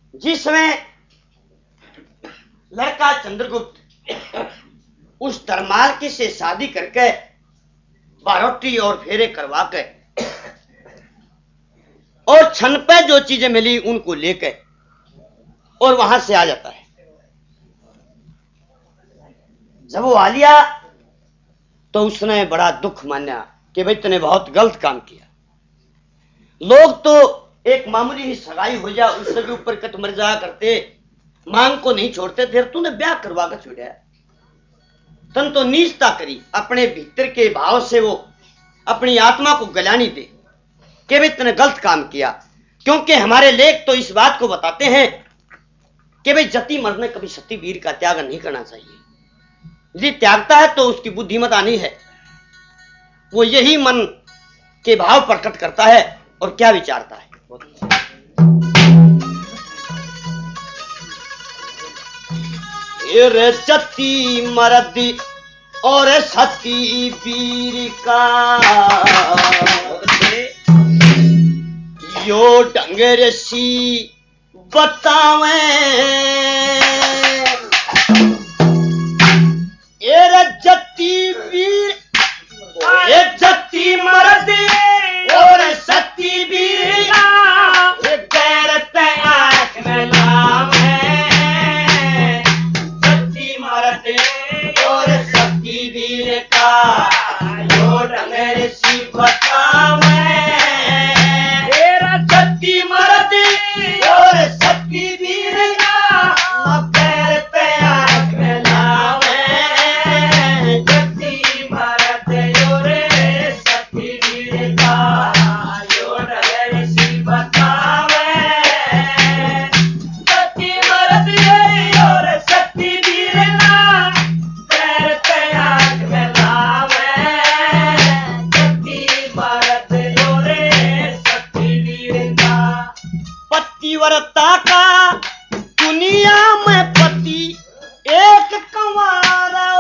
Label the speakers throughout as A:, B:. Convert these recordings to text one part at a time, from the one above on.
A: जिसमें लड़का चंद्रगुप्त उस धर्मालकी से शादी करके बारोटी और फेरे करवा के और क्षण पे जो चीजें मिली उनको लेके और वहां से आ जाता है। जब वो आ लिया तो उसने बड़ा दुख माना कि भाई तूने बहुत गलत काम किया। लोग तो एक मामूली ही सगाई हो जा उससे भी ऊपर कट मर जाया करते, मांग को नहीं छोड़ते, फिर तूने ब्याह करवा कर छोड़ा। तन तो नीचता करी, अपने भीतर के भाव से वो अपनी आत्मा को गलानी दे कि भाई तूने गलत काम किया। क्योंकि हमारे लेख तो इस बात को बताते हैं कि भाई जति मर्द ने कभी सती वीर का त्याग नहीं करना चाहिए। यदि त्यागता है तो उसकी बुद्धिमता नहीं है, वो यही मन के भाव प्रकट करता है और क्या विचारता है। ये जति मर्द और सती वीर का यो डंगर सी बतावे, ये जति वीर ये जति मर्द और सती वीर का गैरत आंख में नाम है। जति मर्द और सती वीर का यो डंगर सी बतावे, जति मर्द और सती वीर का गैरत आंख में नाम है। जति मर्द और सती वीर का यो डंगर सी बतावे, जति मर्द और सती वीर का गैरत आंख में नाम है। जति मर्द और सती वीर का पतिव्रता का दुनिया में पति एक कंवारा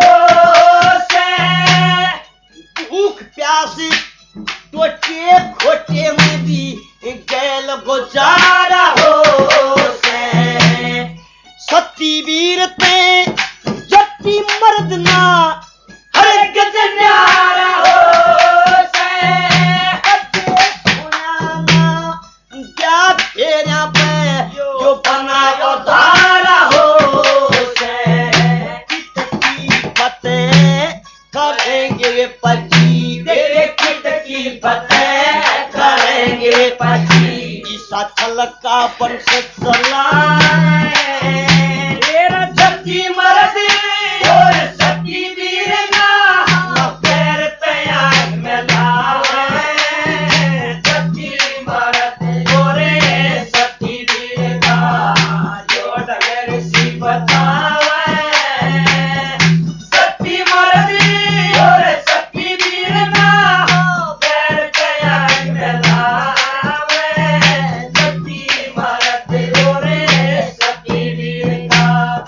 A: से भूख प्यास टोटे खोटे में भी गैल गुजारा हो से। सती वीर ते जति मर्द ना हर गज न्यारा हो से। क्या फेरा पे जो बना वो धारा हो से। कितकी फतेह करेंगे पची, तेरे कितकी फतेह करेंगे पची। ईसा छलका बन से चलाए, तेरा जति मर्द और सती वीर ना पैर तैयार में लाए। जति मर्द और सती वीर का जो डगर सी बतावे, सती मर्द और सती वीर ना पैर तैयार में लावे। जति मर्द और सती वीर का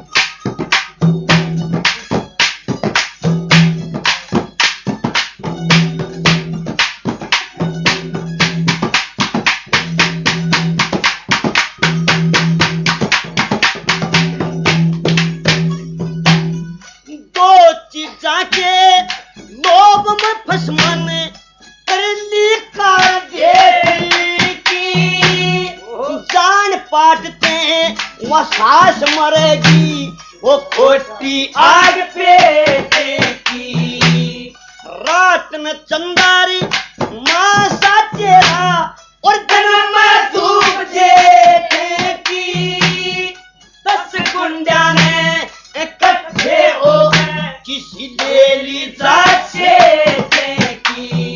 A: दो चीजा के लोभ में फसमन कर ली कार दे की। जान पाटते हैं वह सास मरेगी वो खोटी आग पे की। रात में चंदारी मां सा चेहरा और जन्म में धूप जे की। 10 गुंडा ने इकट्ठे हो किसी ले ली जाचे की।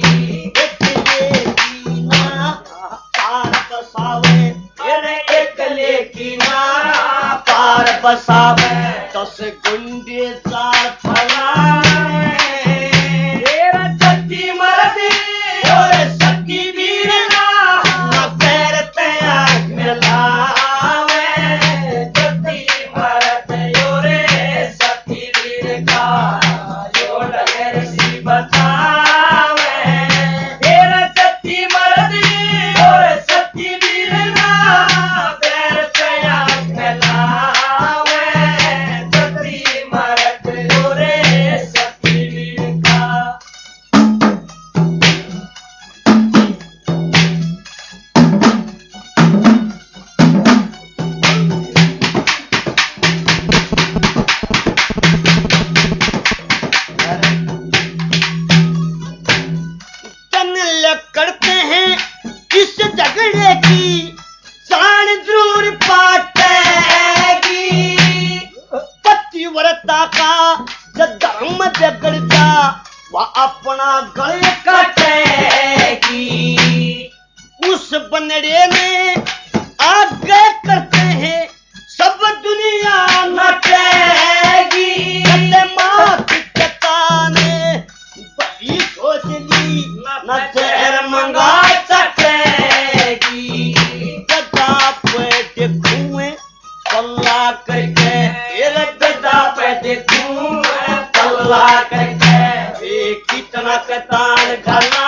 A: पार बसावे तेरे एक लेकी ना पार बसावे। 10 गुंडे चार फलाए, तेरा जति मर्द और सती वीर ना पैर तैयार में लावे। जति मर्द और सती वीर का जो डगर सी बतावे, तेरा जति मर्द और सती वीर ना पैर तैयार करते हैं इस झगड़े की जान जरूर पाटेगी। पतिव्रता का जब धर्म बिगड़ जा वह अपना गले काटेगी। उस बनड़े में आगे करते हैं सब दुनिया नटेगी। माँ की पिता ने बड़ी सोच ली न जहर मंगा सकेगी। गदा पे देखूं पल्ला करके गदा पे देखूं पल्ला करके कितना कतान घना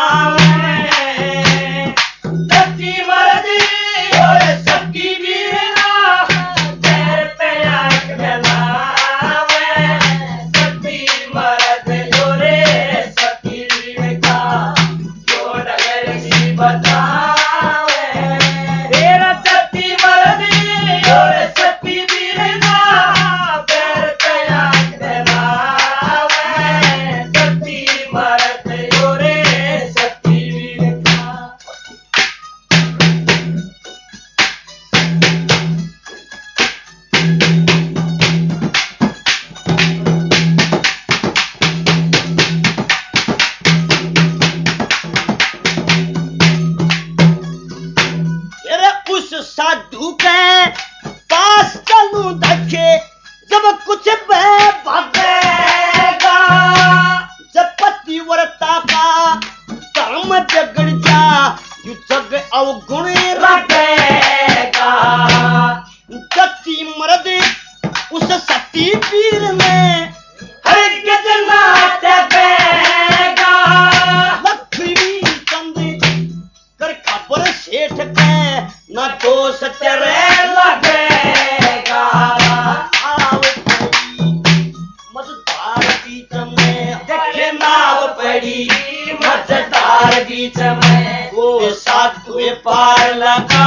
A: साधु के पास चलूं देखे जब कुछ भागेगा। जब पतिव्रता का धर्म बिगड़ जा यू जग अवगुण रखेगा। जति मर्द उस सती पीर में हर गजना देगा। लक्ष्मी चंद कर खबर सेठ के न दोष तेरे लगेगा। नाव पड़ी मझधार बीच में देखे नाव पड़ी मझधार बीच में वो साधु पार लगा।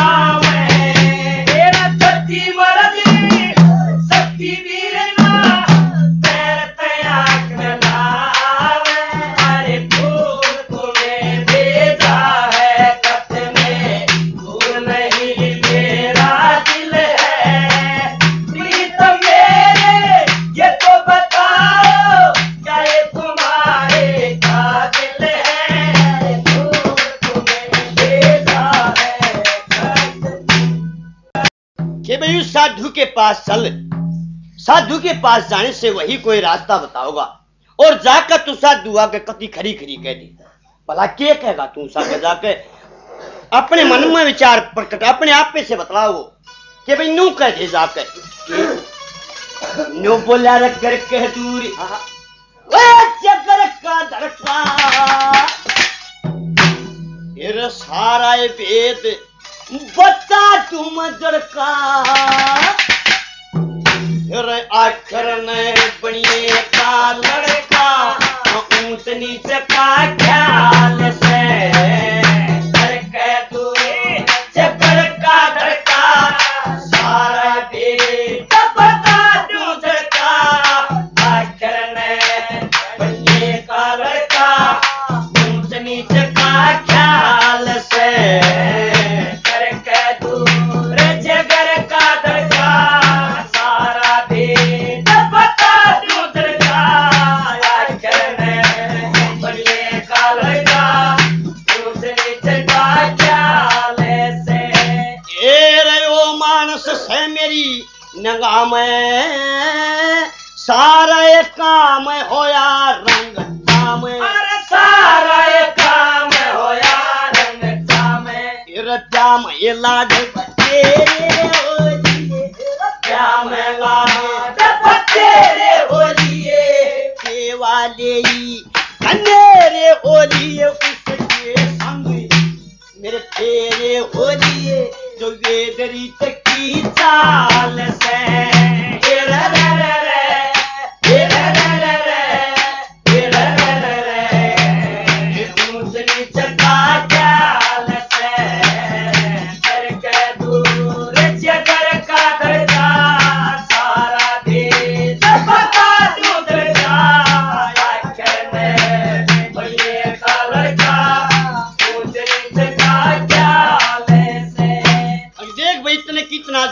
A: तेरा सती मर्द सती वीर ना पैर त्याग लावे। अरे फूल तुम्हें भेजा है कथ में फूल नहीं मेरा दिल है। प्रीतम मेरे ये तो बताओ क्या ये तुम्हारे कातिल है। फूल तुम्हें भेजा है कि भाई उस साधु के पास चल। साधु के पास जाने से वही कोई रास्ता बताओगा। और जाकर तू साधु आके कति खरी खरी कह दी भला क्या कहेगा तू साके जाके अपने मन में विचार प्रकट अपने आप पे से बतलाओ कि भाई नू कह दे जाकर नो बोला रख कर कह दूरी जगर का धड़का फिर सारा वेद बता तुम जड़का। फिर आखिर ने बनिए का लड़का ऊंच नीच का ख्याल से करके दूरी जगर का धड़का। सारा वेद बता तुम जड़का। आखिर ने बनिए का लड़का ऊंच नीच का ख्याल से करके दूर जगर का धड़का। सारा वेद बता दूं जड़का। आखिर ने बनिए का लड़का ऊंच नीच का ख्याल से। ए रो मानस से मेरी नगा में सारा काम होया रंग जाम। अरे सारा काम होया रंग जाम। फिर जाम ये लाड बच्चे होलिए जाम लाड बच्चे होलिए के वाले कन्नेरे होलिए उसके संग मेरे फेरे होलिए जो वेदरी की चाल से।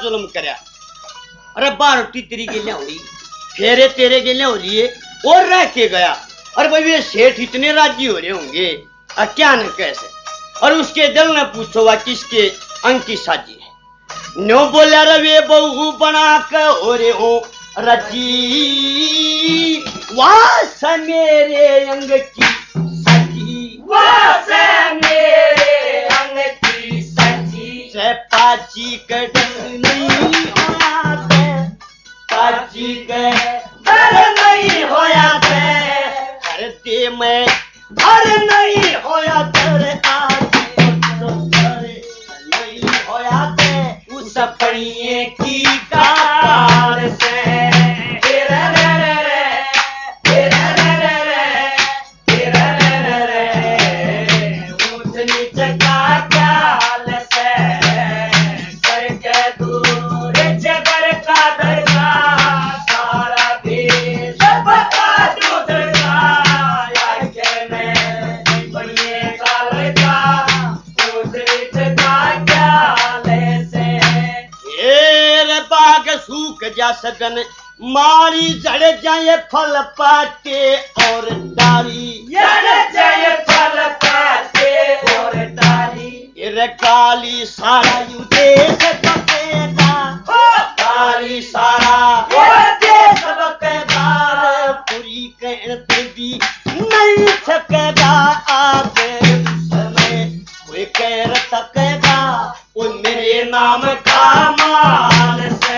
A: जुल्म करया। अरे बारोटी तेरी गेलियां हुई, फेरे तेरे गेलियां हो लिए और रह के गया। अरे भाई ये सेठ इतने राजी हो रहे होंगे, क्या न कैसे। और उसके दिल ने पूछो वह किसके अंग की साजी है। नो बोला रवे बहू बना के हो रे हो रजी, वास मेरे अंग की सजी,
B: वास मेरे अंग की सजी,
A: से पाची के डर नहीं होया थे, पाची के
B: डर नहीं होया थे,
A: हर दे में हर नहीं होया तेरे आगे, नहीं होया थे उस पड़िए की कार से। सूख जा सगन मारी जड़ जाए फल पाते और डाली,
B: जड़ जाए फल पाते और डाली।
A: रे काली सारा यू देश बकेगा, काली सारा देश बकेगा, पूरी कहते भी नहीं सकेगा। आगे समय कोई कह सकेगा वो मेरे नाम का माल से।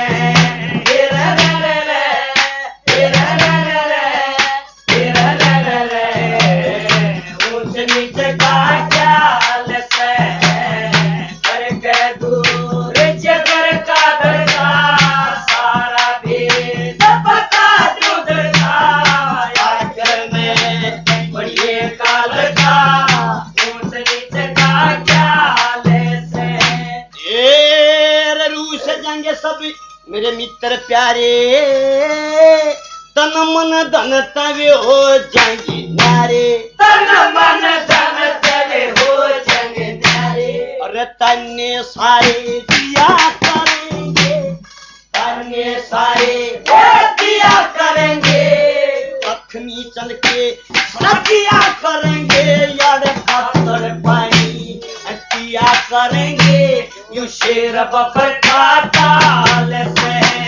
A: मेरे मित्र प्यारे तन मन धन तवे हो जाएंगे न्यारे,
B: तन मन धन तवे हो जाएंगे न्यारे।
A: और तन्ने सारे दिया करेंगे, तन्ने सारे दिया करेंगे, लक्ष्मी चंद के सदिया करेंगे, यार खातर पानी दिया करेंगे, यू शेर बफर खाता से।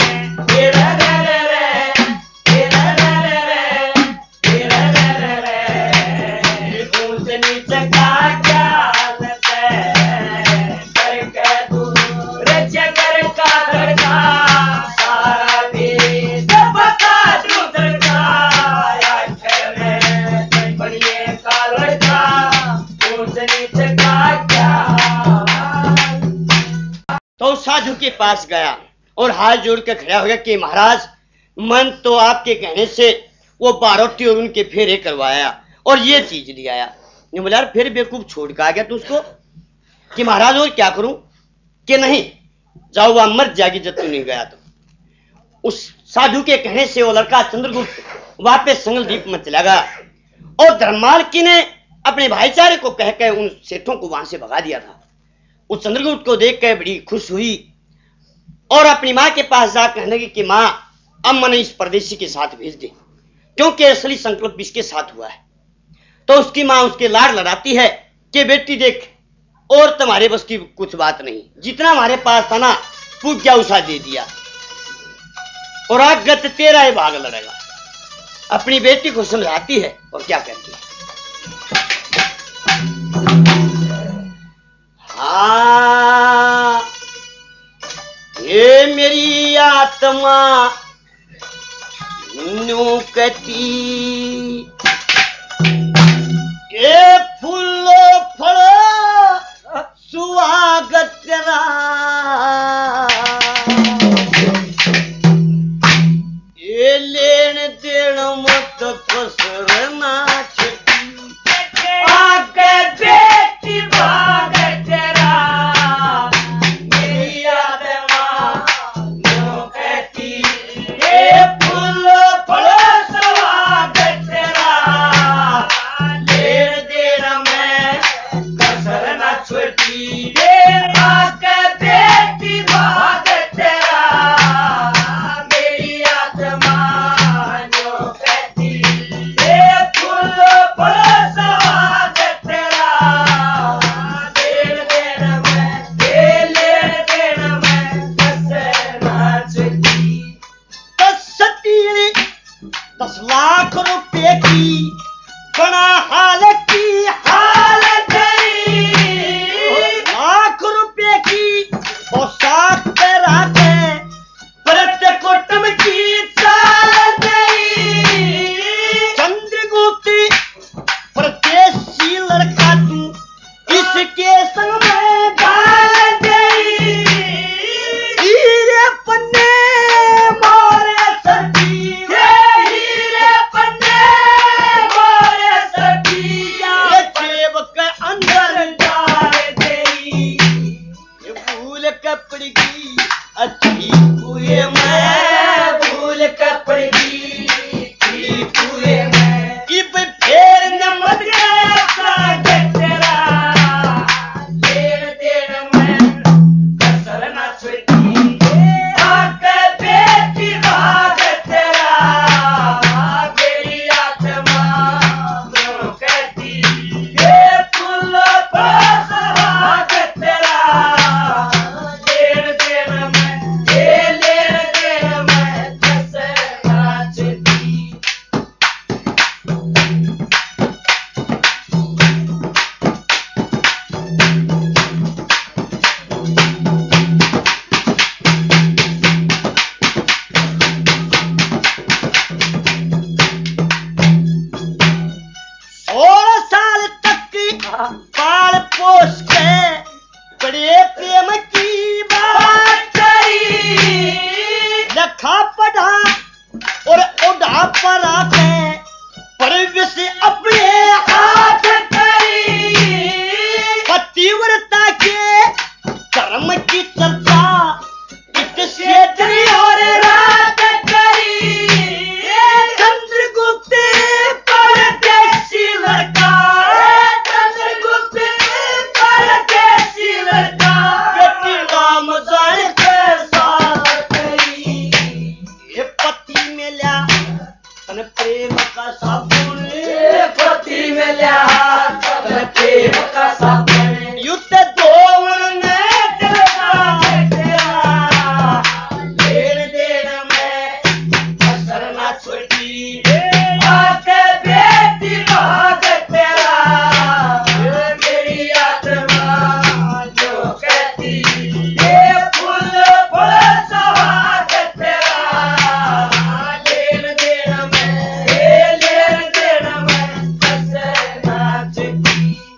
A: तो साधु के पास गया और हाथ जोड़ कर खड़ा हो गया कि महाराज मन तो आपके कहने से वो बारोटी और उनके फेरे करवाया और ये चीज ले आया। बोला फिर बेवकूफ छोड़ के आ गया तू उसको कि महाराज और क्या करूं कि नहीं जाओ वह मर जाएगी जब तू नहीं गया तो। उस साधु के कहने से वो लड़का चंद्रगुप्त वापस संगलदीप में चला गया और धर्मार्की ने अपने भाईचारे को कहकर उन सेठों को वहां से भगा दिया था। उस चंद्रगुप्त को देख कर बड़ी खुश हुई और अपनी मां के पास जाकर कहने लगी कि मां अब मैंने इस परदेशी के साथ भेज दे क्योंकि असली संकल्प इसके साथ हुआ है। तो उसकी मां उसके लाड लड़ाती है कि बेटी देख और तुम्हारे बस की कुछ बात नहीं, जितना हमारे पास था ना पूज्ञा उषा दे दिया और आगत तेरा ही भाग लड़ेगा। अपनी बेटी को समझाती है और क्या कहती है, हाँ ये मेरी आत्मा न्यू कहती ये फूलो फलो सुहागत तेरा, ये लेन देन मत कसरना
B: आगे बेटी भाग तेरा, मेरी आत्मा न्यू कहती ये फूल फलो सुहाग तेरा,
A: मोर के संग में गाल गई हीरे पन्ने मोरे सखी
B: हीरे पन्ने मोरे सखिया
A: जेब के अंदर
B: डाल गई
A: ये भूल कपड़गी अच्छी हुए मैं
B: भूल कपड़गी हुए मैं
A: कि फेर नमक
B: तेरा लेन देन में कसर न छुटी आके बेटी भाग तेरा मेरी आत्मा जो कहती ये फूल पास भाग तेरा लेन देन में ये लेन देन में कसर न छुटी
A: सोलह साल तक पाल पोस के बड़े प्रेम की बात लखा पढ़ा और उड़ा पड़ा पे परविश अपने हाथ पतिव्रता के कर्म की चर्चा इससे दिन और रात चंद्रगुप्त
B: परदेसी लड़का चंद्रगुप्त परदेसी लड़का
A: बेटी राम जान
B: के साथ गई
A: ये पति मिला तन प्रेम का साबुन
B: पति में लिया प्रेम का साबुन
A: युद्ध दोवन ने
B: लेन देन में कसर न छुटी आके बेटी भाग तेरा मेरी आत्मा जो कहती ये फूल बरस भाग तेरा लेन देन में ये लेन देन में कसर न छुटी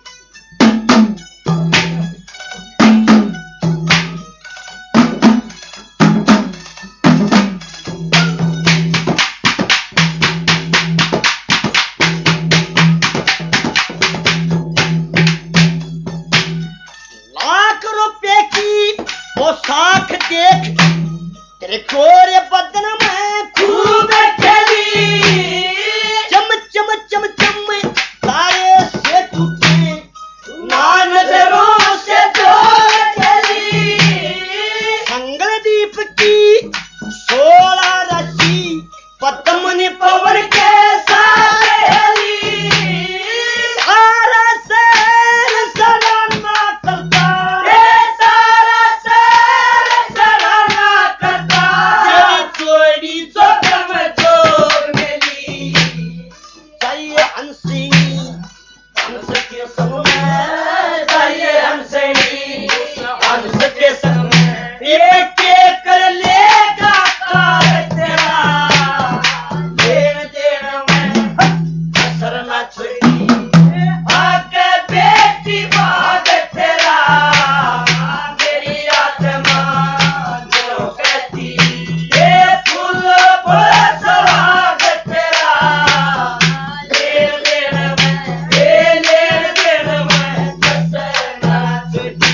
A: लाख रुपए की पोशाक देख तेरे गोरे बदन में
B: खूब चली
A: चम चम चम चम तारे से टूटे
B: ना नजरों से दूर चली
A: संगल दीप की 16 रस्सी पद्मनि पवन के साथ
B: चली
A: सारा शहर सराहना करता
B: ये सारा शहर सराहना करता
A: तेरी जोड़ी
B: जो कम जोर मिली
A: चाहिए हंसी हंस के संग में
B: चाहिए हमसे ही हंस के संग में
A: ये
B: के कर लेगा कार तेरा लेन देन में कसर न छुटी आके बेटी भाग तेरा मेरी आत्मा जो कहती ये फूल बरस भाग तेरा लेन देन में ये लेन देन में कसर न छुटी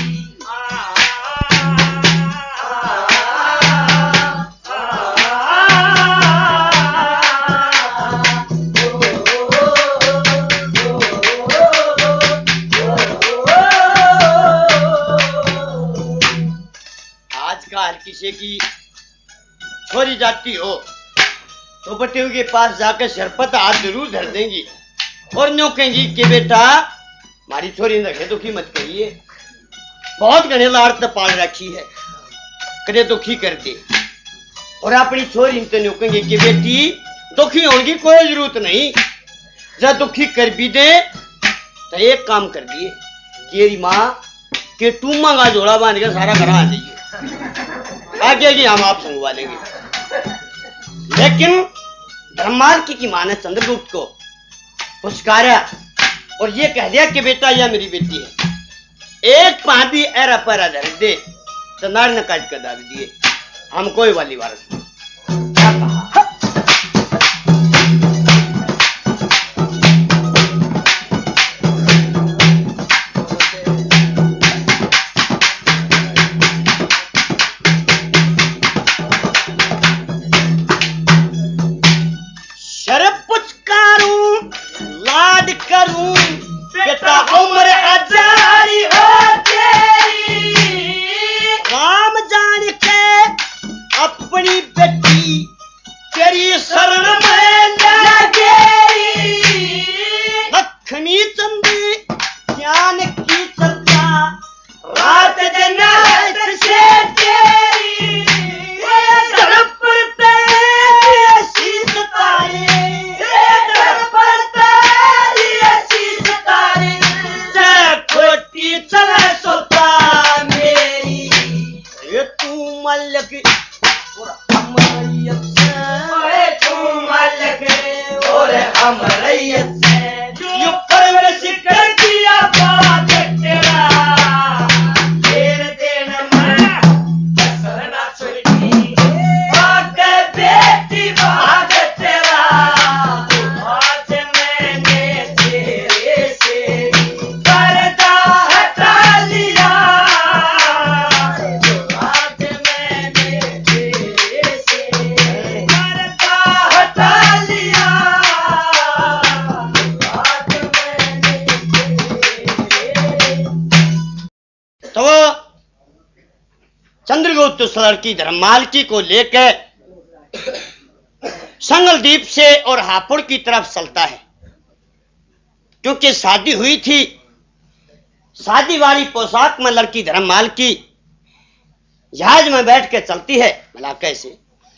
A: आजकल किसी की छोरी जाती हो तो बटेऊ के पास जाकर शरपत हाथ जरूर धर देंगी और न्यों कहेंगी कि बेटा हमारी छोरी ने रखे दुखी मत करिए, बहुत घने लाड़ पाल रखी है, कदे दुखी कर दे। और अपनी छोरी ने न्यों कहेंगे कि बेटी दुखी होने की कोई जरूरत नहीं, जब दुखी कर भी दे तो एक काम कर दिए तेरी माँ के टूमा का जोड़ा बांध के सारा घर आ जाइए, आगे की हम आप संगवा देंगे। लेकिन धर्मार्की की मां ने चंद्रगुप्त को पुचकारा और ये कह दिया कि बेटा यह मेरी बेटी है, एक पादी एरा पैरा धर दे तो नार न काट कर दाब दिए हम कोई वाली वारस नहीं। क्या कहा? शर्फ पुचकारूं लाड करूं बेटा उम्र हजारी हो तेरी राम जान के अपनी बेटी तेरी शरण में लगेरी लखनी चंदी ज्ञान की चर्चा रात दिन से तेरी सड़क पर तेरी शीश तारे खोटी चले सोता मेरी ये तू मलक और हम रैयत से तू मलक और हम रैयत से यो परवरिश कर दिया बात तेरा तेरे देन में कसरना छोड़ी भाग बेटी भाग तेरा आज मैंने तेरे से पर्दा हटा लिया आज मैंने तेरे से पर्दा हटा लिया आज मैंने तो चंद्रगुप्त उस लड़की धर्मालकी को लेकर संगलदीप से और हापुड़ की तरफ चलता है क्योंकि शादी हुई थी। शादी वाली पोशाक में लड़की धर्ममालकी जहाज में बैठ के चलती है। भला कैसे?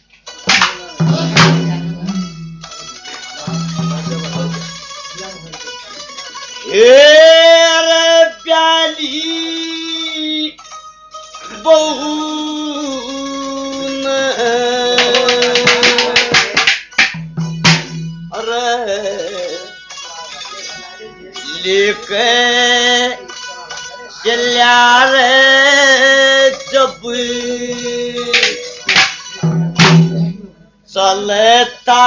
A: अरे प्याली बहू अरे लेके चल्या रे जब चलता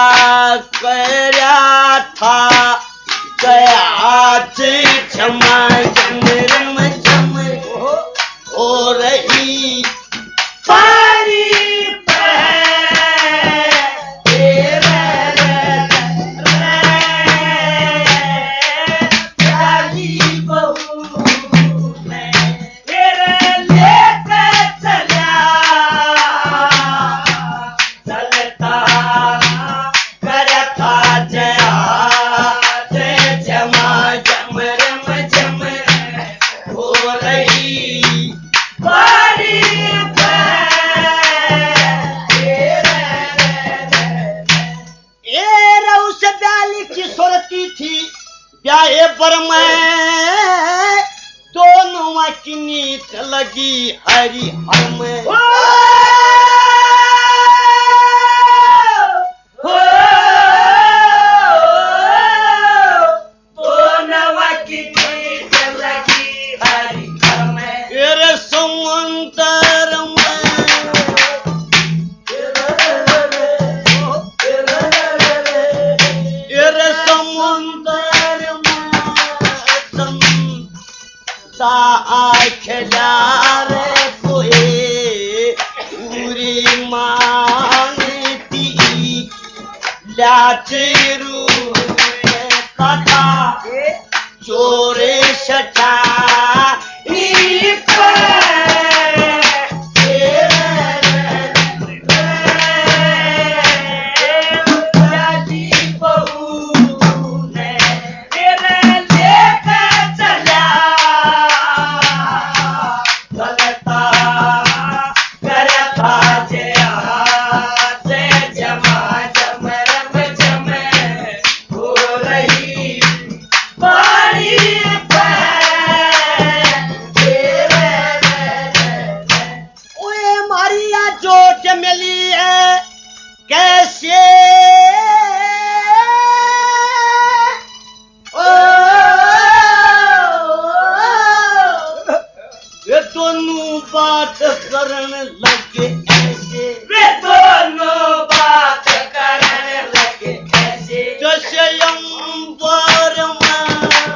A: करया था गया झमा झम झम हो रही पानी प्याए पर मैं दोनों की नीत लगी हरी हर में दोनों की नीत लगी हरी हर में तेरे समुंदर खिला रे कोई पूरी मांगती लाचरू कथा चोरे सटा दोनों बात करन लगे ऐसे,
B: वे दोनों बात करने लगे ऐसे,
A: जैसे अंबर में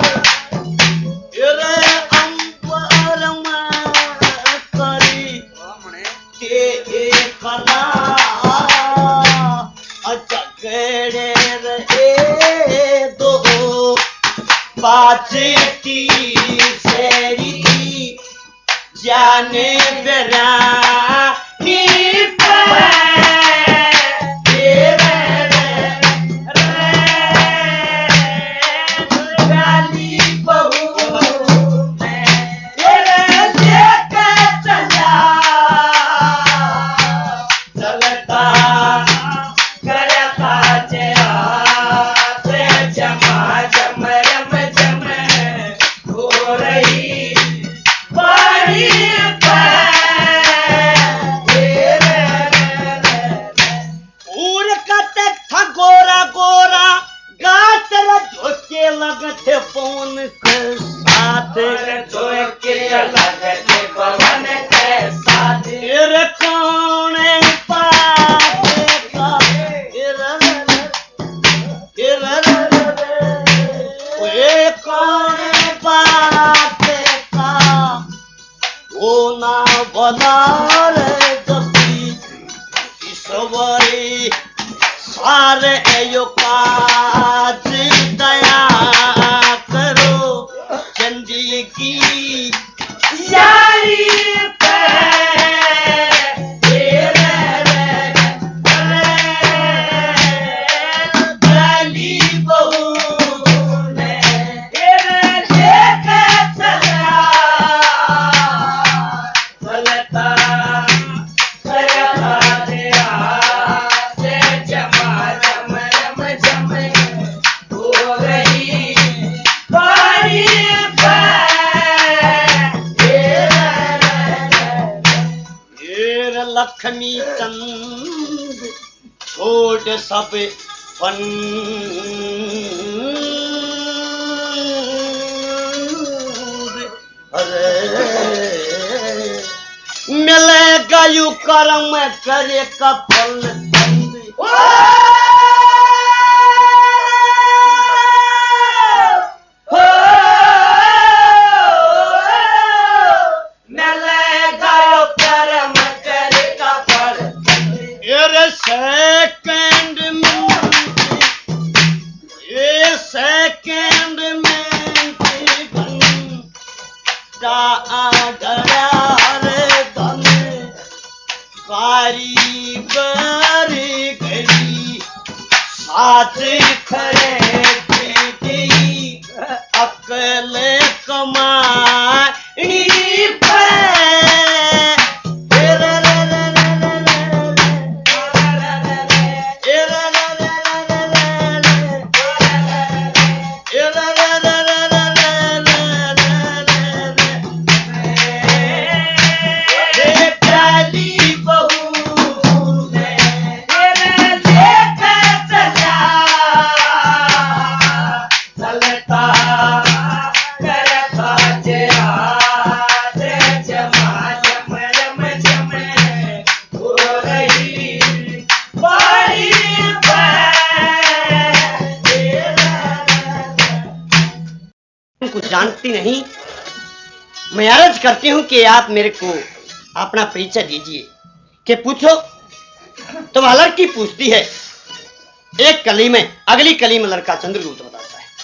A: रे अंबर में करी के कला झगड़े रहे दो बाजती शेरी जाने बेरानी
B: गाली बहू लेकर चला चलता करता जया से जमा जम रम जम हो रही बड़ी
A: पूर कते था गोरा गोरा गातर झोंके लगते पवन के साथ,
B: झोंके लगते पवन के साथ,
A: तेरे कौने पाते का ओए कौने पाते का वो ना बना रे जबी ईश्वरी सारे यो काज दया करो जिंदगी
B: यारी पे गाली बहू ने लेकर चला चलता करता जया से जमा जम रम जम हो रही बड़ी
A: लक्ष्मी चंद छोड़ सब फन अरे मिलेगा यू कर्म करे का फल सेकंड में कारीगर गली साथ खड़े अकल कमाई कुछ जानती नहीं। मैं अर्ज करती हूं कि आप मेरे को अपना परिचय दीजिए। कि पूछो तो वह लड़की पूछती है। एक कली में अगली कली में लड़का चंद्रगुप्त बताता है।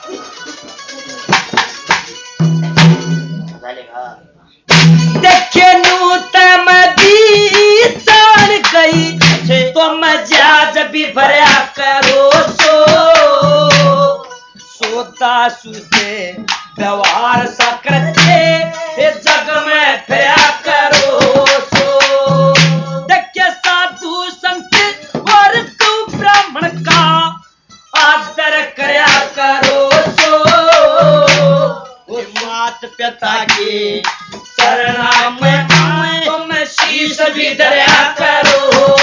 B: देखे नूतम बीतन गई तो मजाज भी भरा करो सोता सुते व्यवहार सा करते जग में फिरा करो देखे साधु संत और तू ब्राह्मण का आदर करया करो
A: मात पिता के
B: चरणा में तुम शीश भी दरिया करो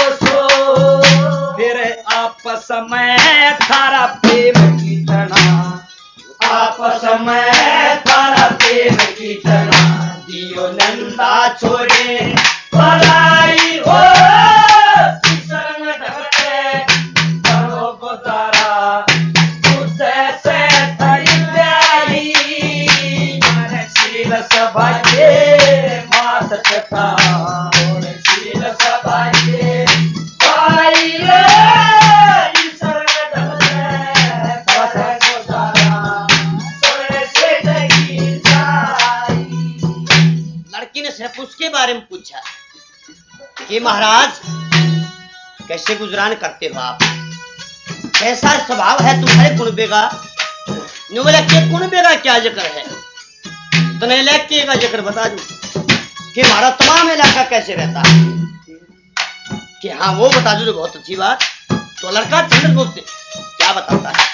B: फिर आपस में थारा प्रेम की तना आपस में थारा प्रेम की तना दियो नंदा छोड़े भलाई हो शरण ढकते करो गुजारा तुझसे से थरी प्यारी शील सभा के मात पिता शील सभा के भाई शरण ढकते करो गुजारा सोने से ढकी जाई।
A: लड़की ने सिर्फ उसके बारे में पूछा कि महाराज कैसे गुजरान करते हो आप, कैसा स्वभाव है तुम्हारे कुनबे का। ने बोला कि कुनबे का क्या जिक्र है, तो नहीं इलाके का जिक्र बता दूं कि हमारा तमाम इलाका कैसे रहता है। कि हाँ वो बता दो तो बहुत अच्छी बात। तो लड़का चंद्रगुप्त क्या बताता है।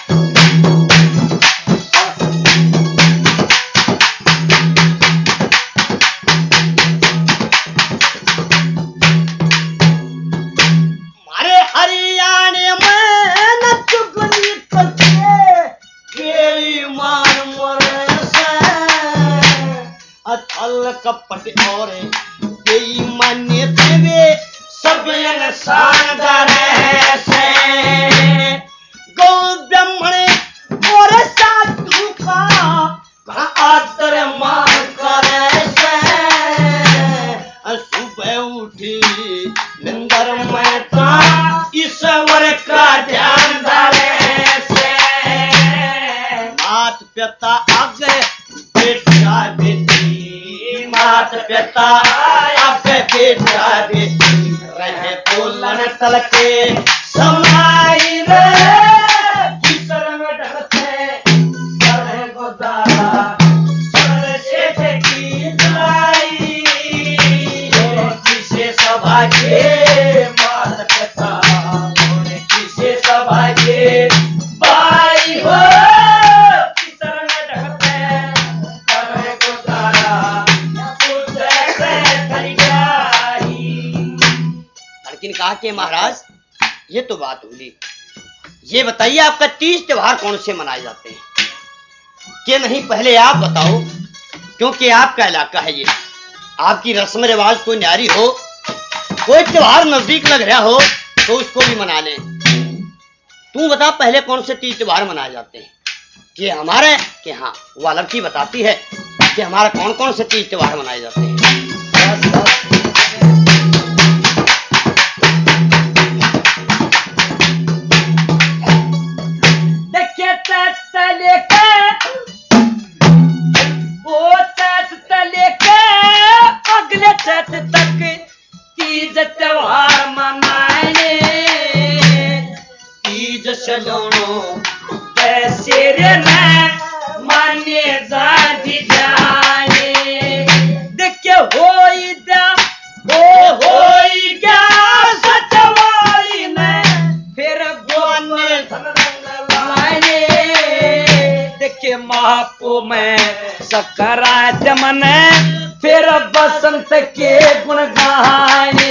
A: हरियाणा में न चुगली करके गेली मार मरे से अथल कपट और बेईमानी देवे सब शानदार से गौ ब्राह्मण और साधु का आदर मान करे से सुबह उठी निंदर में था ईश्वर का ध्यान धरे से मात पिता आगे बेटा बेटी मात पिता आगे बेटा बेटी रहे बोलन तल के समाई रे ईश्वर में ढकते करे गुजारा सोने से ढकी जाई किसे सभा के मात पिता किसे सभा के भाई हो शरण ढकते करे गुजारा तुझसे थरी प्यारी। लड़की ने कहा कि महाराज ये तो बात हुई, ये बताइए आपका तीज त्योहार कौन से मनाए जाते हैं। कि नहीं पहले आप बताओ, क्योंकि आपका इलाका है ये, आपकी रस्म रिवाज कोई न्यारी हो, कोई त्योहार नजदीक लग रहा हो तो उसको भी मना लें। तू बता पहले कौन से तीज त्योहार मनाए जाते हैं। कि हमारे कि हाँ वह लड़की बताती है कि हमारे कौन कौन से तीज त्योहार मनाए जाते हैं।
B: अगले चैत तक तीज त्योहार मनाने तीज सलोनो कैसे रे माने जाती जाने देखे होई गया सचवाई में फिर गोने लाने देखे महापो में सकरात मने फिर बसंत के गुण गाने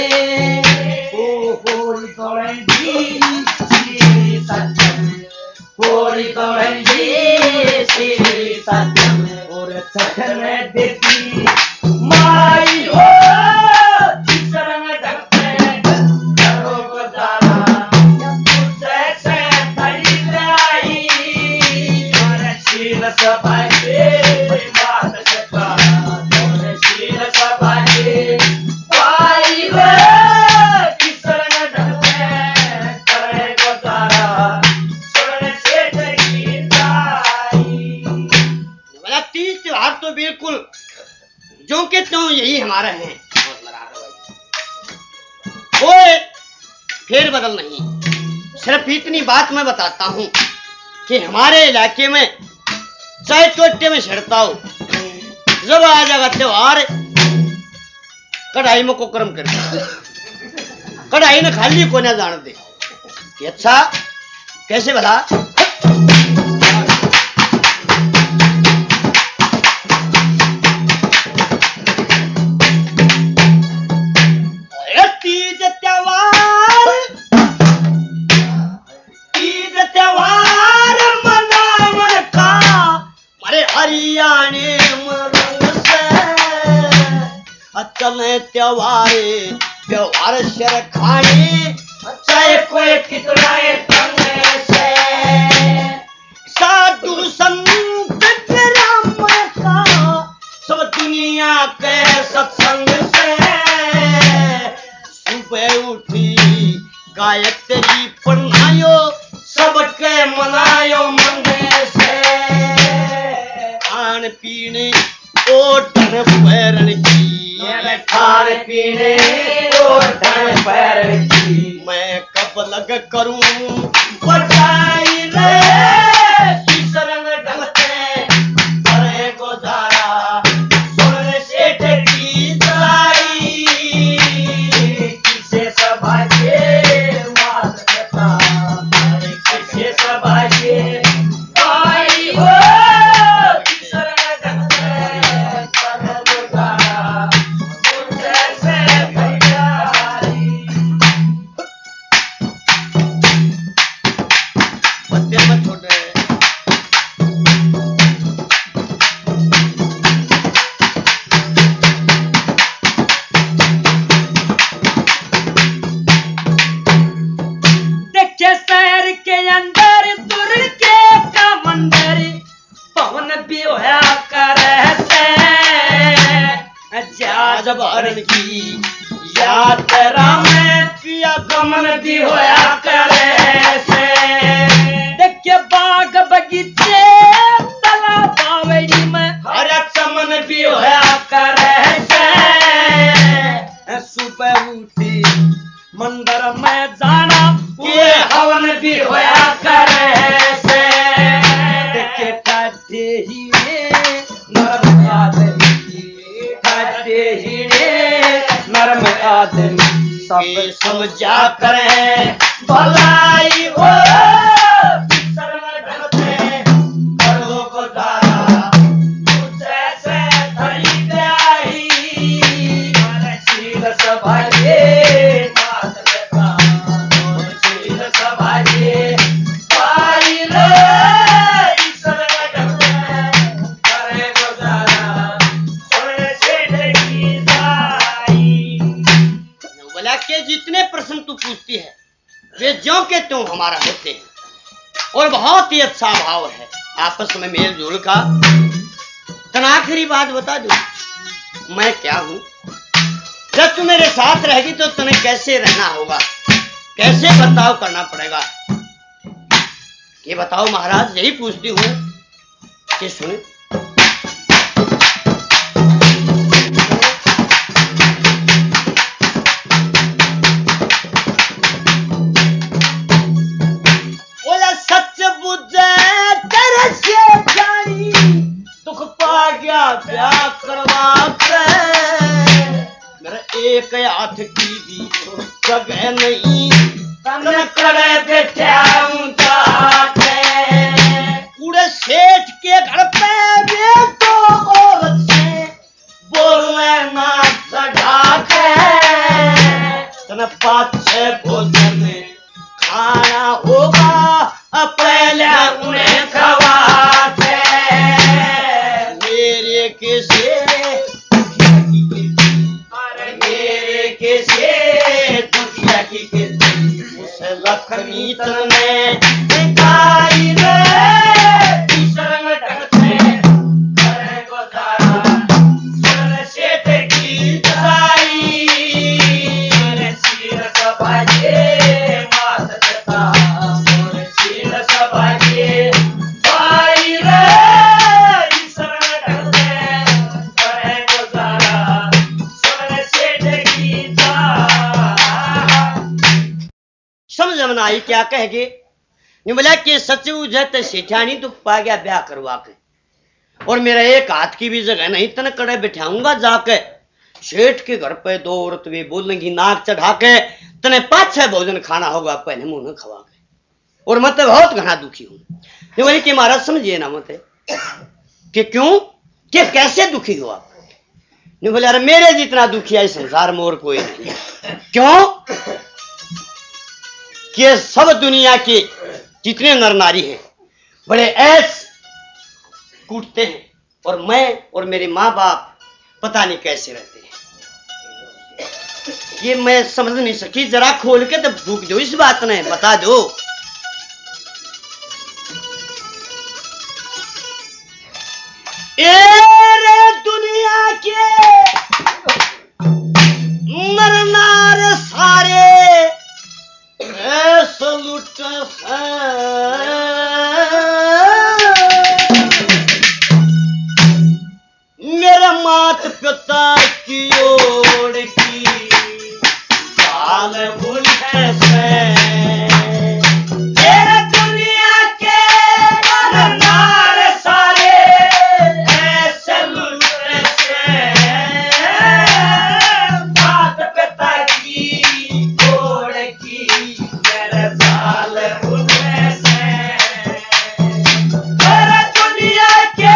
B: होली गौरंगी श्री सत्यम होली गौरंगी श्री सत्यम और सखन देती माई हो शरण ढकते करो गुजारा तुझसे थरी प्यारी शील सभा के बात सका शील सभा के भाई हो शरण ढकते करे गुजारा शरण से ढकी जाई।
A: बोला तीज त्योहार तो बिल्कुल जो के त्यों यही हमारा है, कोई फेर बदल नहीं। सिर्फ इतनी बात मैं बताता हूँ कि हमारे इलाके में चाहे चोटे में छिड़ता हो, जब आ जाएगा त्योहार कढ़ाई में को कर्म कर कढ़ाई ने खाली को ना जान दे। अच्छा कैसे भला। तीज त्योहार मनावन का हमारे हरियाणा में चले त्योहारे त्योहार शर खाने
B: चाहे कोई कितना तंग से
A: साधु संत ब्राह्मण का सब दुनिया के सत्संग से सुबह उठी गायत्री पढ़ायो सबके मनायो मंगे से खान पीने ओटन पैरन की
B: खान पीने ओटन पैरन की
A: मैं कब लग करूं
B: बधाई रे किसरंग ढंग से करे गुजारा सुन सेठ की दलाई किसे सभागे मात देता किसे सभागे भाई हो किसरंग ढंग से करे गुजारा सुन से भैयारी
A: बच्चे मत छोड़ रहे
B: देखे शहर के अंदर दुर्ग के का मंदिर पवन भी होया करते जब अरन की यात्रा में पिया गमन भी होया करे से देखे बाग बगीचे तालाब बावड़ी में हर चमन भी होया करे से सुबह उठी मंदिर में जाना ये हवन भी होया करे से देखे ठाडे ही नरम आदमी ठाडे ही नरम आदमी सब समझा करे भलाई हो सरल ढंग से करो गुजारा जैसे धरी प्यारी शील सभागे मात देता शील सभागे पाई रे सरल ढंग से करे गुजारा सुन सेठ की दाई
A: बोला के जितने प्रश्न तू पूछती है वे ज्यों के त्यों हमारा होते हैं और बहुत ही अच्छा भाव है आपस में मेल जोल का। तना आखिरी बात बता दो मैं क्या हूं जब तू मेरे साथ रहेगी तो तुम्हें कैसे रहना होगा कैसे बर्ताव करना पड़ेगा ये बताओ महाराज यही पूछती हूं कि सुने बोला सच बुझे तेरे से जानी दुख पा गया ब्याह करवा के मेरा एक हाथ की भी जगह नहीं
B: तन करे बैठा जाके
A: पूरे सेठ के घर पे वे तो औरत से
B: बोले ना चढ़ा के
A: तन पाँच छह भोजन खाना होगा
B: पहले उन्हें खवाते
A: मेरे कैसे
B: मेरे कैसे दुखिया की गिरती
A: उस लखनी तने
B: दिखाई रे शरण ढंग से करे गुजारा सुन सेठ की दाई शील सभागे मात देता शील सभागे भाई रे शरण ढंग से करे गुजारा सुन सेठ की दाई
A: समझ में आई क्या कहेगे ने बोला कि सच उजत सेठानी तो पा गया ब्याह करवा के और मेरा एक हाथ की भी जगह नहीं तन कड़े बिठाऊंगा जाके सेठ के घर पे दो औरत भी बोलेंगी नाक चढ़ा के तने पाँच छह भोजन खाना होगा पहले मुंह खवा के और मैं तो बहुत घना दुखी हूं ये बोले कि महाराज समझिए ना मत कि क्यों कि कैसे दुखी हो आप नहीं बोले अरे मेरे जितना दुखी है संसार में और कोई नहीं क्यों कि सब दुनिया के जितने नर नारी हैं बड़े ऐस कूटते हैं और मैं और मेरे माँ बाप पता नहीं कैसे रहते हैं ये मैं समझ नहीं सकी, जरा खोल के तो भूख दो इस बात ने, बता दो। रे दुनिया के मरनार सारे ऐसे लुट मेरे मात पिता की ओर की काल भूल से तेरे दुनिया के मरनार सारे ऐसे लुट से मात पिता की ओर की मेरे काल भूल से तेरे दुनिया के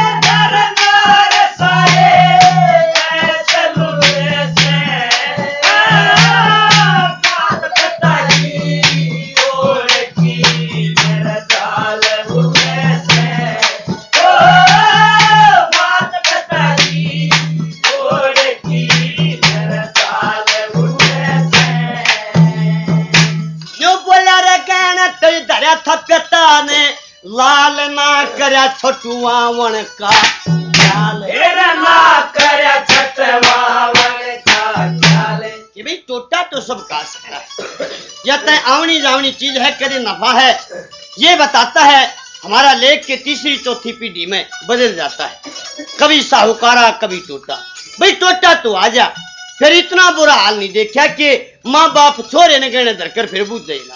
A: थपता ने लाल ना करया छटुआवन का ख्याल ना करया छटवावन का ख्याल कि भाई टोटा तो सब का सकता है, या तय आवनी जावनी चीज है, कभी नफा है, ये बताता है। हमारा लेख के तीसरी चौथी पीढ़ी में बदल जाता है, कभी साहूकारा कभी टोटा। भाई टोटा तो आजा, फिर इतना बुरा हाल नहीं देखा कि माँ बाप छोरे ने गहने धरकर फिर बुझ जाएगा।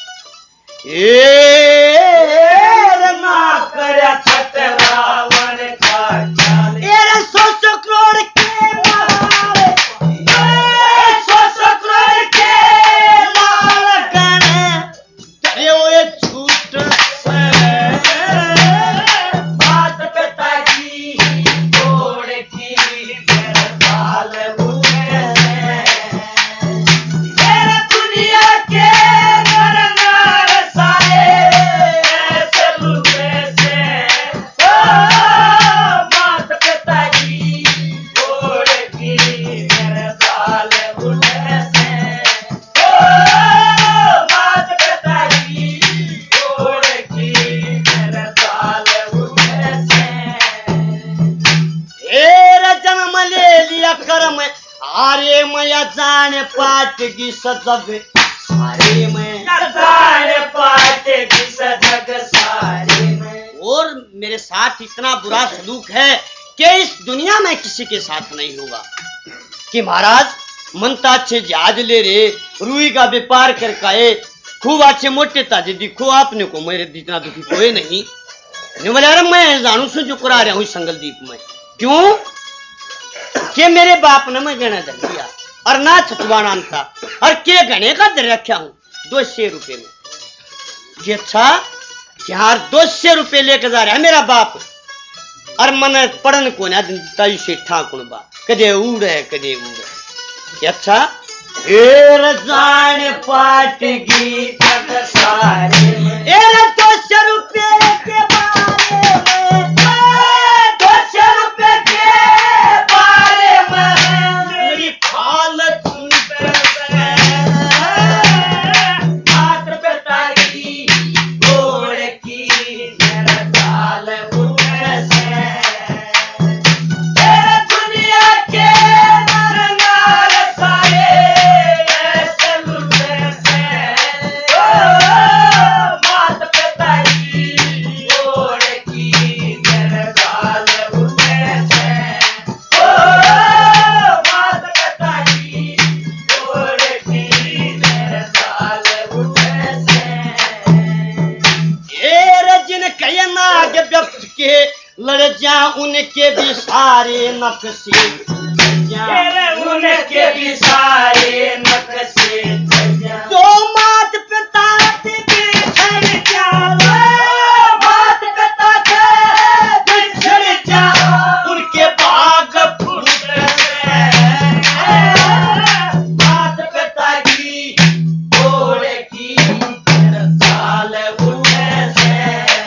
A: ना करया छटवावन का ख्याल 100 करोड़ के मारे 100 करोड़ के माल गने ये छूट से बात पिता की तोड़ की मेरे साल हुए तेरे दुनिया के अरे मैं जाने पाट की सजग सारे में जाने पाट की सजग सारे में। और मेरे साथ इतना बुरा सलूक है कि इस दुनिया में किसी के साथ नहीं होगा कि महाराज मनता अच्छे जहाज ले रे, रुई का व्यापार कर काए, खूब अच्छे मोटे ताजे दिखो, आपने को मेरे जितना दुखी कोई नहीं। बोले मैं जानू से जो करा रहा हूँ संगलदीप में, क्यों कि मेरे बाप ने मैं गहना दे दिया और ना छुटवाना था, और के गहने का दे रखा हूं 200 रुपए में। कि अच्छा यार 200 रुपए लेकर जा रहा है मेरा बाप, और मन पढ़न को ना तई से ठाकुर बा कदे उड़े कदे उड़े। कि अच्छा एर जान पाटगी तक सारे एर 200 रुपए के बारे में 200 रुपए के लड़ जा उनके भी सारे नक्शे, उनके भी सारे नक्शे, तो मात पिता के बिछड़ जाओ, मात पिता के बिछड़ जाओ, उनके भाग फूट मात पिता की तोड़ की साल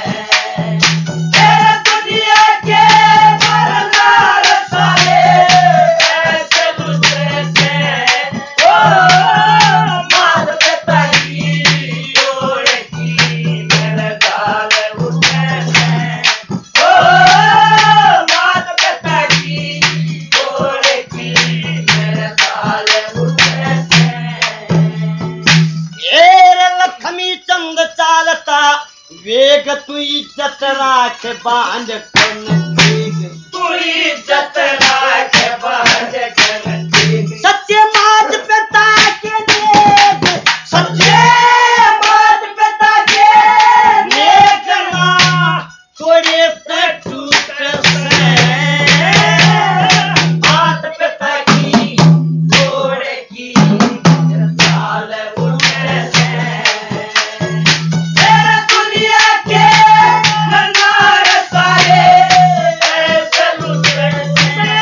A: दुनिया के मरनार सारे देख तू इज्जत राख बांध
B: तू इज्जत राख बांध
A: सच्चे मात पिता के देख सच्चे
B: मात पिता के
A: देखना थोड़े से टूट से
B: मात पिता की जोड़ की साल उठे से तेरे दुनिया के नंगार सारे ऐसे लुटे से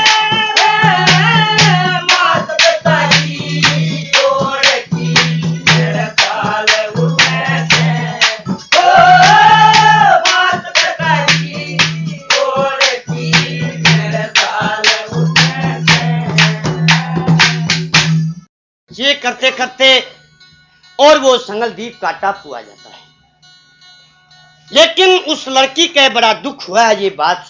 B: मात पिता की जोड़ की तेरे साल उठे से ओ मात पिता की जोड़ की तेरे साल उठे से।
A: ये करते करते और वो संगलदीप का टापू आ जाता है। लेकिन उस लड़की का बड़ा दुख हुआ है ये बात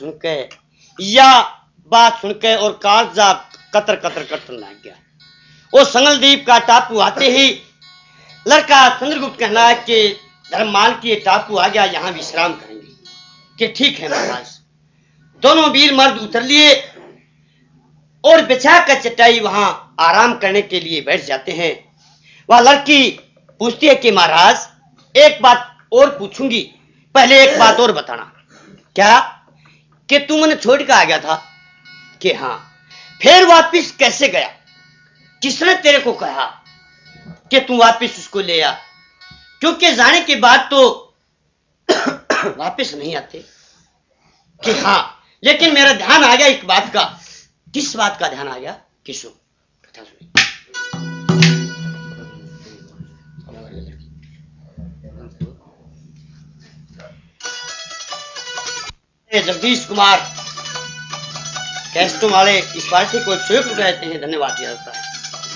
A: सुनकर और कालजा कतर कतर कतर लग गया। वो संगलदीप का टापू आते ही लड़का चंद्रगुप्त कहना है कि धर्ममाल की ये टापू आ गया, यहाँ विश्राम करेंगे। कि ठीक है महाराज। दोनों वीर मर्द उतर लिए और बिछा कर चटाई वहां आराम करने के लिए बैठ जाते हैं। वह लड़की पूछती है कि महाराज एक बात और पूछूंगी, पहले एक बात और बताना। क्या? कि तू मैंने छोड़ कर आ गया था? कि हाँ। फिर वापिस कैसे गया? किसने तेरे को कहा कि तू वापिस उसको ले आ? क्योंकि जाने के बाद तो वापिस नहीं आते। कि हाँ, लेकिन मेरा ध्यान आ गया एक बात का। किस बात का ध्यान आ गया? किसो कथा सुनी। जगदीश कुमार कैस्टों वाले इस पार्टी को सहयोग रहते हैं, धन्यवाद दिया जाता है।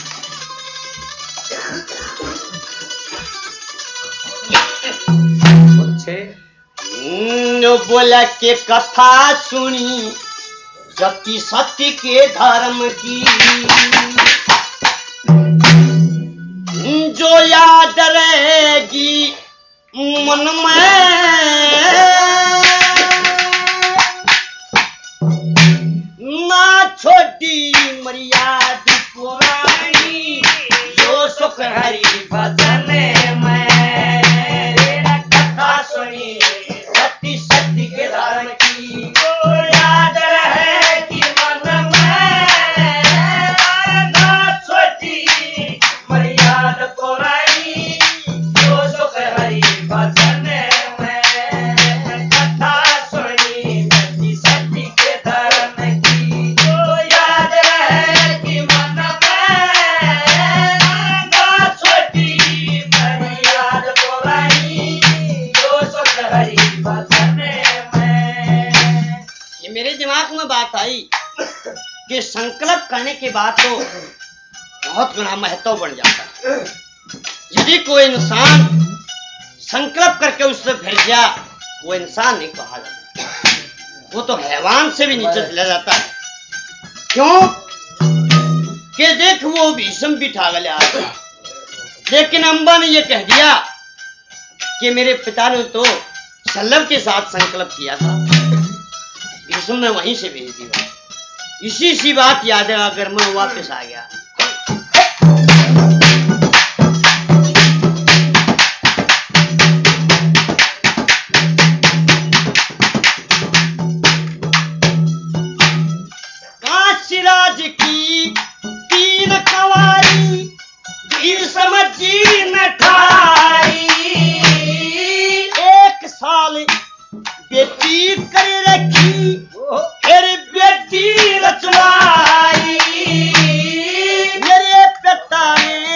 A: बोला के कथा सुनी सत्य सत्य के धर्म की, जो याद रहेगी मन में ना छोटी मर्यादा पुरानी, जो सुख हरि भजन में कथा सुनी सत्य सत्य के धर्म की, जो याद रहेगी मन में ना छोटी मर्यादा पुरानी, जो सुख हरि भजन में कथा सुनी सत्य सत्य के धर्म की, जो याद रहेगी मन में ना छोटी मर्यादा पुरानी, जो सुख हरि भजन में। ये मेरे दिमाग में बात आई कि संकल्प करने के बाद तो बहुत बड़ा महत्व बढ़ जाता है। यदि कोई इंसान संकल्प करके उससे फिर गया, वो इंसान नहीं कहा जाता, वो तो हैवान से भी नीचे चला जाता है। क्यों? कि देख वो भीष्म भी ठाग ले आता, लेकिन अंबा ने ये कह दिया कि मेरे पिता ने तो शल्लभ के साथ संकल्प किया था, भीष्म ने वहीं से भेज दिया। इसी बात याद है अगर मैं वापस आ गया। काशीराज की तीन कवारी वीर समझी न ठाई, एक साल बेटी कर रखी फिर बेटी रचवाई, मेरे पिता ने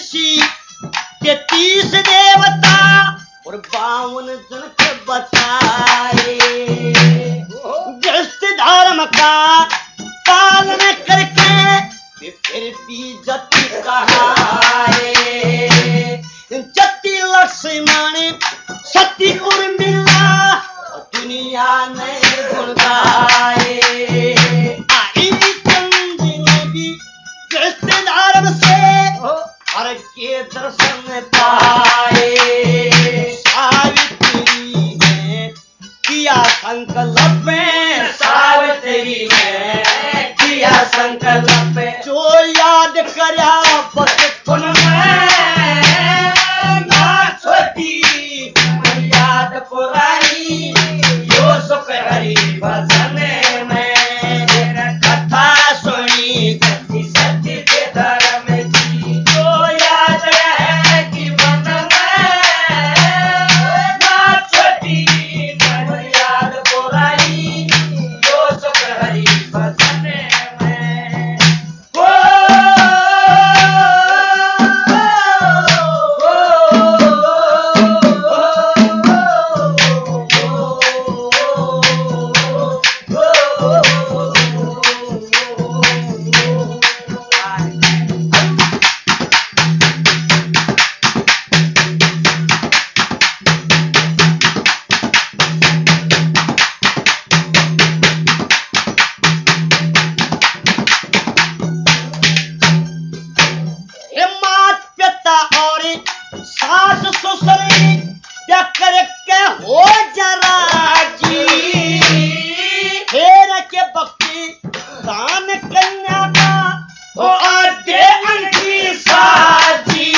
A: ऋषि 33 देवता और 52 जनक बताए। गृहस्थ धर्म का पालन करके वे फिर भी जति कहाए। जति लक्ष्मण सती उर्मिला दुनिया ने गुण गाए। आई चंद ने भी गृहस्थ धर्म से हर के दर्शन पाए। सावित्री ने किया संकल्प, सावित्री ने किया संकल्प, जो याद करया बचपन में ना छोटी याद पुरानी यो सुख हरि भजन में। कथा सुनी सती सती के धर्म की, जो याद है कि मन में ना छोटी याद पुरानी यो सुख हरि भजन में। मात पिता और सास ससुर क्या करके हो जरा जी। फेर के भक्ति दान कन्या का हो आधे अंकी साजी।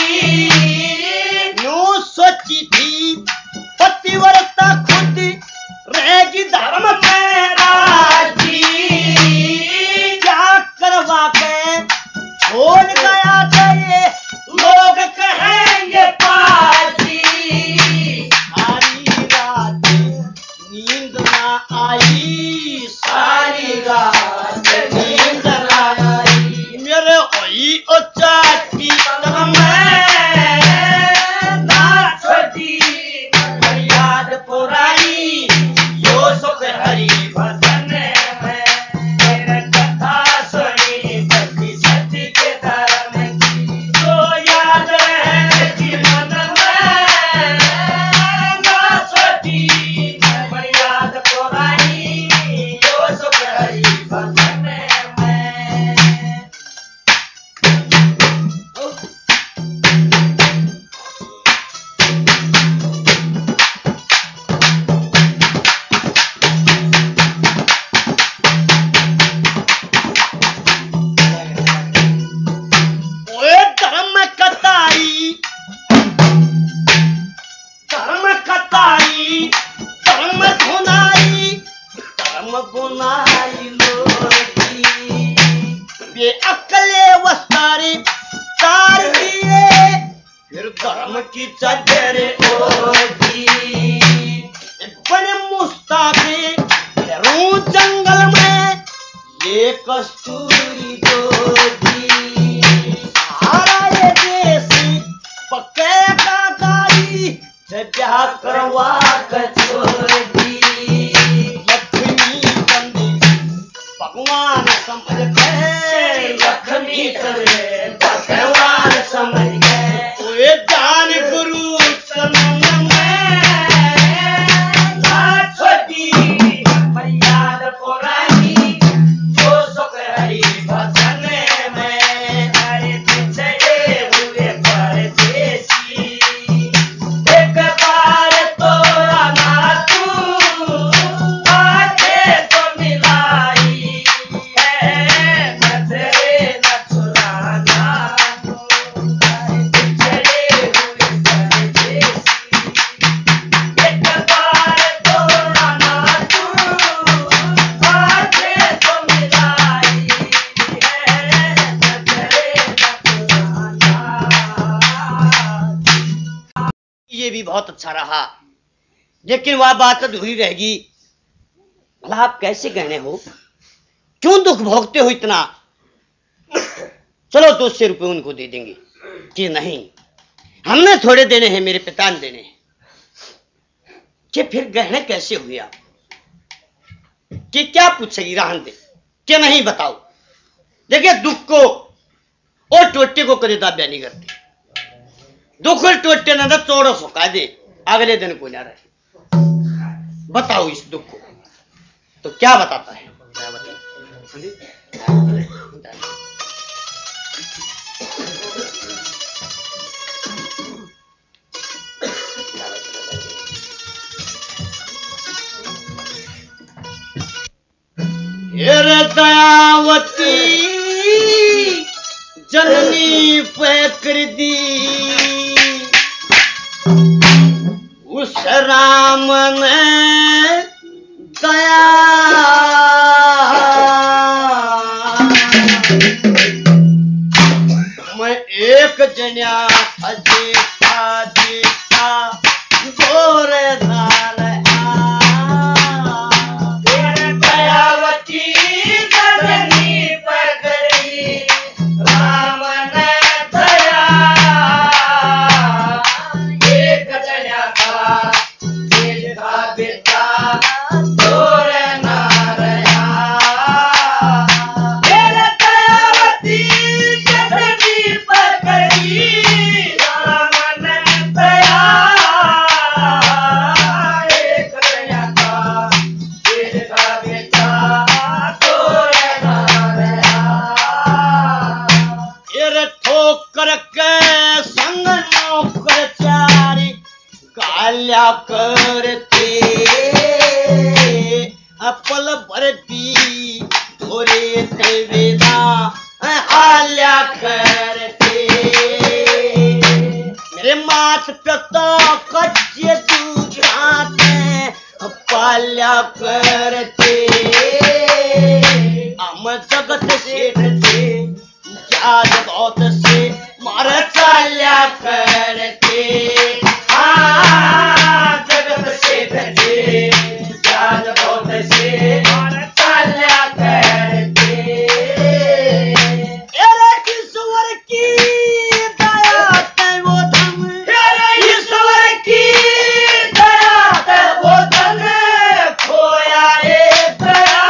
A: नो सोची थी पतिव्रता खुद रहेगी धर्म में राजी। क्या करवा के छोड़ गया था ये लोग कहेंगे पाजी। सारी रात नींद ना आई, सारी रात नींद ना आई। मेरे ओई ओ चाटी तब मैं ना छोटी याद पुरानी यो सुख हरि भजन में। मेरे कथा सुनी सती सती के धर्म की, जो याद है कि मन में ना छोटी याद पुरानी यो सुख हरि भजन में। ओए धर्म कताई, धर्म कताई, धर्म धुनाई, धर्म गुनाई लोगी। वे अकले वस्तारी तार दिए, फिर धर्म की चदर ओढ़ी। बने मुस्ताके रू जंगल में ये कस्तूरी दोगी। सारा ये देसी पक्के का गाड़ी से ब्याह करवा कर छोड़ी। लक्ष्मी चंदी भगवान समझ गए, लक्ष्मी चंदी भगवान समझ गए। वे जान गुरु चरण में ना छोटी याद पुरानी जो सुख हरि भजन में। हरे पिछड़े हुए परदेसी एक बार तो आना तू आके तो मिलाई है नजरे न चुराना। हरे पिछड़े हुए परदेसी एक बार तो आना तू आके तो मिलाई है नजरे न चुराना। ये भी बहुत अच्छा रहा, लेकिन वह बात अधूरी रहेगी। भला आप कैसे गहने हो, क्यों दुख भोगते हो इतना? चलो 200 रुपये उनको दे देंगे। कि नहीं, हमने थोड़े देने हैं, मेरे पिता ने देने हैं। कि फिर गहने कैसे हुए आप? कि क्या पूछेगी रहन दे, कि नहीं बताओ। देखिए दुख को और टोटे को कदे दाब्या नहीं करते। दुख और टोटे ना चौड़ो सुखा दे, अगले दिन को ना रहे। बताओ इस दुख को तो क्या बताता है? दयावती जननी पे कर दी उस राम ने दया, मैं एक जन्या था जीता गोरे धार करते अपल भर भी थोड़े थे वेदा आल्या करते मेरे मात पिता कच्चे दूधाते पाल्या करते हम जगत से थे जाज बहुत से मार चाल्या करते जगत से थे जाज बहुत से मार चाल्या करते ईश्वर की दया है वो धन, ईश्वर की दया है वो धन खोया एक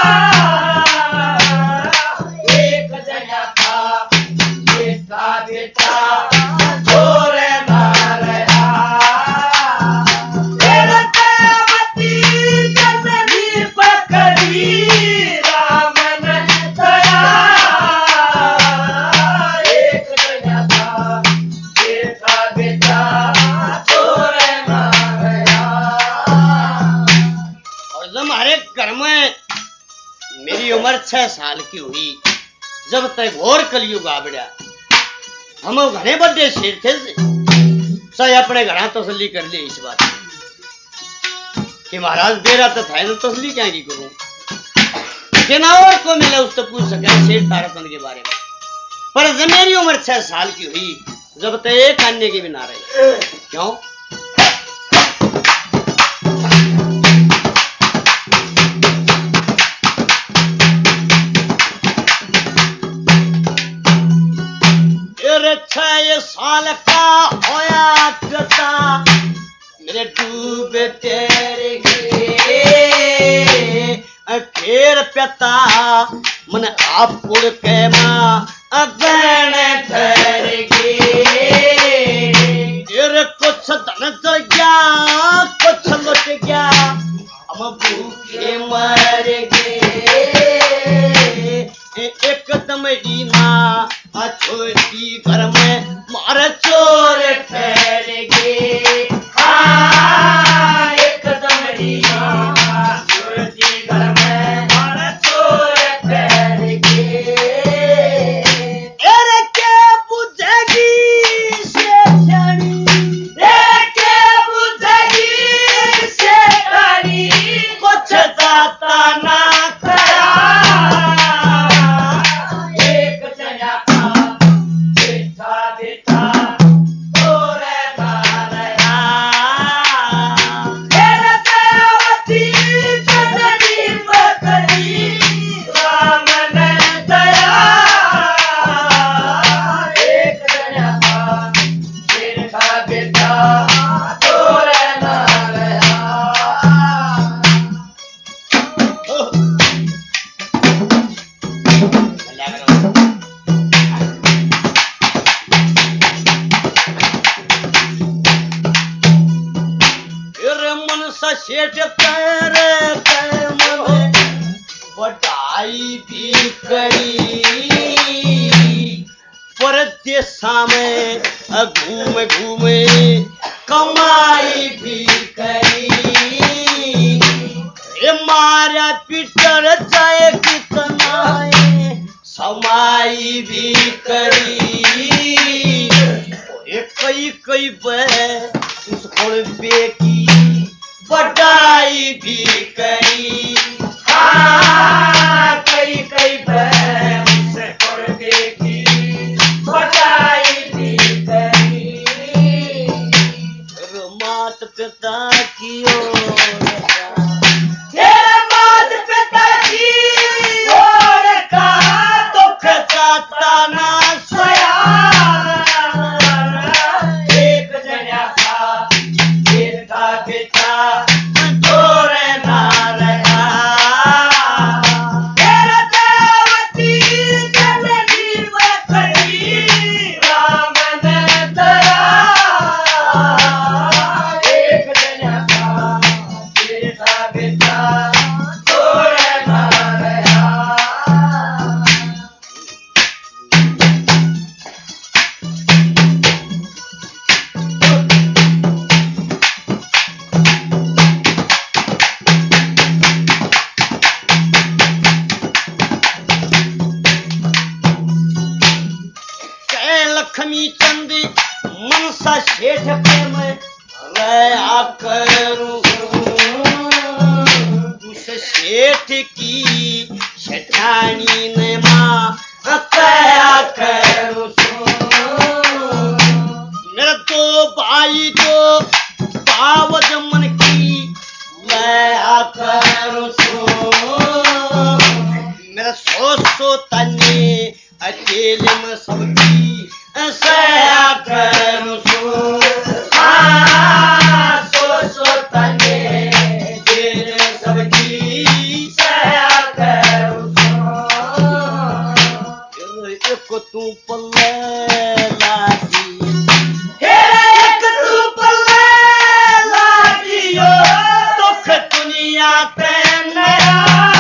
A: जगह था बेटा बेटा उम्र 6 साल की हुई जब तक घोर कलयुग आ बढ़िया। हम घने बड़े शेर थे सही अपने घरा तसली कर ली इस बात कि महाराज बेरा तो था ना तसली क्या की करूं कि ना और को मिले उससे पूछ सके शेर तारातन के बारे में। पर जब मेरी उम्र 6 साल की हुई जब तक एक अन्य की भी ना रही। क्यों? साल का होया पिता मेरे डूबे तेरे फिर पिता मन आप पुड़ के माँ अगन ठहर गए कुछ धन चल गया कुछ लुट गया हम भूखे मर गए एकदम रीना छोटी घर में मार चोर ठहर गए। एकदम रीना छोटी घर में मार चोर ठहर गए। अरे मनसा सेठ कर मन बढ़ाई भी करी परदेसा में घूम घूमे कमाई भी करी मारा पिटर जाए कितना समाई भी करी कई कई पे की बढ़ाई भी करी कई कई पे की बढ़ाई भी करी मात पिता की लक्ष्मी चंद मनसा सेठ प्रेम रया करूं उस सेठ की सेठानी ने मां कया करूं मेरे दो भाई दो बावज मन की लया करूं मेरा सो तने अकेले में सबकी सया करूं सो तने दिल सबकी सया करूं एक तू पल्ले लागी एक तू पल्ले लागियो दुख दुनिया पे नया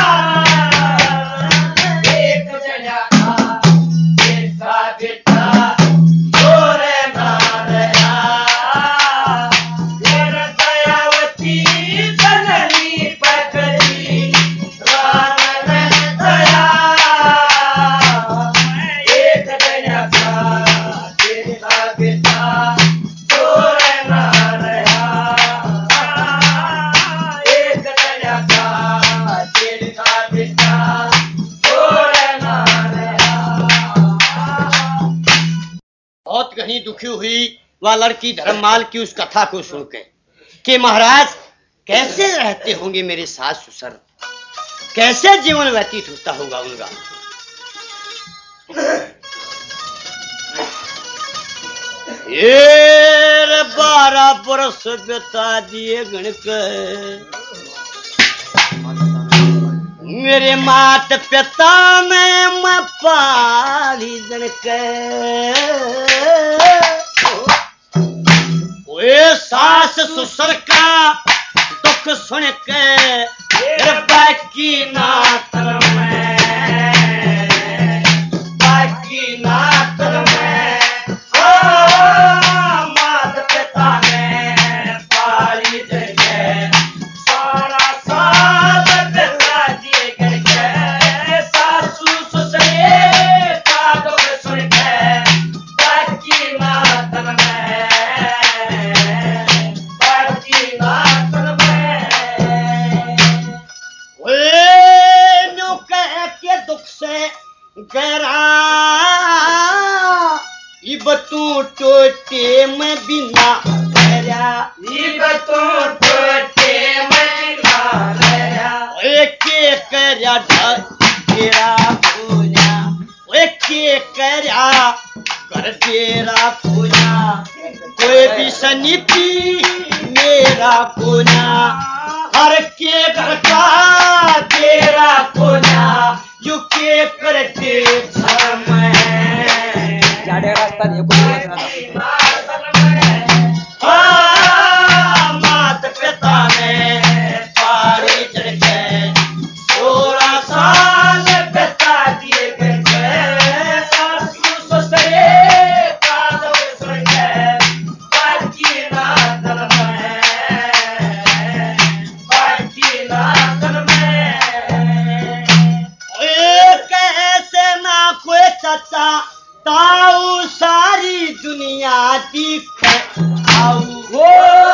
A: दुखी हुई वह लड़की धर्ममाल की उस कथा को सुनकर कि महाराज कैसे रहते होंगे मेरे सास ससुर, कैसे जीवन व्यतीत होता होगा उनका। ये 12 बरस बिता दिए गणक मेरे मात पिता में मैं पाली जनक ओए सास ससुर का दुख सुन के बाकी ना तर बाकी ना तर मात पिता ने पाली जनक सारा साल तू टोटे में बिना टोटे में के करया तेरा पूजा के करया कर तेरा पूजा कोई भी सनिपी मेरा पूजा हर के घर का तेरा पूजा यू के करते धर्म रास्ता मात पिता ने दिख आऊ
B: हो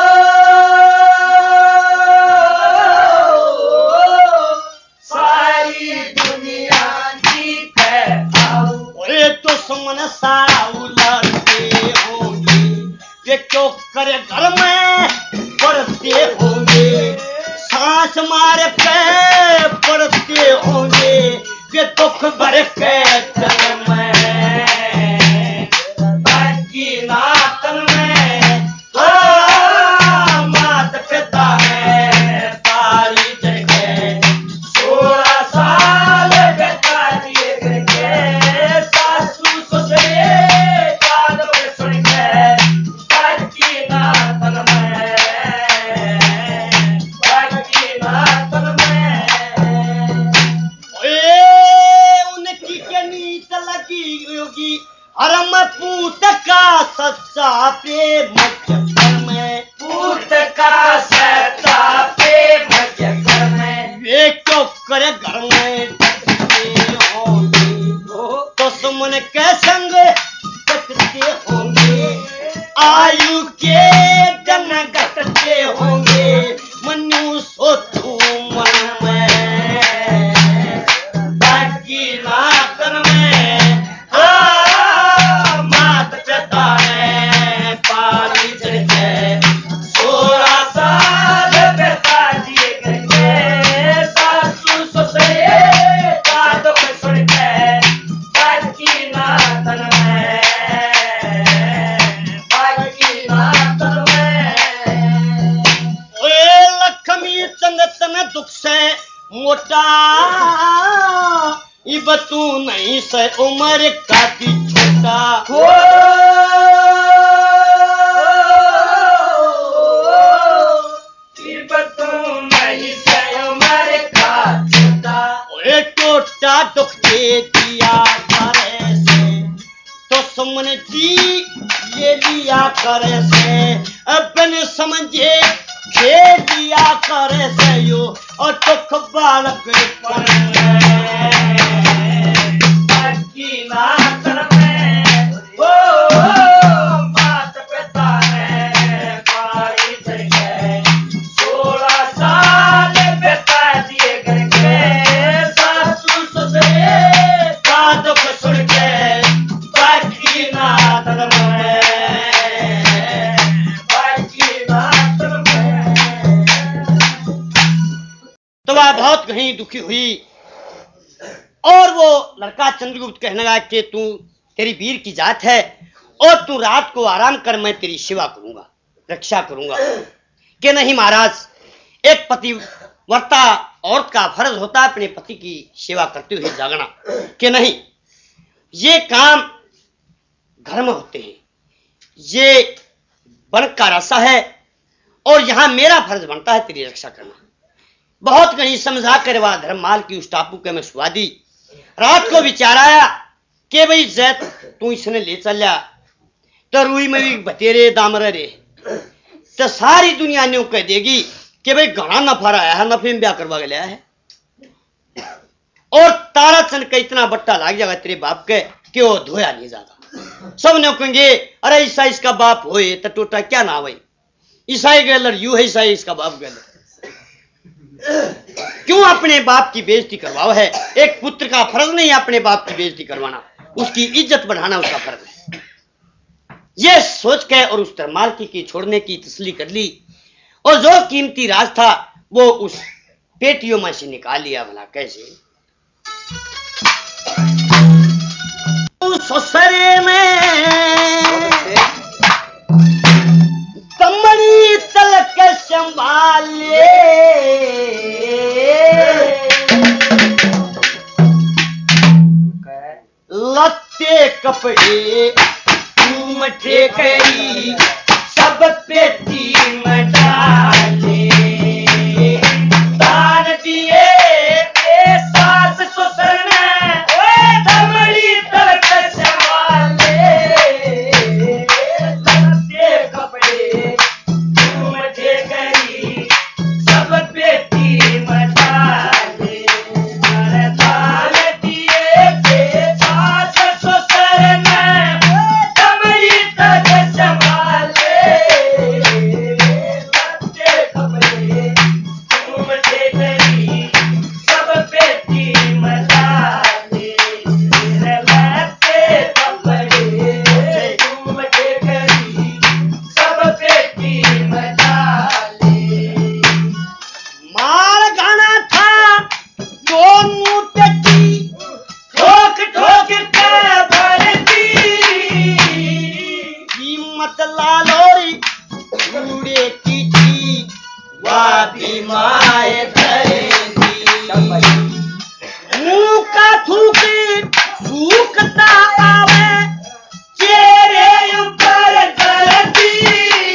B: सारी दुनिया दिख आऊ।
A: ये तो सुमन साऊ लड़ते होंगे, ये क्यों करे घर में पड़ते होंगे, सांस मारे पे पड़ते होंगे, ये दुख भर के जन्म में बाकी नातन में मात पिता है सारी जगह 16 साल बेटा दिए गए सासू ससुरे कादों में सुन के बाकी नातन में बाकी नातन में उनकी क्या नीत लगी होगी हरम पूत का सच्चा प्रेम जगर में,
B: पूत का सच्चा प्रेम जगर में,
A: वे क्यों करे घर में डरते होंगे, तो सुमन के संग कटते होंगे, आयु के दिन घटते होंगे, मनु सोचू मन में बाकी नातन में मात पिता है पारी चढ़े
B: 16 साल बेटा दिए गए सासू ससुरे कादों में सुन के बाकी नातन में बाकी नातन में।
A: लक्ष्मी चंदन दुख से मोटा इब तू नहीं से उम्र काटी छोटा,
B: हो तू नहीं से उम्र का छोटा,
A: ओए टोटा दुख दे दिया करे से, तो सुमन जी ये लिया करे से, अपन समझे खेल दिया करे से यो, और दुख बालक पर
B: बाकी नातन में हो मात पिता है पारी जगह 16 साल बेटा दिए गए सासू ससुरे
A: का दुख सुन के
B: बाकी नातन में बाकी नातन में।
A: तो वह बहुत कहीं दुखी हुई और वो लड़का चंद्रगुप्त कहने लगा कि तू तेरी वीर की जात है और तू रात को आराम कर, मैं तेरी सेवा करूंगा रक्षा करूंगा। कि नहीं महाराज, एक पतिव्रता औरत का फर्ज होता है अपने पति की सेवा करते हुए जागना। कि नहीं, ये काम घर में होते हैं, ये वन का रास्ता है और यहां मेरा फर्ज बनता है तेरी रक्षा करना। बहुत कहीं समझा कर वह धर्ममाल की उस टापू के में सुहा दी। रात को विचार आया कि भाई जैत तू इसने ले चलिया तो रुई में भी बतेरे दामरे रे, तो सारी दुनिया ने कह देगी कि भाई घना नफा आया है, नफे में ब्याह करवा गया है, और तारा चंद का इतना बट्टा लाग जाएगा तेरे बाप के कि वो धोया नहीं जाता। सब ने कहेंगे अरे ईसा इसका बाप होए तो टोटा क्या ना हो, ईसाई गलर यू है, ईसाई इसका बाप गलर। क्यों अपने बाप की बेइज्जती करवाओ है? एक पुत्र का फर्ज नहीं अपने बाप की बेइज्जती करवाना, उसकी इज्जत बढ़ाना उसका फर्ज है। ये सोच के और उस धर्माल की छोड़ने की तसल्ली कर ली और जो कीमती राज था वो उस पेटियों में से निकाल लिया। भला कैसे? ससुरे में कमरी तलक संभाले लत्ते कपड़े उमटे गई सब पेटी में डाले, दान दिए सास ससुर ने कमरी तलक संभाले, लत्ते कपड़े उमटे गई सब पेटी में डाले, दान दिए सास ससुर ने कमरी तलक
B: माए धरेगी मुंह का थूके सूखता आवे चेहरे ऊपर जलती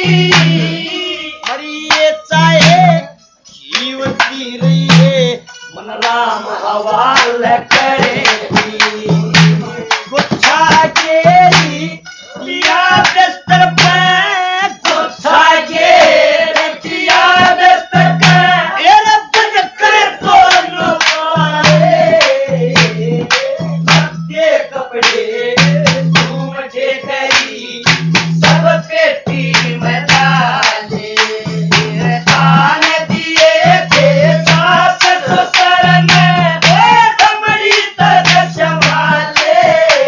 B: मरिए चाहे जीवती रहिए मन राम हवाले करेगी गुच्छा केरी लिया बिस्तर पे गुच्छा केरी लिया बिस्तर पे एरे बज कर दोनों मारे भक्ते कपड़े तुम जे करी सब पेटी में डाले दान दिए थे सास ससुर ने धमड़ी तक संभाले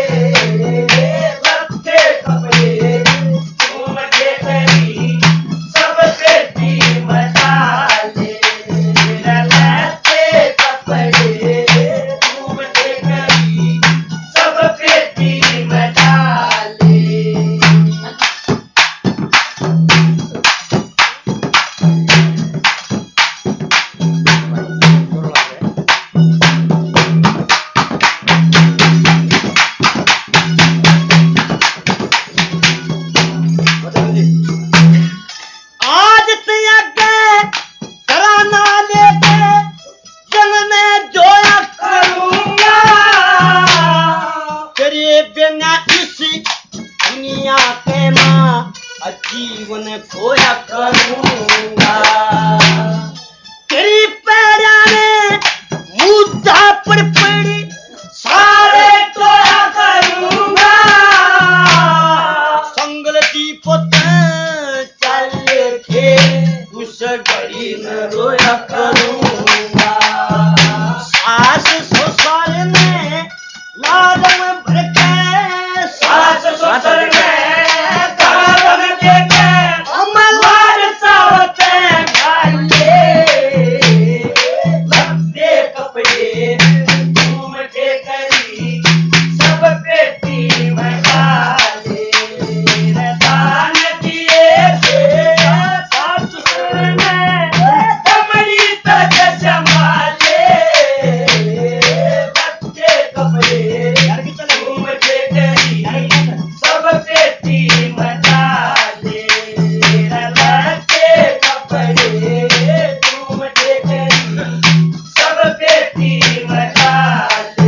B: भक्ते कपड़े तुम जे करी सब पेटी में डाले लहते कपड़े तुम जे करी सब पेटी में डाले आज त्यागे कराना लेके जल में जोया करूंगा तेरे बिना इस दुनिया के माँ जीवन खोया करूंगा तेरी पैरा में मुद्दा पर पड़ी सारे तोया करूंगा संगल दीपत चल के उस घड़ी न रोया करूंगा सास ससुर ने लालम भर के सास ससुर ने कालम दे के अमलार सावते गाले भक्ते कपड़े तुम जे करी सब पेटी में डाले दान दिए थे सास ससुर ने धमड़ी तक संभाले भक्ते कपड़े तुम जे करी सब पेटी में डाले लहते कपड़े तुम जे करी सब पेटी में डाले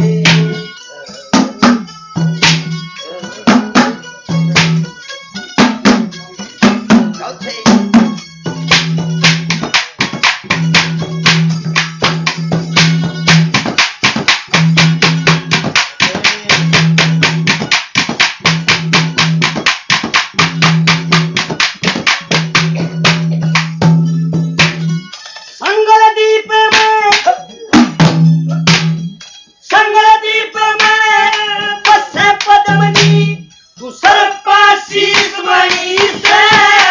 B: संगल दीप में बसे पद्मनी तू सर्पाशीष मणि से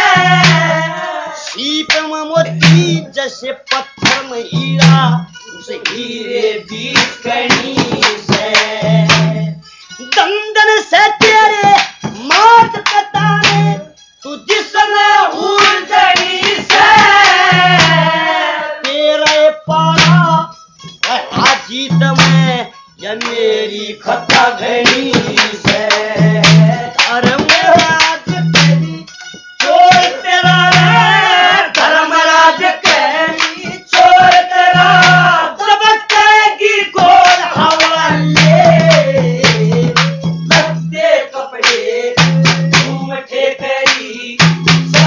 B: सीप में मोती जैसे पत्थर में हीरा उसे हीरे बीच कणी से दंदन से तेरे माथ कताने तू जिसने उर्जनी से तेरे पारा जीत में या मेरी खता घनी से धर्मराज करी चोर तेरा रे धर्मराज करी चोर तेरा सब कहेगी गोल हवाले लगते कपड़े तुम ठेकरी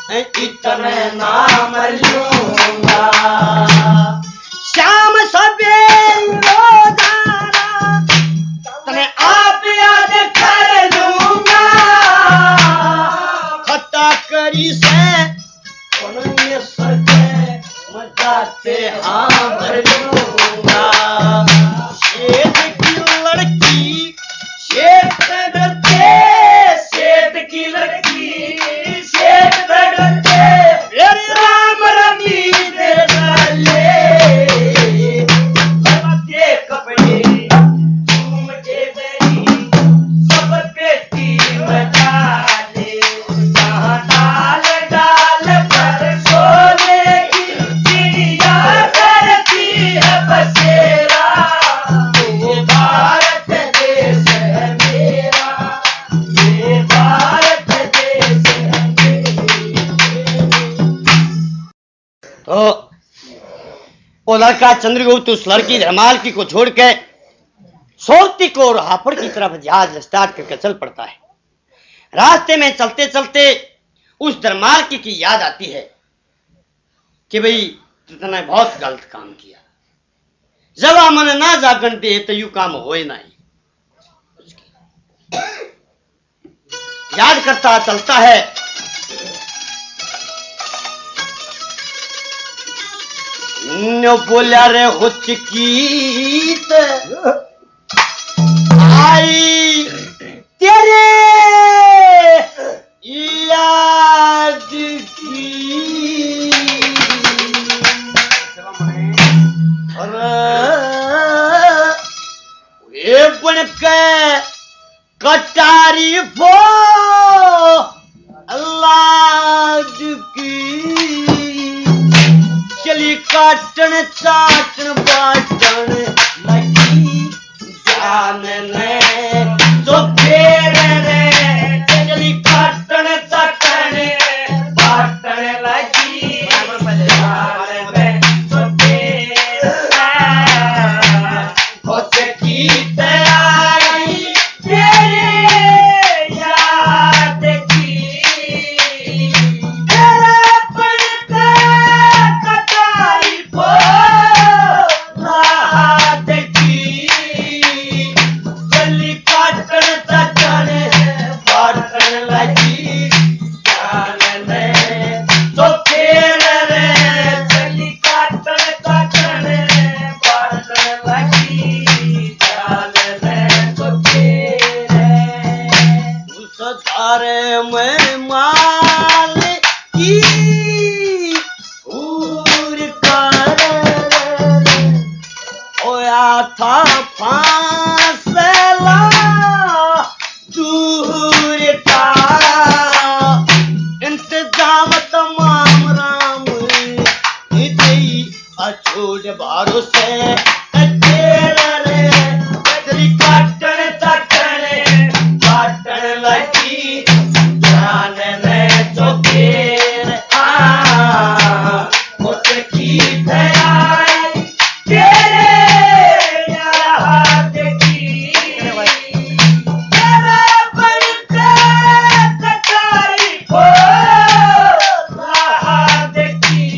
A: इतने नाम लूंगा, श्याम सवेरे रोजाना तने आप याद कर लूंगा, खता करी से उन्हें सके मजाते हाँ भर लूंगा, शेठ की लड़की शेठ डरते, शेठ की लड़की शेठ डरते, मेरे राम रमी दे डाले, के कपड़े झूम के मेरी सब पेटी में डाले, जहाँ डाल डाल पर सोने की चिड़िया करती है बसेरा, ये भारत देश है मेरा, ये भारत देश है मेरा। तो वो लड़का चंद्रगुप्त उस लड़की धर्मालकी को छोड़ के सोरती को और हापड़ की तरफ जहाज स्टार्ट करके चल पड़ता है। रास्ते में चलते चलते उस धर्मालकी की याद आती है कि भाई तुमने बहुत गलत काम किया, जब मन ना जागन दे तो यू काम होए नहीं। याद करता चलता है, बोला रे हो चिकीत आई तेरे याद की, ये बन के कटारी वो अल्लाह की, चली काटन चाटन बाटन लगी जान ने जो फेर रे, चली काटन चाटन बाटन लगी जान ने जो फेर हो चकी तैयारी तेरे याद की, तेरे पड़ते कटाई को रात की, चली काटन चाटन बाटन लगी जान ने तो फेर रे, चली काटन चाटन बाटन लगी जान ने तो फेर, उस धारे में माल की पूर कर होया था फासला दूर का, इंतजाम तमाम राम अछूट भरोसे तेरे रे, तेरी काटन चाटन बाटन लगी जान ने जो फेर की तैयारी तेरे याद की, तेरे बनते कटारी को रात की,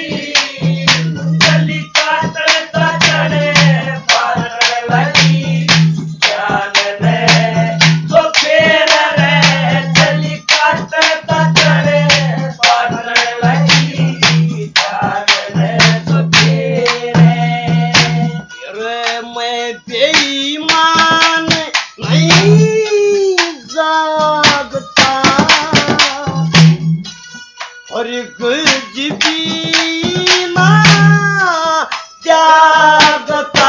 A: चली काटन चाटन बाटन लगी जान ने जो फेर रे, चली काटन चाटन बाटन लगी जान ने जो फेर, मैं बेईमान नहीं जागता और कुछ भी ना त्यागता,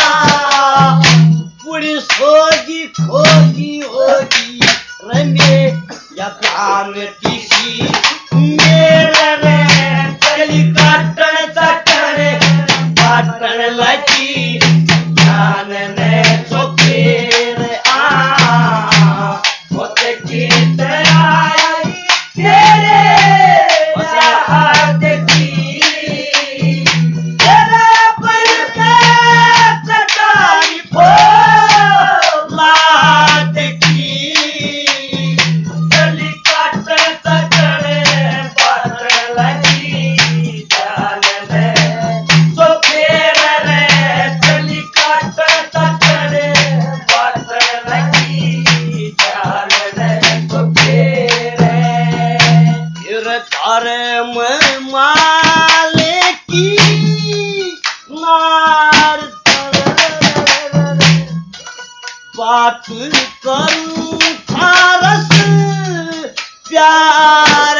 A: पुलिस होगी खोगी होगी रमे या प्राण किसी मेरे रे, चली काटन चाटन बाटन लगी जान ने जो फेर होते की तैयारी तेरे याद की, तेरे बनते घर में माले की नार बात करूं फारस प्यार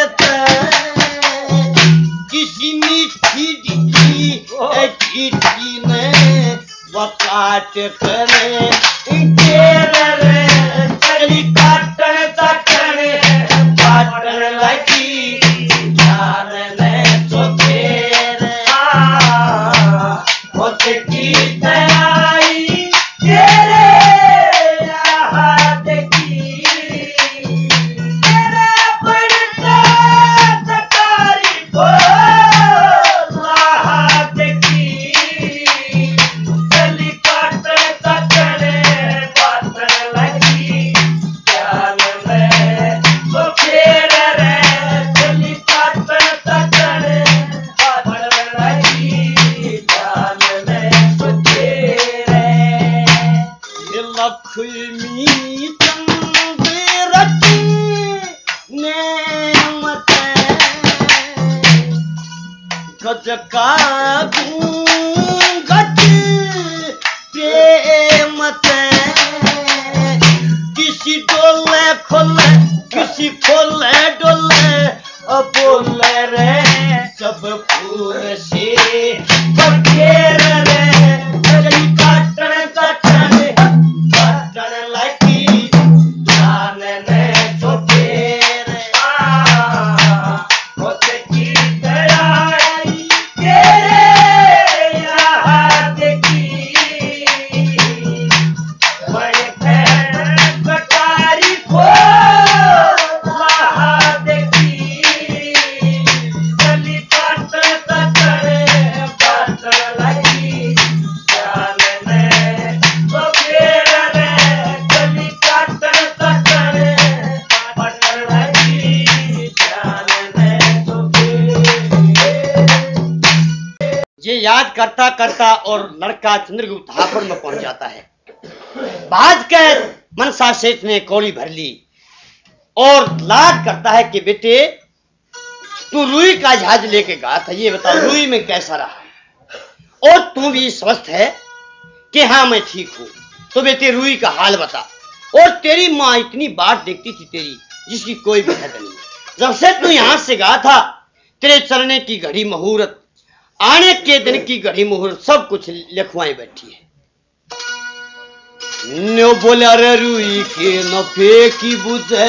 A: किसी मीठी डिठी ने वकाट करे चली काटन चटन पाटन लगी जान ने चोखेर होते की तैयारी तेरे याद की तेरे पड़ते तकारी को राहत की चली काटन चटन पाटन लगी जान में चोखेर रे चली काटन चटन पाटन लगी जान में चोखेर लक्ष्मी चंद्र नेमत गज का घूंघट प्रेम किसी डोले खोले किसी खोले डोले बोले रे सब फूल से बखेर रे चली काटन चटन पाटन लगी जान ने चोखेर होते की तैयारी तेरे याद की बड़े पैर कटारी को राहत की चली काटन चटन पाटन लगी जान ने चोखेर रे चली काटन चटन पाटन लगी जान ने चोखेर। ये याद करता करता और लड़का चंद्रगुप्त हापुड़ में पहुंच जाता है। बाज के मनसा सेठ ने कौड़ी भर ली और लाड करता है कि बेटे तू रुई का जहाज लेके गया था, ये बता रुई में कैसा रहा और तू भी स्वस्थ है कि हाँ मैं ठीक हूं, तो बेटे रुई का हाल बता। और तेरी माँ इतनी बात देखती थी तेरी जिसकी कोई भी हद नहीं। जब से तू यहां से गया था तेरे चलने की घड़ी मुहूर्त, आने के दिन की घड़ी मुहूर्त सब कुछ लिखवाई बैठी है। नो बोला रे रुई के नफे की बुझे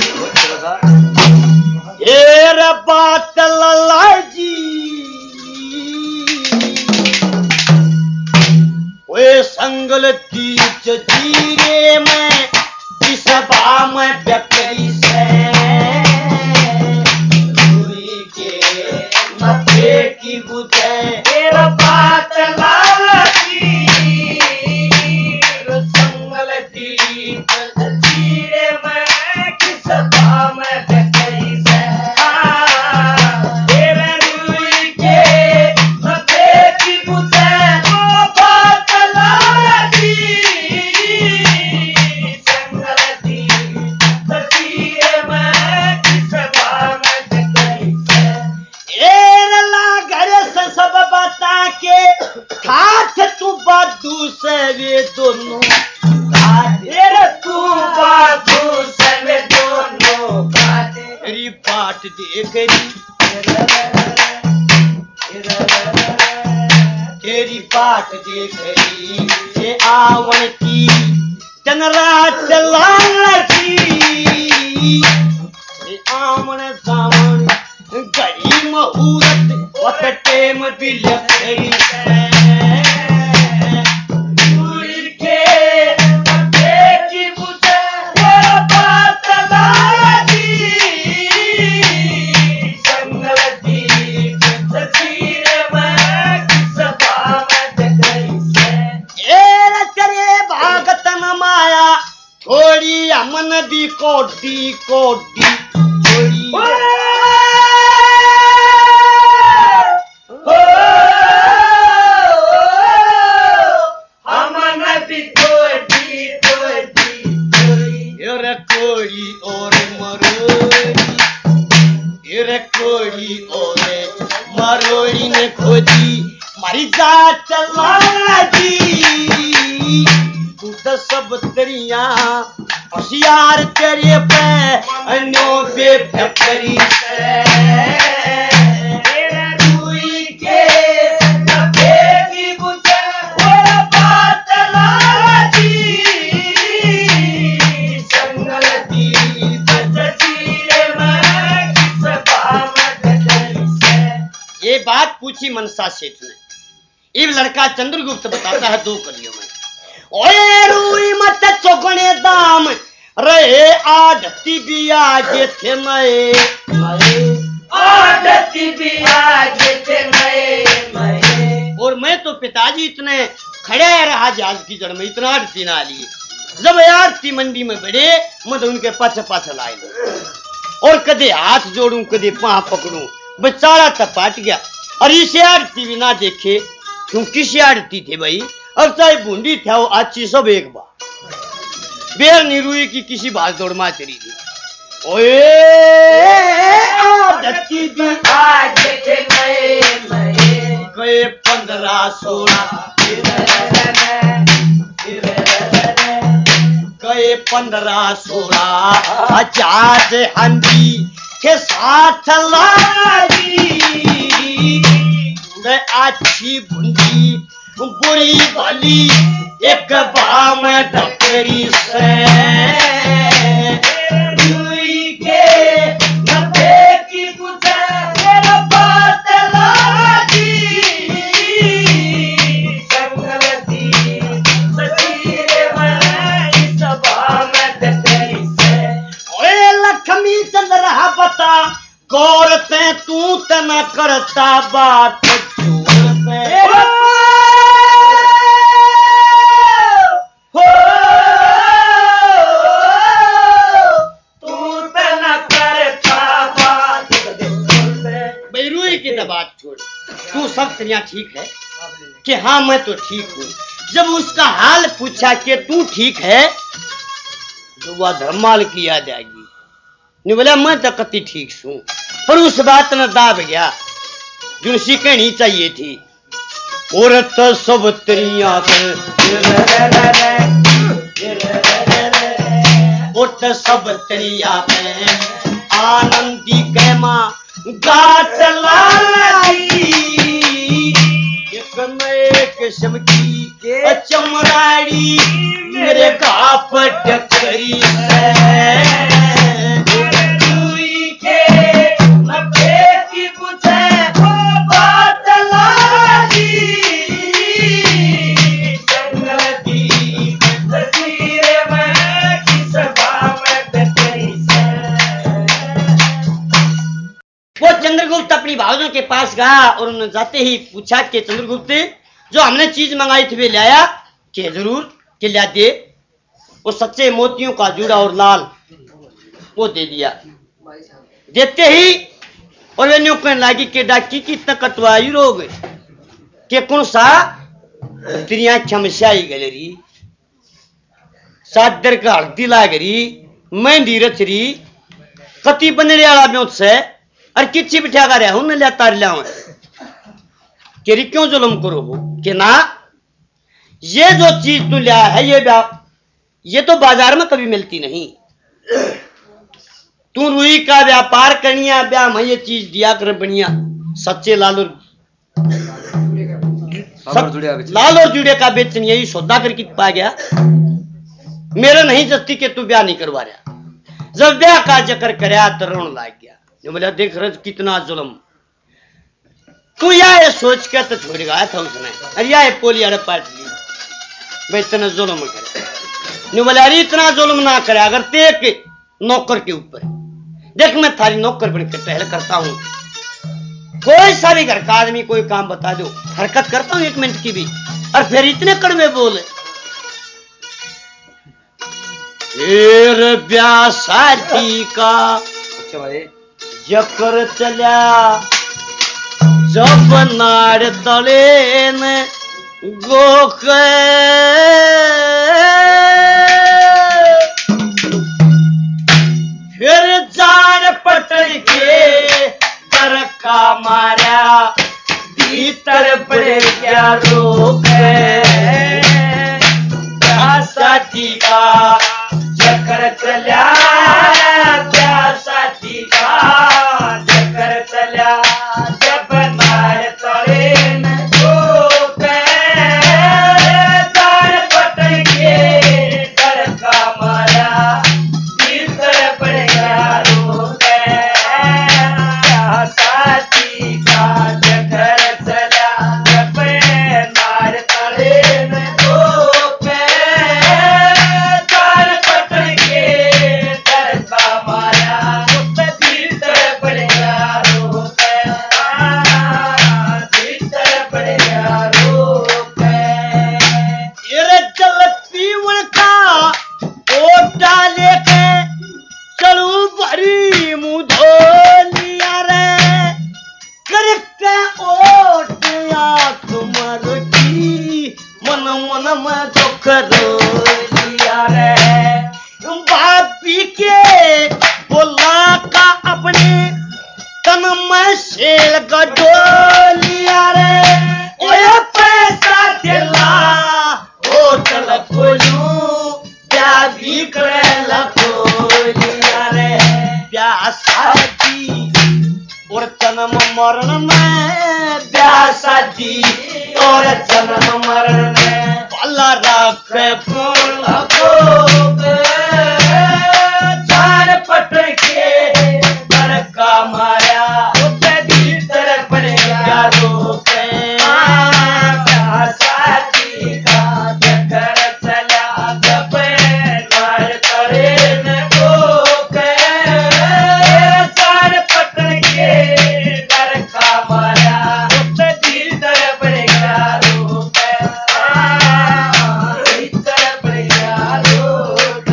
A: ये रे बात लला जी वे संगल तीच जीरे में इस बा में व्यक्ति से रुई के नफे की बुझे ये रे बात लला जी संगल तीच जीरे में किस बा में व्यक्ति से तेरे रुई के नफे की बुझे वो बात लला जी संगल तीच जीरे में किस बा में व्यक्ति से एरला घर से सब बता के खाट तू बादू से वे दोनों तेरे तू बादू से वे दोनों तेरी बाट देख तेरी बाट देख ये आवन की चंद्रा चला की आमन सामन घड़ी मुहूर्त वत टेम भी लखई दूरी के नफे की बुझे वो बात लागी संगल दीप तस्वीर में किस बात गई से ए करे भागत न माया थोड़ी अमन दी कोटी कोटी थोड़ी कोड़ी ओरे मरोड़ी ने खोजी मारी जात लाजी तू तो सब तरिया होशियार तेरे पे अन्यों बेफिक्री से रुई के नफे की बुझे और बात लाजी संगलती बचीरे मैं किस बामत से। ये बात पूछी मनसा सेठ ने। इब लड़का चंद्रगुप्त बताता है 2 कलियों में ओए रुई मत चौगने दाम रे आदती भी आगे थे नए आदती भी आगे थे नए। और मैं तो पिताजी इतने खड़े रहा जहाज की जड़ में इतना आदती ना लिए जब आरती मंडी में बढ़े मैं तो उनके पाछे पाछे लाए और कदे हाथ जोड़ू कदे पांव पकड़ू बेचारा तपाट गया और इसे आरती भी ना देखे क्यों किसी आरती थे भाई अब चाहे बूंदी था वो अच्छी सब एक बार बेर निरुई की किसी भाग दौड़ में चली थी ओए आदती भी आगे थे गए 15-16 गए 15-16 जहाज हंडी के साथ लागी अच्छी बूंदी बुरी भली एक बाम ढकरी से रुई के नफे की बुझे तेरा बात लागी संगलती सचीरे मैं इस बाम ढकरी से। ओए लक्ष्मी चंद्र रहा बता गौर ते तू तना करता बात बात छोड़ तू सब तरिया ठीक है कि हाँ मैं तो ठीक हूँ। जब उसका हाल पूछा कि तू ठीक है तो वह धर्माल की याद आएगी नहीं बोला मैं तो कति ठीक हूँ पर उस बात ने दाब गया जो सीखनी चाहिए थी और तो सब तरिया तो सब तरिया आनंदी कहमा गात लाई एक नए किस्म की चमराड़ी मेरे गाप टकरी से रुई के नफे की बुझे बात लागी संगलती तस्वीर में किस बामत करी से। वो चंद्रगुप्त अपनी भावजों के पास गया और उन्होंने जाते ही पूछा कि चंद्रगुप्त जो हमने चीज मंगाई थी वे लाया कि जरूर कि ला दे। वो सच्चे मोतियों का जूड़ा और लाल वो दे दिया। देते ही और वे न्यू कहने लगी कि डाकी की इतना कटवाई रोग के कौन सा त्रिया क्षमस्याई गलरी सादर का हल्दी लागरी मेहंदी रचरी कति बनने वाला में उससे और किसी बिठा कर रहा हूं न लिया तार लिया केरी क्यों जुल्म करो हो कि ना ये जो चीज तू लिया है ये तो बाजार में कभी मिलती नहीं। तू रुई का व्यापार करनिया ब्याह में ये चीज दिया कर बढ़िया सच्चे लाल और जुड़े का बेचन यही सौदा करके पा गया मेरा नहीं जस्ती के तू ब्याह नहीं करवा रहा। जब ब्याह का जिक्र कराया तो रोन लाग गया जो बोला देख रज कितना जुल्म तू ये सोच के तो छोड़ गया था उसने अरे ये पोलिया ने पाट ली भाई इतना जुल्म करे नहीं बोला अरे इतना जुल्म ना करे अगर ते नौकर के ऊपर देख मैं थारी नौकर बन के टहल करता हूं कोई सा भी घर का आदमी कोई काम बता दो हरकत करता हूं 1 मिनट की भी और फिर इतने कड़वे बोले फिर ब्याह शादी का जकर चल्या जब नाड़ तले ने गोख फिर जान पटक के
B: भीतर पड़े क्या रोग साथी का चक्कर चल्या साथी का चक्कर चल्या जब नार तड़े तार पटन के डर का मारा भीतर पड़ गया रोग साथी का चक्कर चल्या जब नार तड़े भाभी के बोला का अपने तन में शेल का डोलिया रे ओए पैसा दिला ओ चल कोलू क्या भी करे लखोलिया रे प्यासा दी और जन्म मरण में प्यासा दी और जन्म मरण में भला रख फूल चार पट के डर का माया भीतर पड़ गया रोग साथी का चक्कर चला जब नार तड़े चार पट के डर का माया भीतर पड़ गया रोग भीतर पड़ गया रोग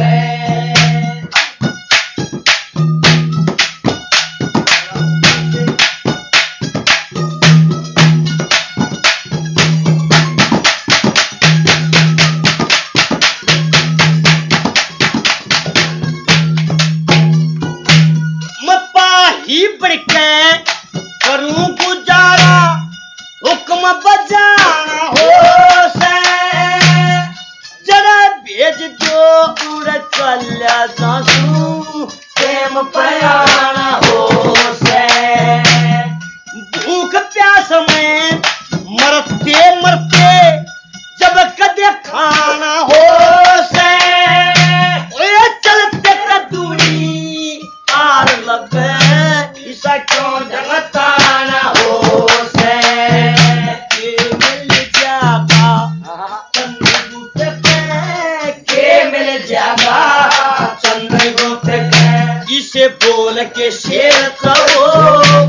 B: ही बढ़ के करूं गुजारा हुक्म बजाना हो से जरा भेज दो उड़ चलिया सासू प्रेम प्रयाण हो से भूख प्यास में मरते मरते जब कदे खाना हो से चलते कदूरी आर लगे ऐसा क्यों जगताना हो से मिल जागा चंद्रगुप्त के मिल जागा चंद्रगुप्त के इसे बोल के शेर कहो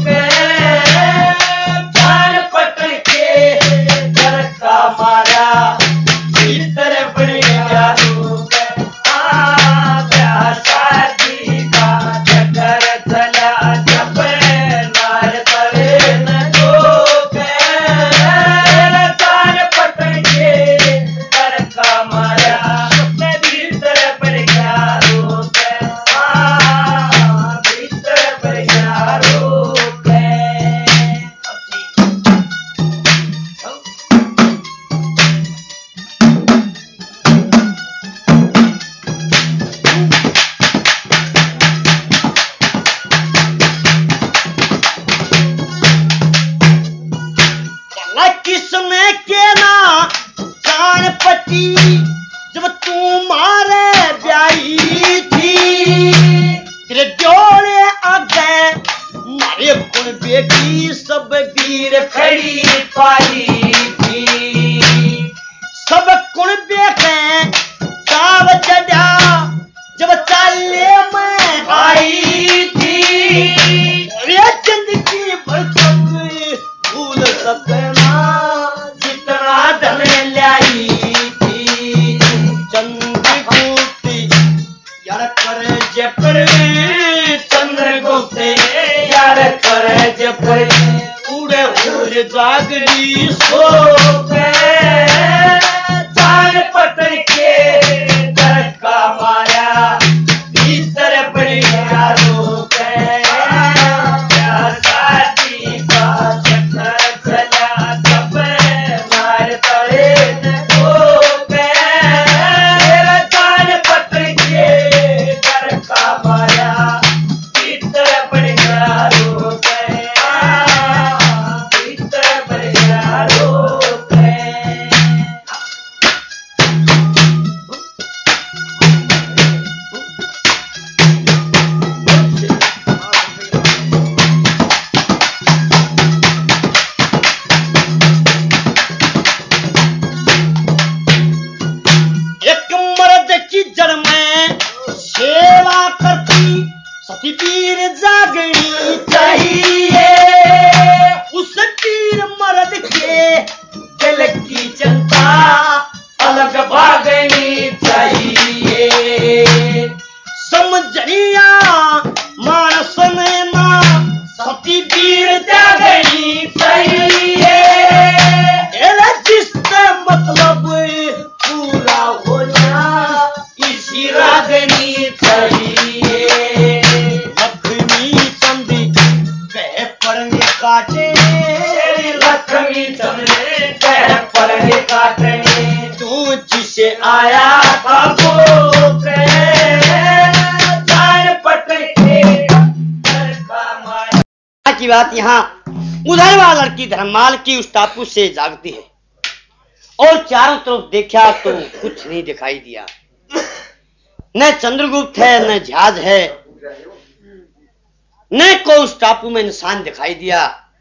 B: चार पटन के डर का मारा भीतर पड़ गया रोग साथी का चक्कर चला जब नार तड़े चार पटन के डर का मारा भीतर पड़ गया रोग भीतर पड़ गया रोग किसने के ना जान पटी जब तू मारे ब्याई थी तेरे जोड़े आगे मारे गुण बेटी सब वीर खड़ी पाई थी सब गुण बेटे चाव चढ़ा जब चाले में आई थी जिंदगी भर भूल सकना जितना धन लाई थी चंद्रगुप्त यार करे जपर चंद्रगुप्त यार करे जपर उड़े उड़ जागरी सो चार पटन के डर का माया भीतर पड़ गया रोग साथी का चक्कर चला वीर त्यागनी चाहिए,
A: जिससे मतलब पूरा हो जा
B: इसी रागनी चाहिए।
A: लक्ष्मी चंदी कह पढ़ने काटे,
B: लक्ष्मी चंद्र कह पढ़ने काटने,
A: तू जिसे
B: आया था वो
A: की बात यहाँ उधर वह लड़की धर्माल की उस टापू से जागती है और चारों तरफ देखा तो कुछ नहीं दिखाई दिया। न चंद्रगुप्त है, न जहाज है, न को उस टापू में निशान दिखाई दिया।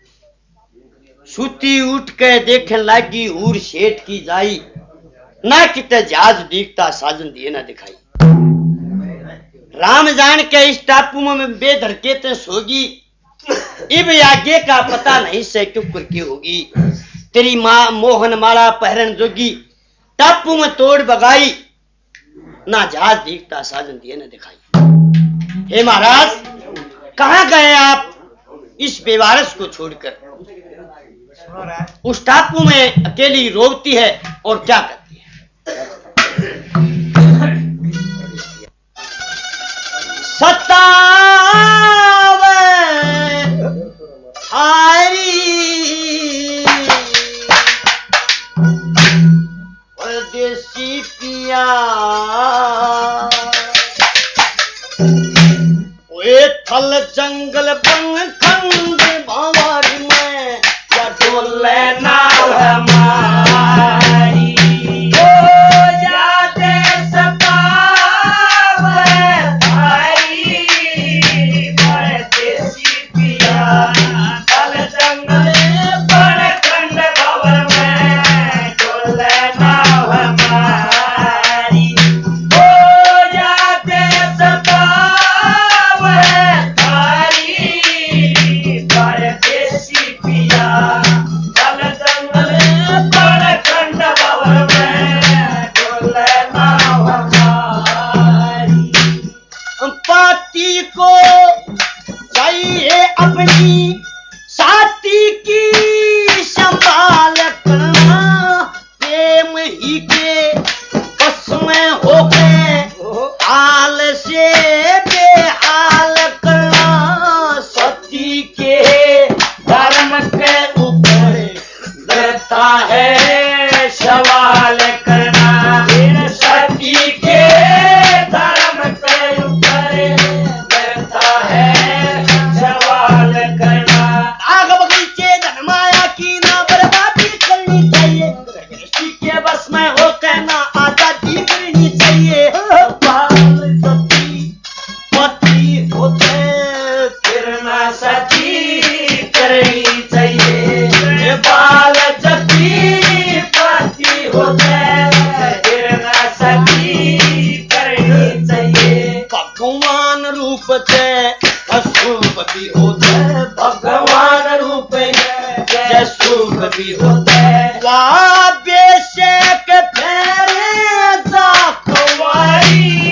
A: सूती उठ के देखने लगी हूर सेठ की जाई, न किते जहाज दिखता साजन दिए न दिखाई। राम जान के इस टापू में बेधड़के ते सोगी, इब आगे का पता नहीं से क्यों करके होगी। तेरी माँ मोहन माला पहरन जोगी, टापू में तोड़ बगाई, ना जहाज दिखता साजन दिए न दिखाई। हे महाराज, कहाँ गए आप इस बेवारस को छोड़कर? उस टापू में अकेली रोती है और क्या करती है? सतावे हारी परदेसी पिया, ओए थल जंगल बन खंड भंवर में या डोले नाव हमारी।
B: ओ यादे सतावे भाई परदेसी पिया, थल जंगल बन खंड भंवर में डोले नाव हमारी। ओ यादे सतावे भाई परदेसी पिया, थल जंगल बन खंड भंवर में डोले नाव हमारी।
A: पाती को चाहिए अपनी साथी की संभाल करना, प्रेम ही के बस में हो गए हाल से बेहाल करना। सती के
B: धर्म के ऊपर डरता है सवाल करना, सती के धर्म के ऊपर डरता है सवाल करना।
A: आग बगीचे धर्माया की ना बर्बादी करनी चाहिए, कृषि के बस में हो कहना आजादी करनी चाहिए। बाल सती पति होते
B: फिरना सती करनी चाहिए, बाल जती पति होते फिरना सती करनी चाहिए।
A: भगवान रूप से अशुभ भी होते,
B: भगवान रूप है शुभ भी होते,
A: वाह बेशक फेरे जा
B: कुंवारी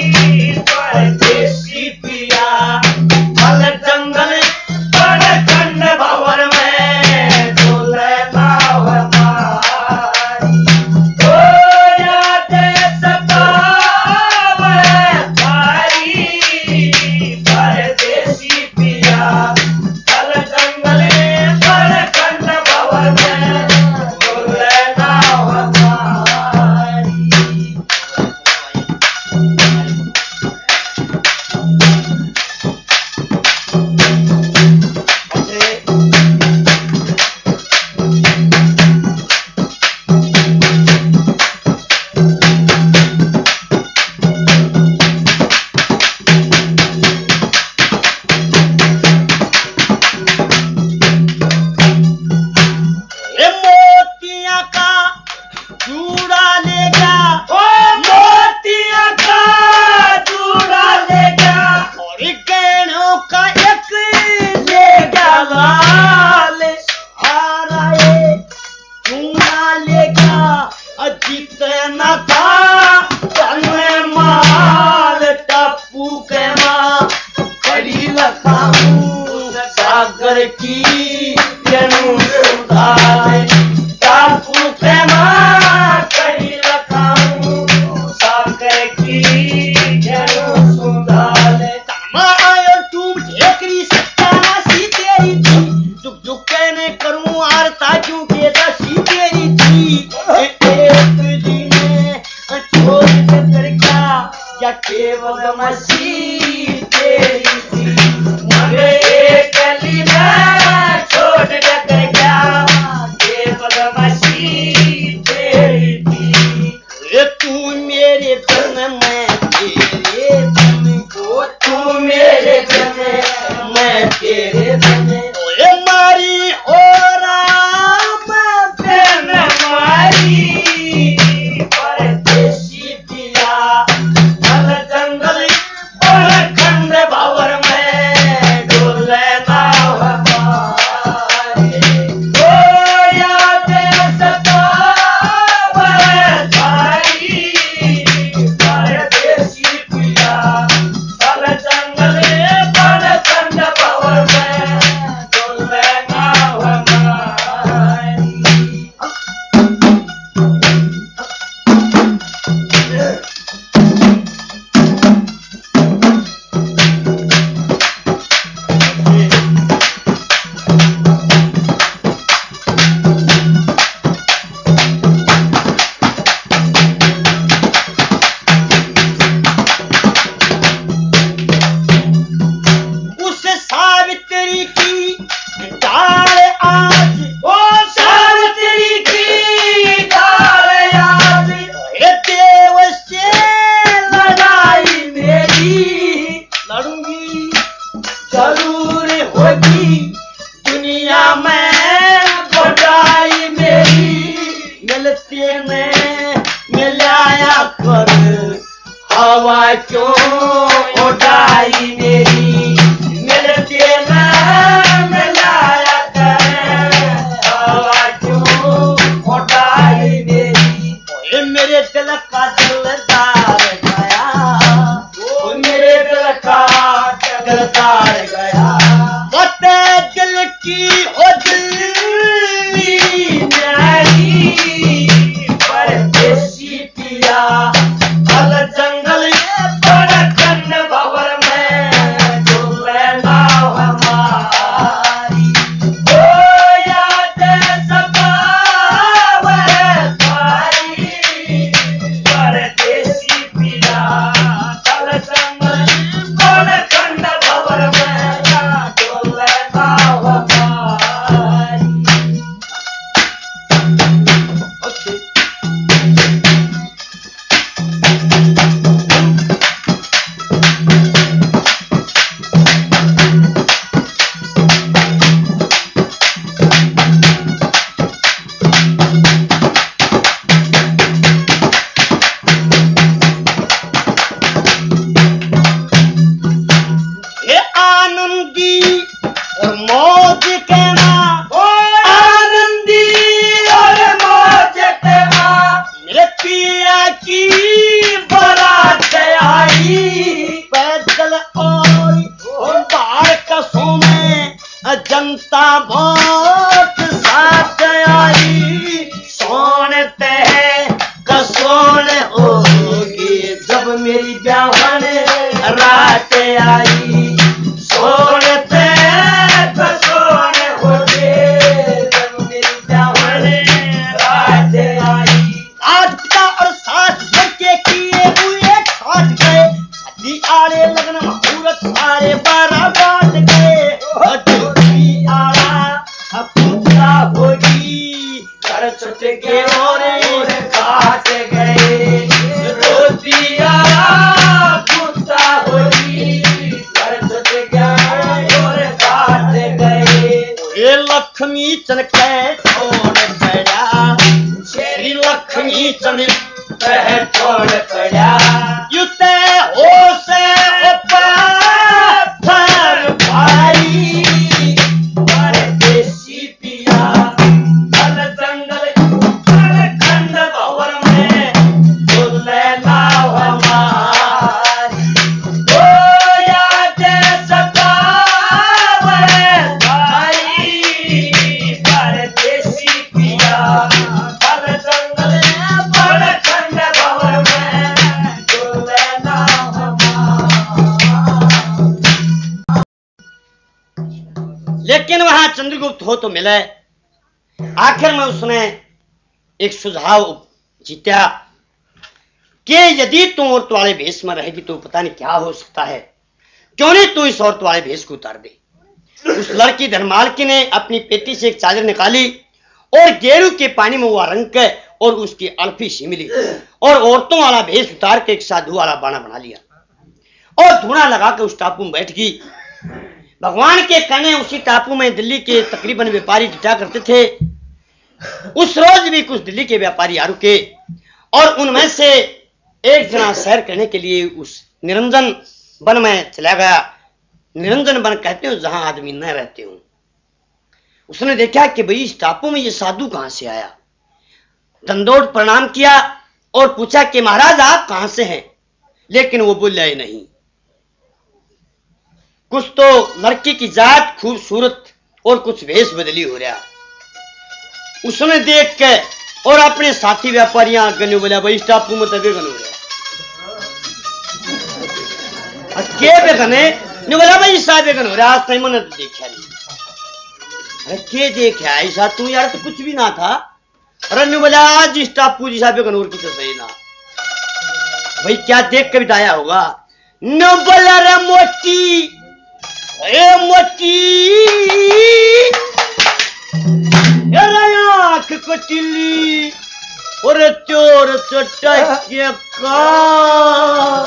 B: परदेसी पिया, थल जंगल बन खंड भंवर में डोले नाव हमारी। ओ यादे सतावे भाई परदेसी पिया, थल जंगल बन खंड भंवर में डोले नाव हमारी।
A: मोतिया का चूड़ा लेगा
B: ओ मोतिया का चूड़ा लेगा,
A: और गहनों का एक
B: लेगा लाल,
A: हारा चूड़ा लेगा। जितना था तन में माल टप्पू के माँ खड़ी लखाऊं सागर की
B: जनु सुधारे काकू प्रेमा कही लखाऊं साकर की जनु सुधारे
A: तमा आयो तुम ढेकरी सत्यानाशी तेरी थी जुग जुग कहने करूं आरता क्यों के दासी तेरी थी एक दिन छोड़ कर क्या
B: केवल मसीह तेरी थी मगर एक गली में छोड़ कर क्या केवल मसीह तेरी थी
A: तू मेरे धन में तेरे धन
B: को तू मेरे धन मैं तेरे धन
A: ओए मारी और
B: बहन मारी परदेसी पिया जल जंगल और खंड भवर में डोले नाव हमारे ओ याद सतावे सारी परदेसी पिया जल जंगल और खंड भवर में डोले नाव हमारी
A: उस सावित्री की डाल आज
B: ओ सावित्री की डाल आज
A: हे देव से
B: लड़ाई मेरी
A: लड़ूंगी
B: जरूर होगी दुनिया में बड़ाई मेरी
A: मिलते में मिलाया कर
B: हवा क्यों उड़ाई मेरी मिलते में मिलाया कर हवा क्यों उड़ाई मेरी
A: ओए मेरे दिल का दिलदार गया
B: ओ मेरे दिल का दिलदार गया
A: बते दिल की हो दिल्ली
B: न्यारी परदेसी पिया हल जंगल बड़ खंड भवर में डोले नाव हमारी ओ याद सतावे सारी परदेसी पिया हल जंगल बड़ खंड भवर में डोले नाव हमारी
A: ये आनंदी और मौज कहना
B: ओ आनंदी और मौज कहना
A: मेरे पिया की
B: बारात आई
A: पैदल और बाहर कसों में जनता बहुत साथ आई
B: सोनते कसोन होगी जब मेरी ब्याहन रात आई सोनते कसोन होगी जब मेरी ब्याहन रात आई
A: आज पिता और सास लड़के किए हुए साथ गए शादी आड़े लगन मुहूर्त सारे बारह बांट गए जोड़ी आड़ा पूजा होगी
B: कर छुट के और काट गए रोटिया कुत्ता होगी कर छुट गए और काट गए
A: ये लक्ष्मी चन के छोड़ पड़ा श्री लक्ष्मी चन
B: कह छोड़ पड़ा
A: युते हो से पत्थर भाई
B: परदेसी पिया हल जंगल हल खंड भवर में डोले नाव हमारी ओ याद सतावे सारी
A: लेकिन वहां चंद्रगुप्त हो तो मिले। आखिर में उसने एक सुझाव जीता कि यदि तू औरत वाले भेष में रहेगी तो पता नहीं क्या हो सकता है, क्यों नहीं तू इस औरत वाले भेष को उतार दे। उस लड़की धर्मालकी ने अपनी पेटी से एक चादर निकाली और गेरू के पानी में वो रंग के और उसकी अल्फी सिमली और औरतों वाला भेष उतार के एक साधु वाला बाणा बना लिया और धुआं लगा के उस टापू में बैठ गई। भगवान के कहने उसी टापू में दिल्ली के तकरीबन व्यापारी टिटा करते थे। उस रोज भी कुछ दिल्ली के व्यापारी आ रुके और उनमें से एक जना सैर करने के लिए उस निरंजन वन में चला गया। निरंजन वन कहते हो जहां आदमी न रहते हो। उसने देखा कि भाई इस टापू में ये साधु कहां से आया। दंडोत प्रणाम किया और पूछा कि महाराज आप कहां से हैं, लेकिन वो बोला ही नहीं। कुछ तो लड़की की जात खूबसूरत और कुछ भेष बदली हो रहा। उसने देख के और अपने साथी व्यापारियां गने बोला भाई इस टापू में तबे गन हो रहा के बेगने ने बोला भाई ईसा बेगन हो रहा। आज तक मैंने तो देखा नहीं। अरे के देखा ऐसा तू यार तो कुछ भी ना था। अरे ने बोला आज इस टापू जैसा बेगन और की तो सही ना भाई क्या देख के बिताया होगा। न बोला रे मोती ए मोती आंख को चिल्ली और चोर चटके का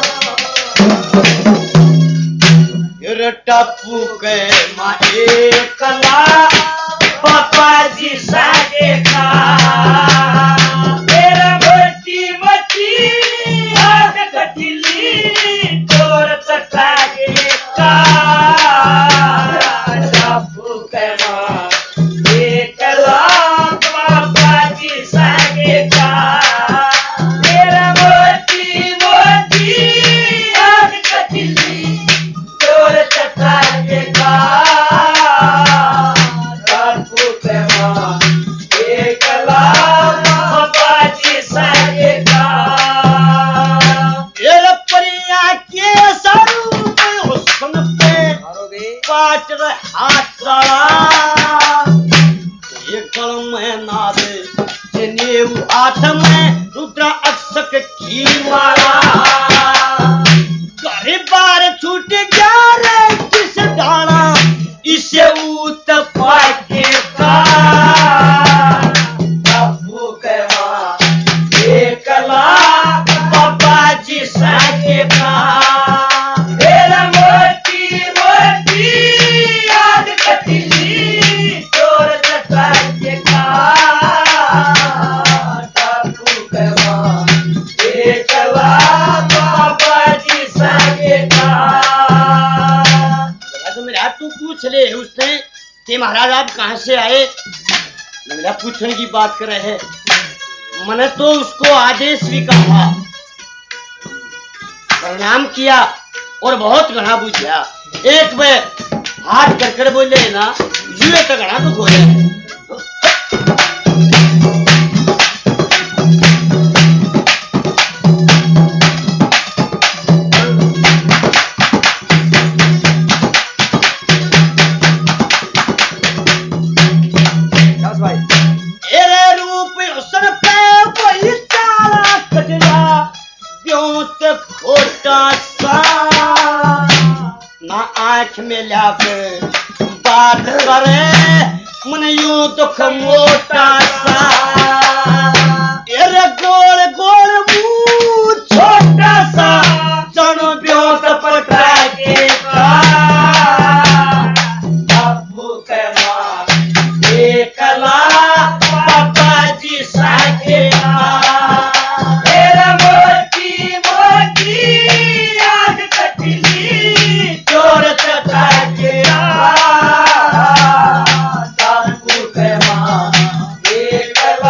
A: टापू के माए कला पापा जी सागे का मेरा मोती मोती आंख को चिल्ली चोर चटके का टापू के माए कला पापा जी सागे का मेरा मोती मोती आंख को चिल्ली चोर चटके का टापू के माए कला पापा जी सागे का ये परिया के स्वरूप हुस्न पे काट रहे हाथ चढ़ा ये कलम में नादे जनेऊ हाथ में रुद्र अक्षक की माला घर बार छूट गया रे किस डाला इसे ऊत पाके का टापू के माए कला पापा जी सागे का मेरा मोती मोती याद कटिली चोर चटके का टापू के माए कला पापा जी सागे का। तो मेरा तू पूछ ले उसने कि महाराज आप कहां से आए। मेरा पूछने की बात कर रहे हैं। मैंने तो उसको आदेश भी कहा, प्रणाम किया और बहुत घना बुझा। एक बार हाथ कर बोले ना जुए तो घना दुख हो जाए। आंख में लाके बात करे मन यूं दुख मोटा सा तेरे गोल गोल मुंह छोटा सा जनो ब्योत पटा के का टापू के माए कला पापा जी सागे तेरा मोती मोती याद कटिली चोर चटके टापू के माए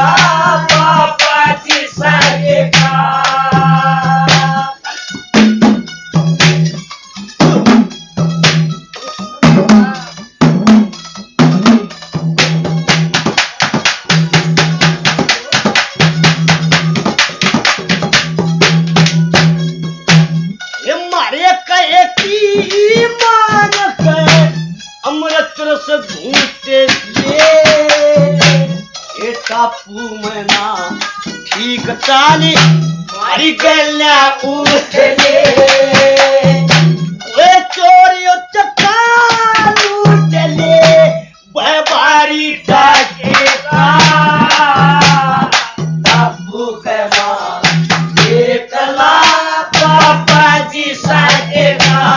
A: टापू में ना ठीक चाली मारी गल्या उठले वे चोरियों चक्का लूटले बारी डाके टापू के मां एकला पापा जी साके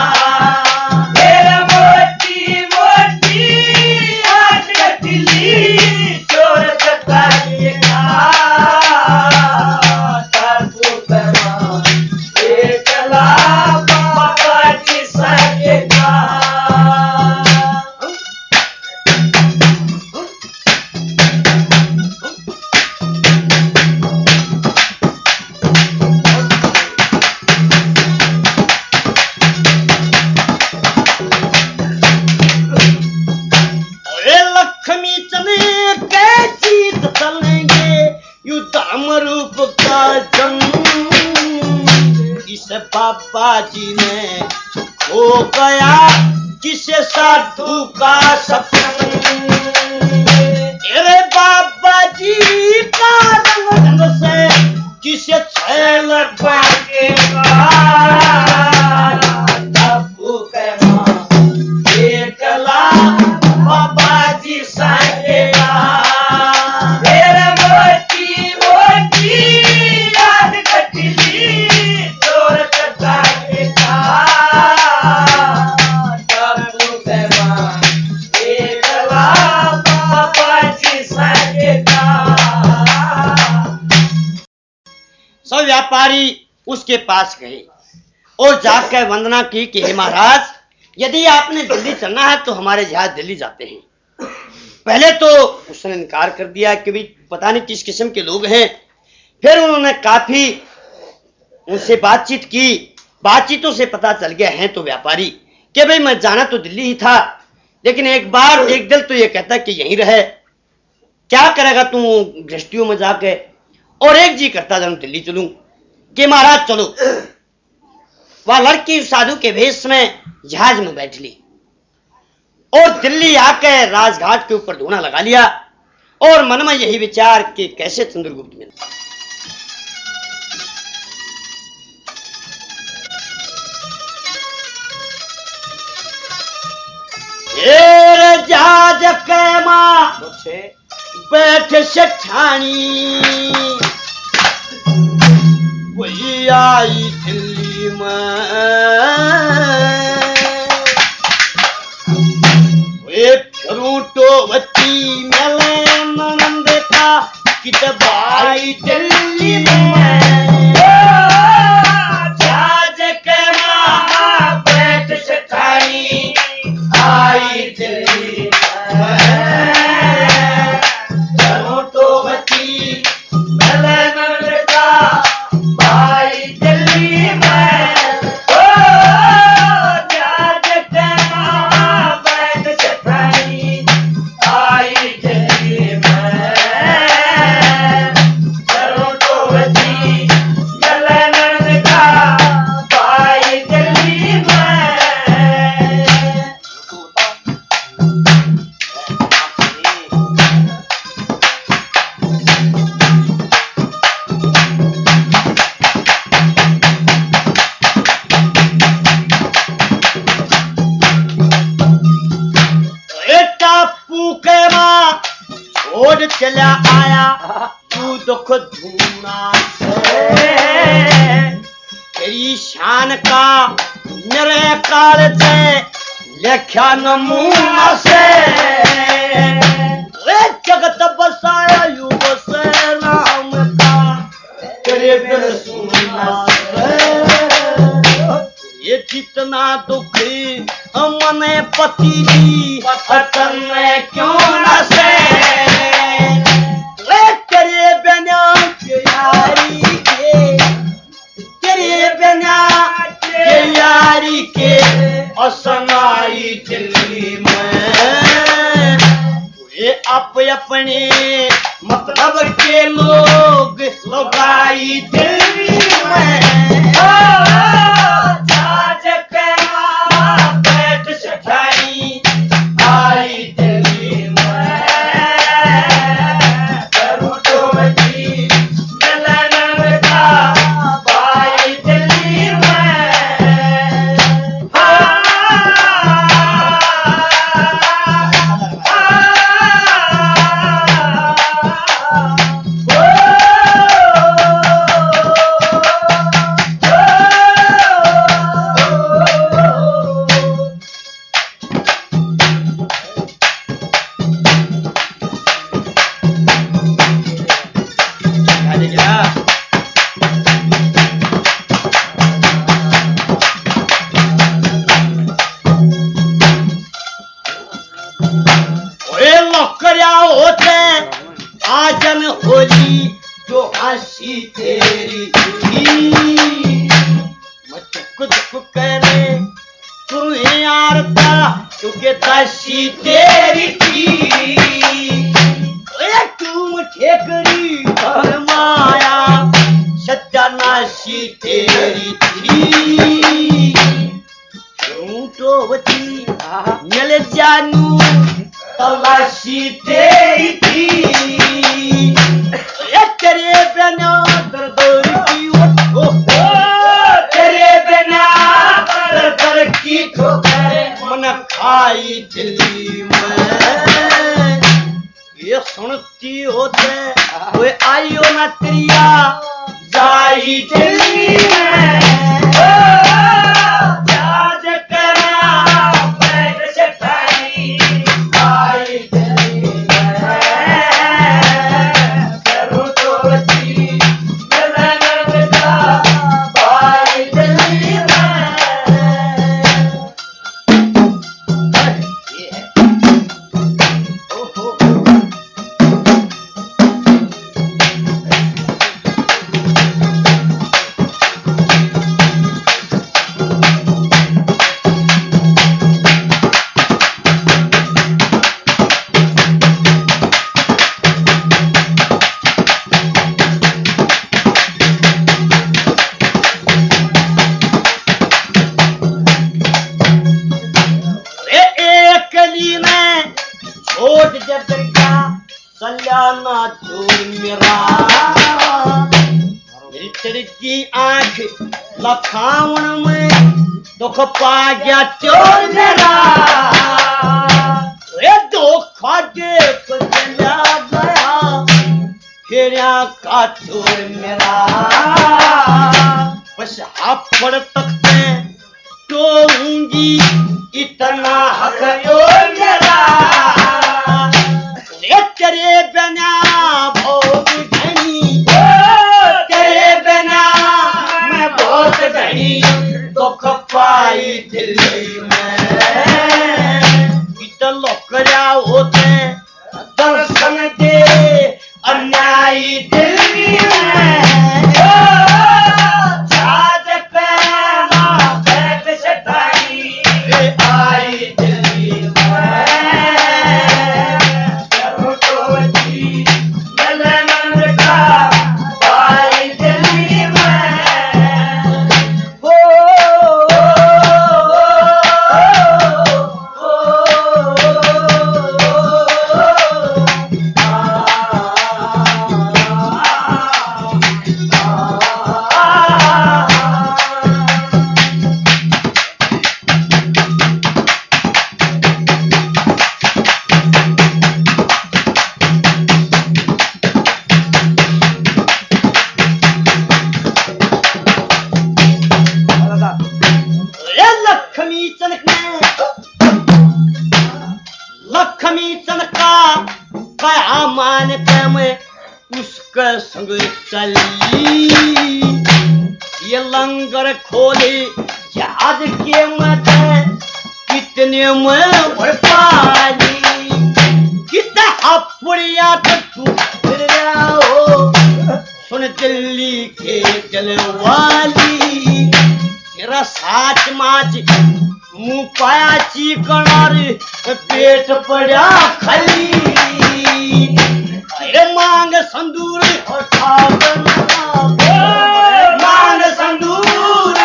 A: बाबा जी ने खो गया किसे साधु का सत्संग अरे बाबा जी का रंग से किसे छैल पाकेगा टापू के मां एकला बाबा जी साकेगा सब व्यापारी उसके पास गए और जाकर वंदना की कि हे महाराज, यदि आपने दिल्ली चलना है तो हमारे जहाज दिल्ली जाते हैं। पहले तो उसने इनकार कर दिया कि भाई पता नहीं किस किस्म के लोग हैं। फिर उन्होंने काफी उनसे बातचीत की। बातचीतों से पता चल गया है तो व्यापारी कि भाई मैं जाना तो दिल्ली ही था, लेकिन एक दिल तो ये कहता कि यहीं रहे, क्या करेगा तू गृहस्थियों में जाके, और एक जी करता था दिल्ली चलूं कि महाराज चलो। वह लड़की साधु के भेष में जहाज में बैठ ली और दिल्ली आकर राजघाट के ऊपर धूना लगा लिया और मन में यही विचार कि कैसे चंद्रगुप्त मिले। जहाज के मां बैठ सेठानी वही आई दिल्ली में वे फ्रूटो बच्ची मेले नंद का कित भाई दिल्ली में जहाज के मां बैठ सेठानी आई दिल्ली में चला आया तू दुख धूना से तेरी शान का मेरे काल से लेख्या नमूना से जगत बसाया युग से राम का तेरे बिन सुना ये जितना दुखी मने पति दी पतन में क्यों न से तेरे बिना यारी के असनाई दिल्ली में वे अपने मतलब के लोग लगाई दिल्ली में जहाज के मां बैठ सेठानी आई दिल्ली में क्या होते आजन होली जो हंसी तेरी थी मैं चुक चुक करे तुम्हें यारता क्योंकि दशी तेरी थी तुम ठेकरी घर माया सत्यानाशी तेरी थी झूठोवती मिल जानू तलाशी तेरी थी तेरे बिना दर्द की तेरे बिना दर्द की ठोकर मन खाई दिल्ली में ये सुनती होते कोई आयो न त्रिया जाई दिल्ली में की आंख लखावन में दुख पा गया चोर मेरा धोखा देख चला गया फेरिया का चोर मेरा बस हापड़ तक में टोऊंगी इतना हक मेरा तेरे बिना भोग घनी तेरे बिना मैं बहुत घनी दुख पाई दिल्ली में इत लोकरा होते दर्शन दे अन्यायी दिल्ली में छाज पे बैठ सताई आई दिल्ली में संग चली ये लंगर खोले जहाज के मत कितने में पानी कितना हपुड़िया तो तू फिर हो सुन दिल्ली के जलवाली तेरा साच माच मुंह पाया चिकन और पेट पड़ा खली मांग संदूर मांग संदूर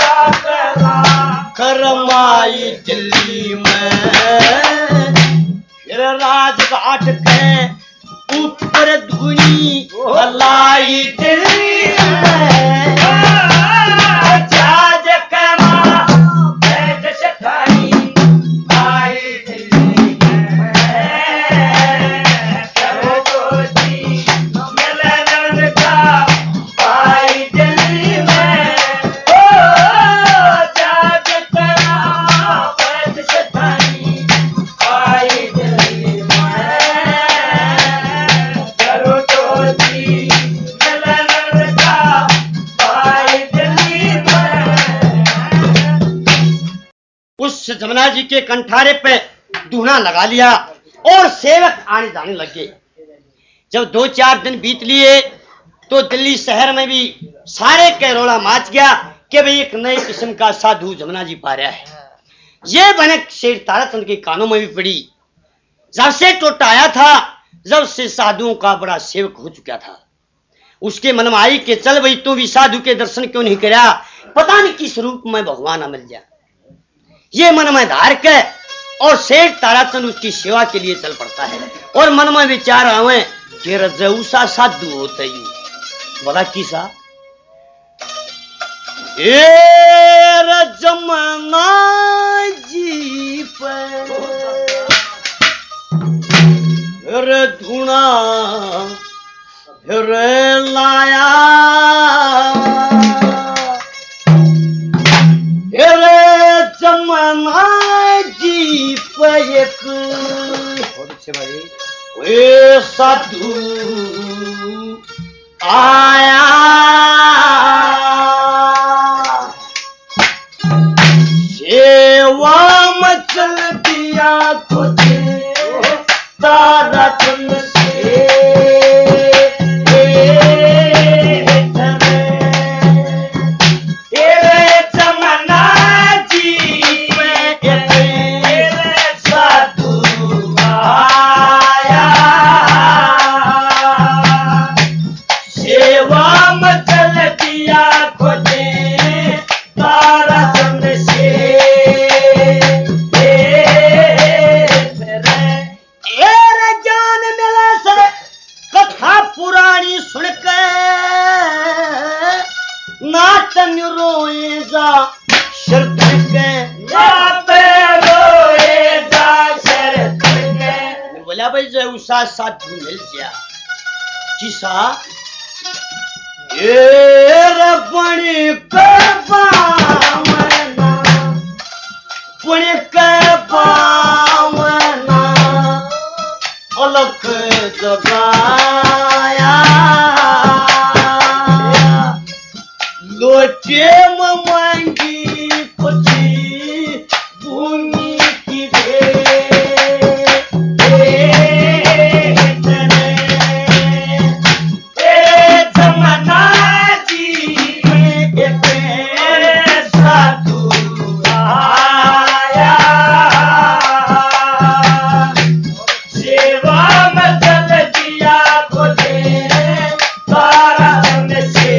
A: करमाई दिल्ली में फिर राजघाट के ऊपर धुनी लाई दिल्ली में जहाज कमा बैठ सठाई आई दिल्ली में जमुना जी के कंठारे पे दूना लगा लिया और सेवक आने जाने लगे। जब 2-4 दिन बीत लिए तो दिल्ली शहर में भी सारे कैरोला माच गया कि भाई एक नए किस्म का साधु जमुना जी पा रहा है। ये भनक शेर ताराचंद के कानों में भी पड़ी। जब से टोटा आया था, जब से साधुओं का बड़ा सेवक हो चुका था, उसके मन में आई कि चल भाई तू भी साधु के दर्शन क्यों नहीं करा, पता नहीं किस रूप में भगवान मिल जाए। ये मन में धार के और शेर ताराचंद उसकी सेवा के लिए चल पड़ता है। और मन में विचार आवे कि रजऊसा साधु होते यू बोला किसा जमुना जी पर धुना फिर लाया जमुना जी पे एक बहुत अच्छे भाई साधु आया सेवा मचल दिया कुछ ताराचंद से जमुना जी में साधु आया सेवा मचल दिया खोजे ताराचंद से। जान मिला सर कथा पुरानी सुनकर नाचन रोए जा शर बोला भाई जो उषा साधु मिल गया किसा बड़ी पावना अलख जगाया लोटे मांगी कुछ भूमि की जमुना जी में एक साधु आया सेवा मचल दिया खोजे ताराचंद से।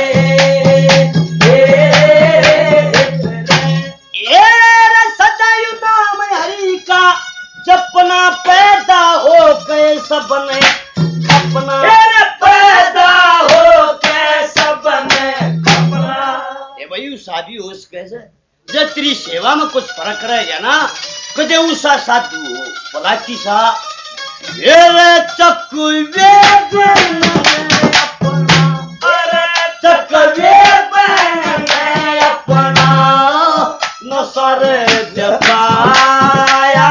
A: सदैव नाम हरि का जपना पैदा हो गए सबने अपना पैदा हो गए सबने अपना। ये भाई शादी हो कैसे जब तेरी सेवा में कुछ फर्क रहेगा ना कदे उषा साधु हो बोला किसा चकुवे अपना नसर जपाया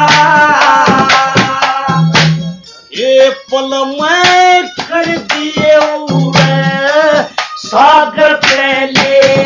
A: ये पल में कर दिए सागर पहले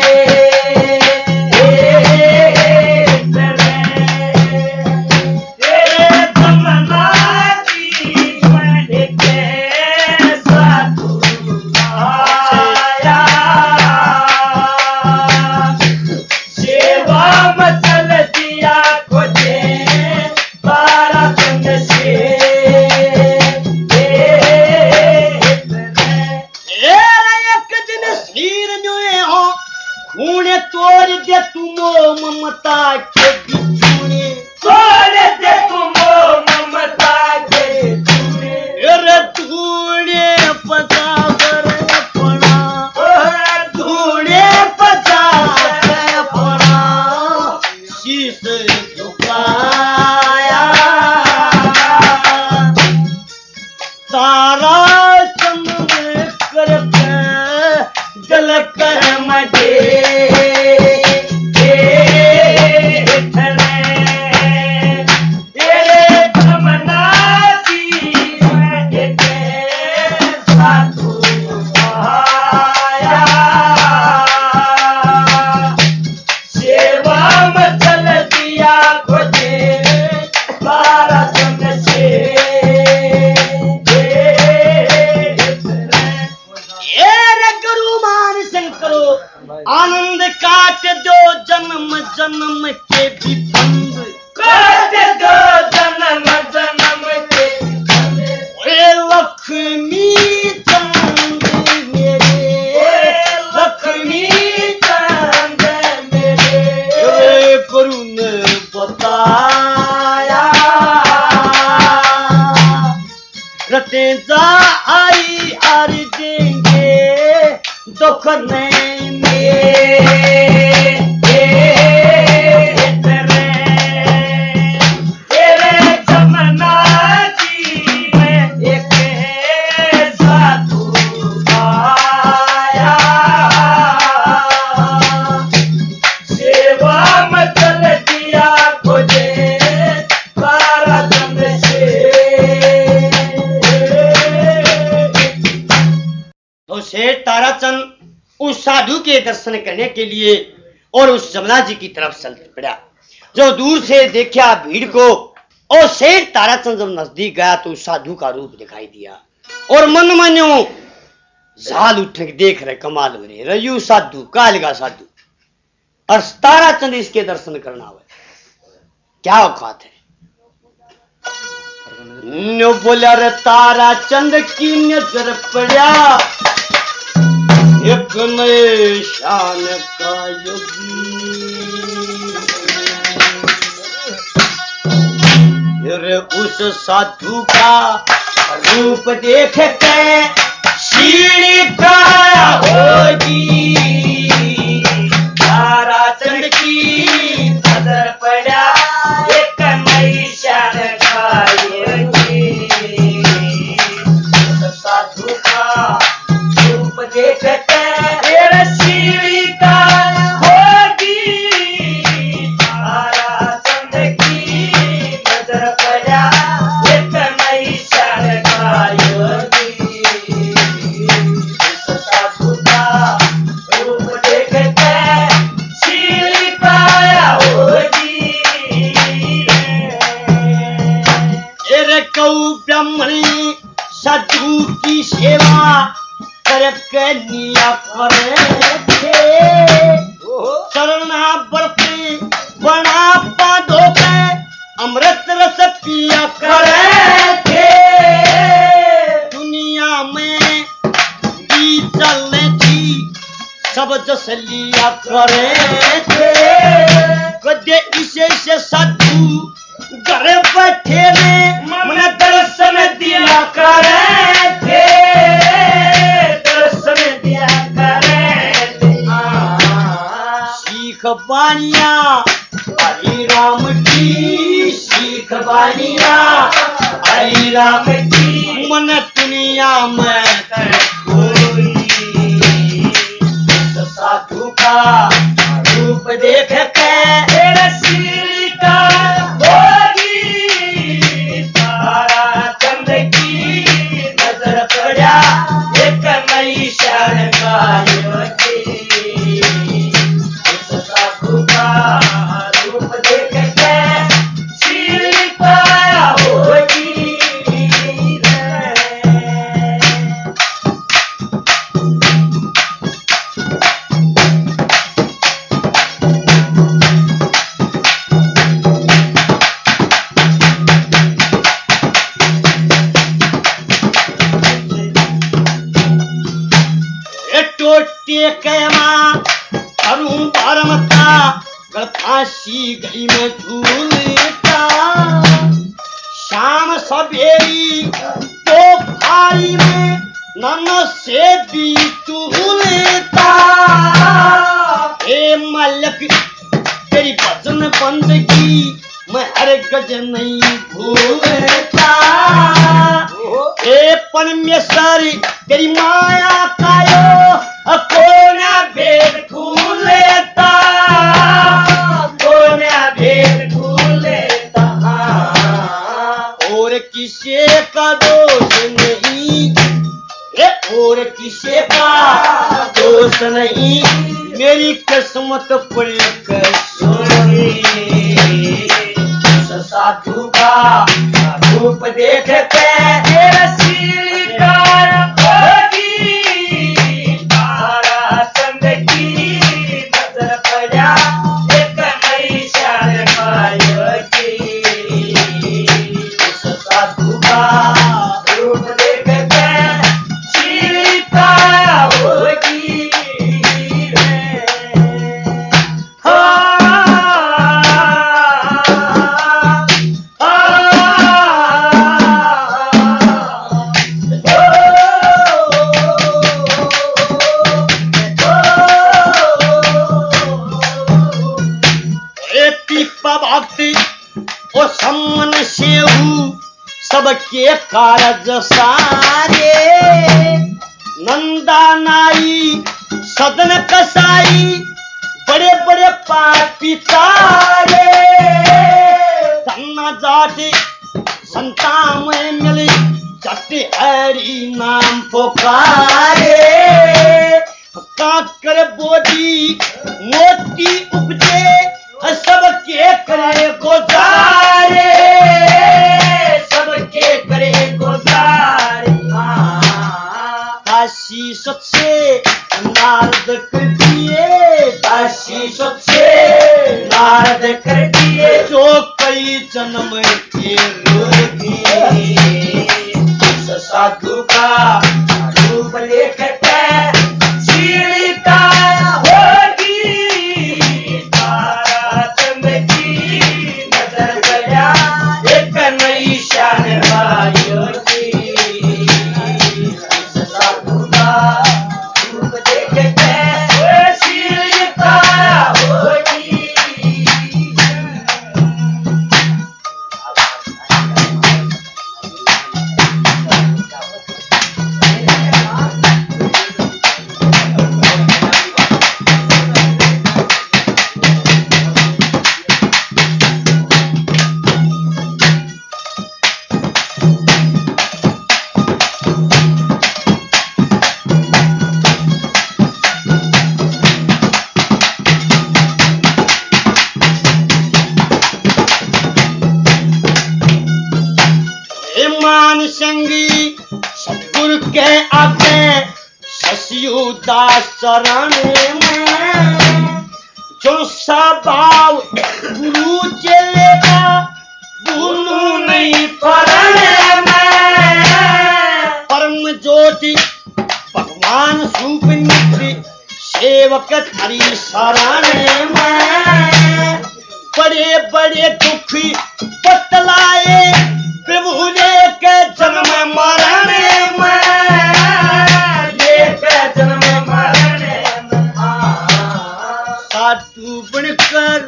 A: ममता के बिछुड़े तोड़ दे तुम ममता के धूड़े पचा कर अपना धूड़े पचा कर अपना शीश झुकाया तारा चंद करके जल कर मजे सेवा मचल दिया खोजे ताराचंद से। सटे जा आई हर देंगे दुख नहीं में शेर ताराचंद उस साधु के दर्शन करने के लिए और उस जमुना जी की तरफ चल पड़ा। जो दूर से देखा भीड़ को और शेर ताराचंद जब नजदीक गया तो उस साधु का रूप दिखाई दिया और मन मनो झाल उठ देख रहे कमाल हो रहे रयू साधु काल का साधु और ताराचंद इसके दर्शन करना हुआ क्या औकात है। नो बोला रे ताराचंद की नजर पड़ा एक नए शान का योगी उस साधु का रूप देख के सीढ़ी का होगी ताराचंद की नजर पड़ा एक नई शान का योगी उस साधु का रूप देख के साधु की सेवा करनिया करे थे चरना बरती बना पादो पे अमृत रस पिया करे थे दुनिया में दी चलने थी सब जस लिया करे थे कदे इसे साधु घर बैठे मन दर्शन दिया करे थे दर्शन दिया करे थे सीख बानिया हरि राम की सीख बानिया हरि राम की मन दुनिया में कोई साधु का रूप देख के रसीली का गली में झूलता शाम सवेरी तो खाई में नन से भी झूलता हे मालिक तेरी भजन बंदगी मैं हर गज नहीं भूलता हे परमेश्वर तेरी माया कायो कोना भेद खुलेता किसे का दोष नहीं और किसे का दोष नहीं मेरी किस्मत पर साधु का रूप देख के रसीली ताराचंद की नजर पड़ा एक नई शान का योगी साधु का रूप देख के सीता होगी के कारज सारे, नंदा नाई सदन कसाई, बड़े बड़े पापी तारे, धन्ना जाति संता में मिली, जति हरि नाम पुकारे, काकर बोधी मोती उपजे, सबके करे गुजारे, सबके करे गुजारे। काशी सच्चे नारद कर दिए, काशी सच्चे नारद कर दिए, जो कई जन्म के रोगी, साधु का रूप लेकर जीविता होगी, तारा चमकी नजर गया, एक नई शान पायोगी, साधु का रूप लेकर जीविता होगी। मान संगी सतगुरु के आगे शशिदास चरण में, जो सा भाव गुरु चलेगा भूलू नहीं परण में, परम ज्योति भगवान सूप मित्र सेवक हरि शरण में, बड़े बड़े दुखी बतलाए प्रभु ने के जन्म मरण में, ये के जन्म मरण में, साधु बनकर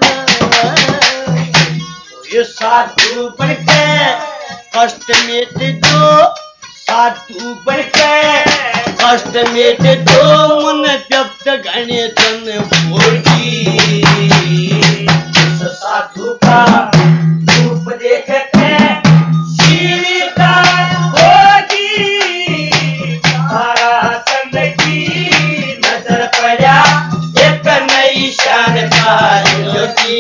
A: ये साधु बनकर कष्ट मिट दो, साधु बनकर कष्ट मिट दो, मन व्यक्त गणे जन भोगी, साधु का रूप देख के जीविता होगी, तारा चंद की नजर पड़ा, एक नई शान पायोगी,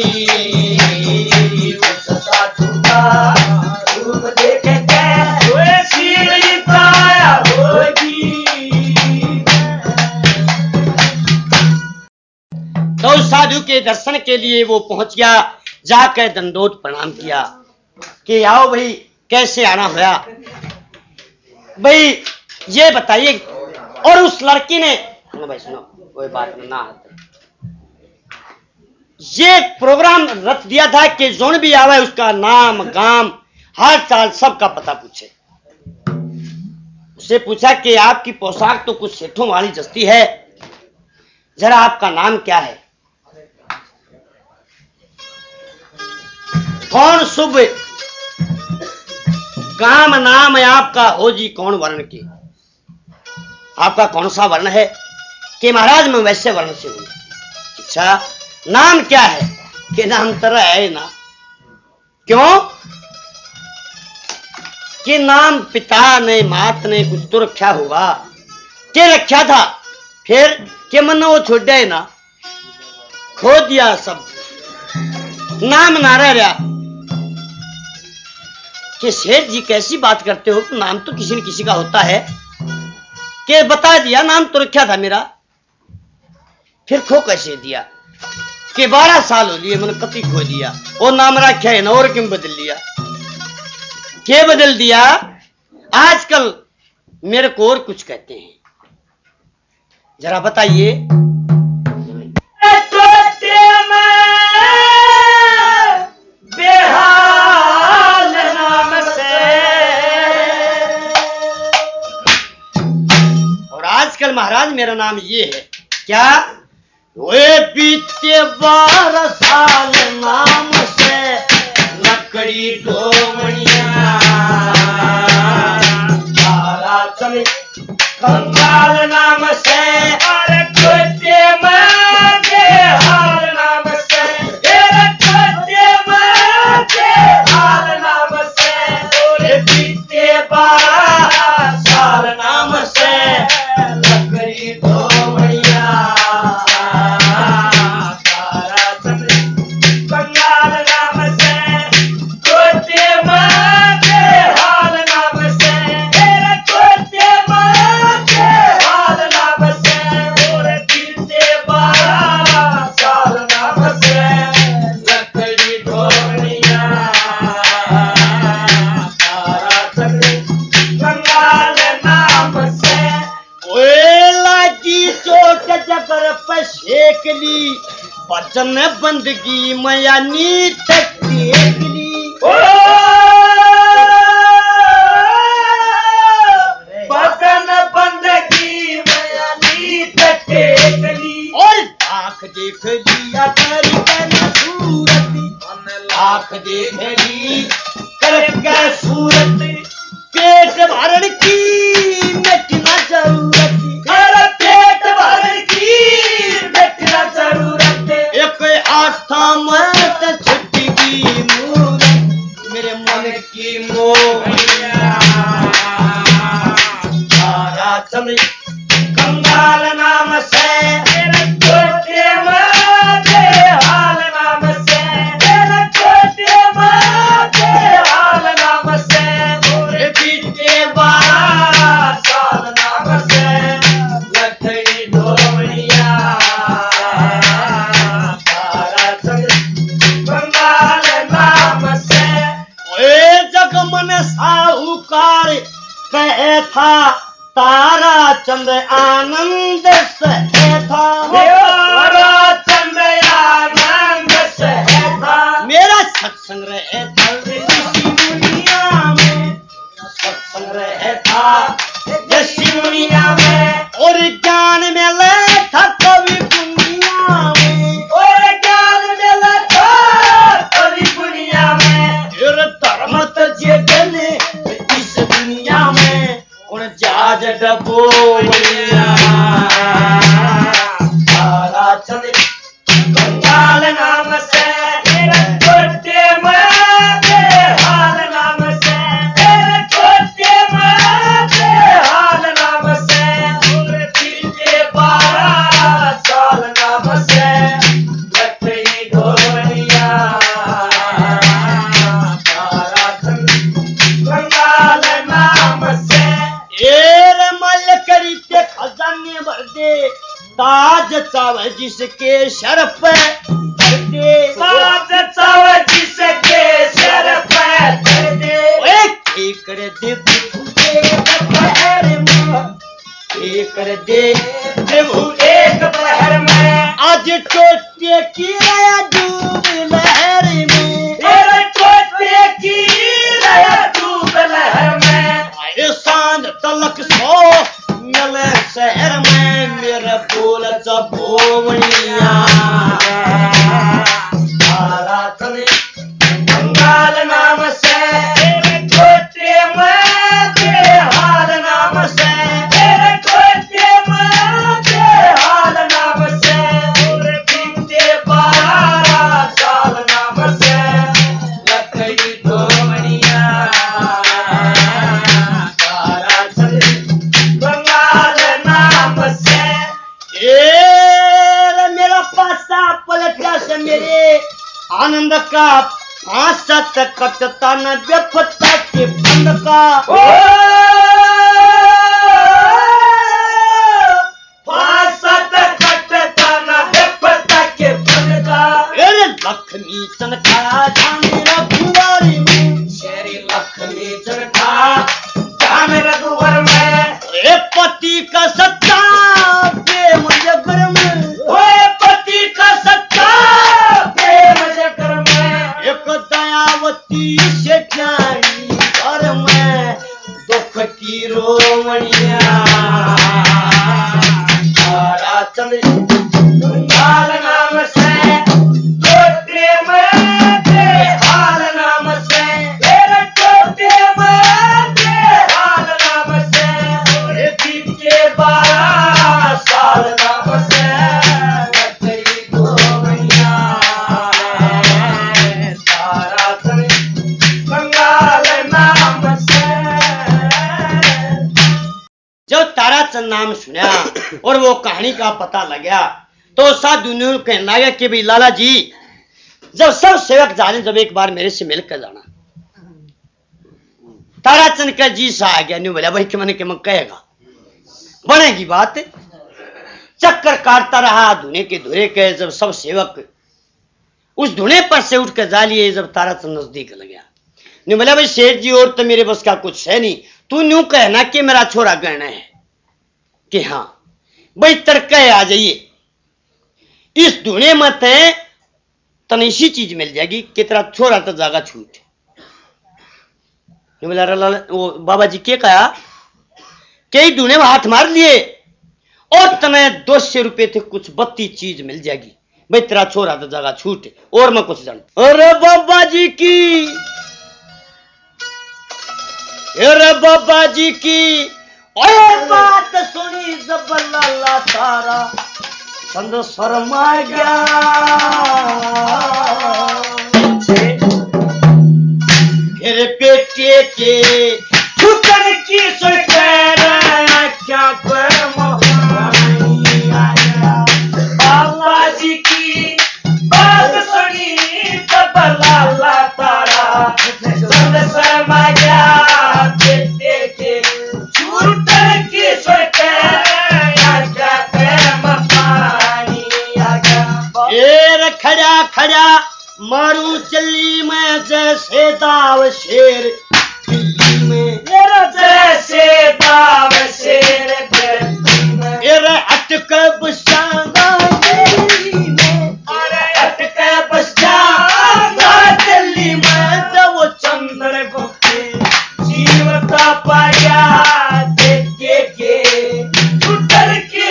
A: उस साधु का रूप देख के जीविता होगी। तो उस साधु के दर्शन के लिए वो पहुंच गया, जाकर दंडोत प्रणाम किया कि आओ भाई कैसे आना होया भाई ये बताइए। और उस लड़की ने भाई सुनो कोई बात ना, ये प्रोग्राम रख दिया था कि जोन भी आवे उसका नाम गाम हाल चाल सबका पता पूछे। उससे पूछा कि आपकी पोशाक तो कुछ सेठों वाली जस्ती है, जरा आपका नाम क्या है, कौन शुभ काम नाम है आपका, हो जी कौन वर्ण के, आपका कौन सा वर्ण है, कि महाराज मैं वैसे वर्ण से हूं। अच्छा नाम क्या है, कि नाम तरह है ना, क्यों कि नाम पिता ने मात ने कुछ तो रखा होगा, के रखा था, फिर के मन वो छोड़ दे ना, खो दिया सब, नाम ना रह रहा। कि सेठ जी कैसी बात करते हो, नाम तो किसी न किसी का होता है, कि बता दिया नाम तो रखा था मेरा, फिर खो कैसे दिया, कि 12 साल हो लिए मैंने कति खो दिया, और नाम रखा है ना, और क्यों बदल लिया, क्या बदल दिया, आजकल मेरे को और कुछ कहते हैं, जरा बताइए। बेहाल नाम से, और आजकल महाराज मेरा नाम ये है क्या, वे बीते 12 साल नाम से लकड़ी डोमनिया,
B: चले कंगाल नाम से अरे खोते मांगे हाल नाम से अरे खोते मांगे हाल नाम से और बीते 12 साल नाम से लकड़ी ढोमड़िया तारा चले कंगाल नाम से खोते मांगे हाल नाम से अरे खोते मांगे हाल नाम से और बीते 12 साल नाम से लकड़ी ढोमड़िया तारा चले कंगाल नाम से
A: लागी चोट जगर पे शेक ली वचन बंदगी मया नीत देख ली
B: बदन बंदगी मया नीत देख ली
A: और आंख देख लिया कर सूरत आंख देख ली कर सूरत पेट भरण की मिटना जरूरत
B: अरे पेट भर की बैठना जरूरत
A: एक आस्था मत छुटगी मूरत मेरे मन की मोहनिया तारा चले
B: कंगाल नाम से तेरे खोते मांगे हाल नाम से तेरे खोते मांगे हाल नाम से और बीते 12 साल नाम से लकड़ी ढोमड़िया तारा चले कंगाल नाम से
A: ओए जग मन साहूकार कहे था तारा चंद आनंद सहे था
B: तारा चंद आनंद से था
A: मेरा सत्संग रहे था ऋषि दुनिया में सत्संग रहे था ऋषि दुनिया में और ज्ञान में ले था कवि दुनिया में
B: और ज्ञान मिला था कभी दुनिया में
A: फिर धर्म तजे गले इस दुनिया में उन जाज डबो
B: तारा चले कंगाल नाम से तेरे खोते मांगे हाल नाम से तेरे खोते मांगे हाल नाम से और बीते 12 साल नाम से लकड़ी ढोमड़िया तारा चले कंगाल नाम से
A: एर मल करी ते खजाने भर दे ताज चावल जिसके सर पे धर दे
B: ताज चावल जिसके सर पे धर दे
A: ओए कर दे दोपहर में कर दे
B: प्रभु एक पहर में
A: आज टोटे की रया डूब लहर में
B: तेरे खोते की रया डूब लहर में
A: आए सांझ तलक सो मिले शहर में मेरे बोल चपोवनिया
B: तारा चले कंगाल नाम से तेरे खोते मांगे हाल नाम से तेरे खोते मांगे हाल नाम से और बीते 12 साल नाम से लकड़ी ढोमड़िया तारा चले कंगाल नाम से
A: मेरा पासा पलटा से मेरे आनंद का फांसा तक कटता न बेपत्ता के बंद का
B: फांसत कटता न बेपत्ता के बन का
A: अरे लक्ष्मी चनका मेरा कुंवारी में
B: शेरी लक्ष्मी चरखा जान रघुवर में
A: पति का सच्चा प्रेम जगर में
B: ओए पति का सच्चा प्रेम जगर में
A: एक दयावती से जानी घर में दुख की रोमणिया
B: तारा चले कंगाल नाम से खोते मांगे हाल नाम से तेरे खोते मांगे हाल नाम से
A: ताराचंद नाम सुना और वो कहानी का पता लगा तो साधु ने कहने लगा कि भाई लाला जी जब सब सेवक जाने जब एक बार मेरे से मिलकर जाना। ताराचंद का जी सा आ गया। नहीं बोला भाई कि मैंने कहेगा बनेगी बात। चक्कर काटता रहा धुने के धुरे के। जब सब सेवक उस धुने पर से उठ कर जा लिए जब ताराचंद नजदीक लगा नहीं बोला भाई शेठ जी और तो मेरे बस का कुछ है नहीं, तू न्यू कहना कि मेरा छोरा गहना है कि हाँ भाई तड़के आ जाइए इस धुने मत है तनीसी चीज मिल जाएगी कि तेरा छोरा तो जागा छूट। बोला वो बाबा जी क्या कहा कई धुने में हाथ मार लिए और तने 200 रुपए थे कुछ 32 चीज मिल जाएगी भाई तेरा छोरा तो जागा छूट और मैं कुछ जान। अरे बाबा जी की ओए बात सुनी जब लाला तारा चंद शर्मा गया। फिर बेटे के छुटन की सुकर क्या बाबा जी की बात सुनी जब लाला तारा चंद शर्मा गया। खड़ा खड़ा मारू चली में जैसे दाव शेर दिल्ली में जैसे दाव शेर दिल्ली में अटक बसांगा दिल्ली में अटक बसांगा दिल्ली में जब वो चंद्र गुप्त जीवता पाया देख के छुटर की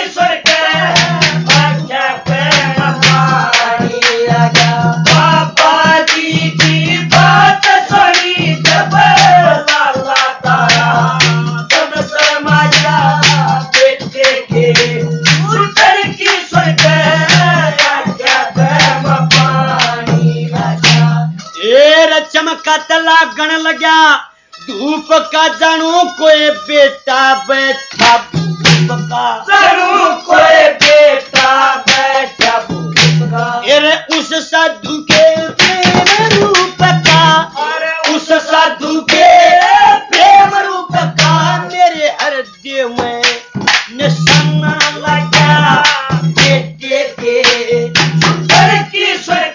A: चमकत लागण लगा धूप का जानू कोई बेटा बैठा भूप का जानू कोई बेटा बैठा भूप का। अरे उस साधु के प्रेम रूप का उस साधु के प्रेम रूप का मेरे हृदय में निशाना लगा बेटे के छुटर की स्वर्ग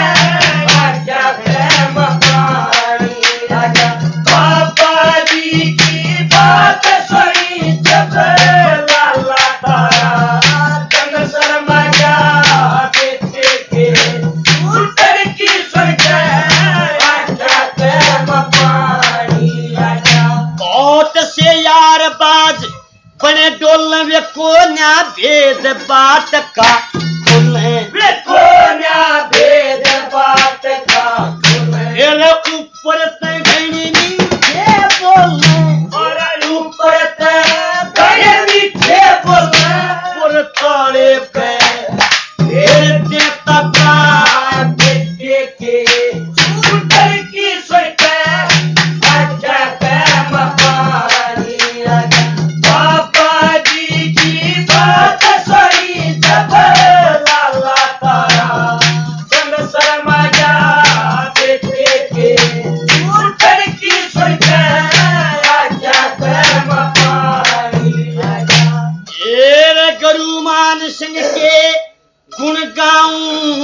A: बने डोलने वे कोन्या भेद बात का खुले वे कोन्या भेद बात का खुले ऊपर से घड़ी नीचे बोलने और ऊपर से घड़ी नीचे बोलने और ताले पे फिर देता का बेटे के छूटर की सोचते अच्छा पे मपानी लगा। सिंह के गुण गाऊं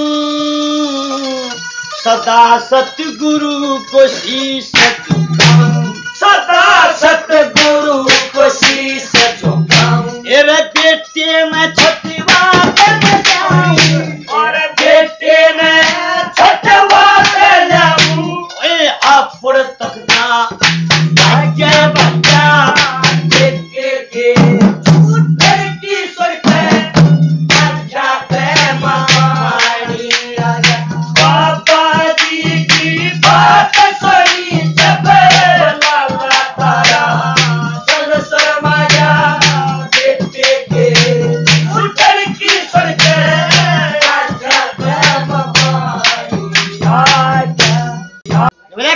A: सदा सतगुरु को शीश झुकाऊं सदा सतगुरु को शीश झुकाऊं। अरे बेटे मैं छठवा कर जाऊं और बेटे मैं छठवा कर जाऊं अपुर तक ना भाग्य बच्चा बेटे के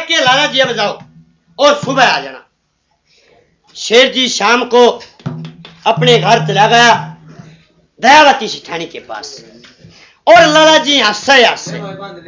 A: बजाओ और सुबह आ जाना। शेर जी शाम को अपने घर चला गया दयावती सेठानी के पास। और लाला जी हंसे हंसे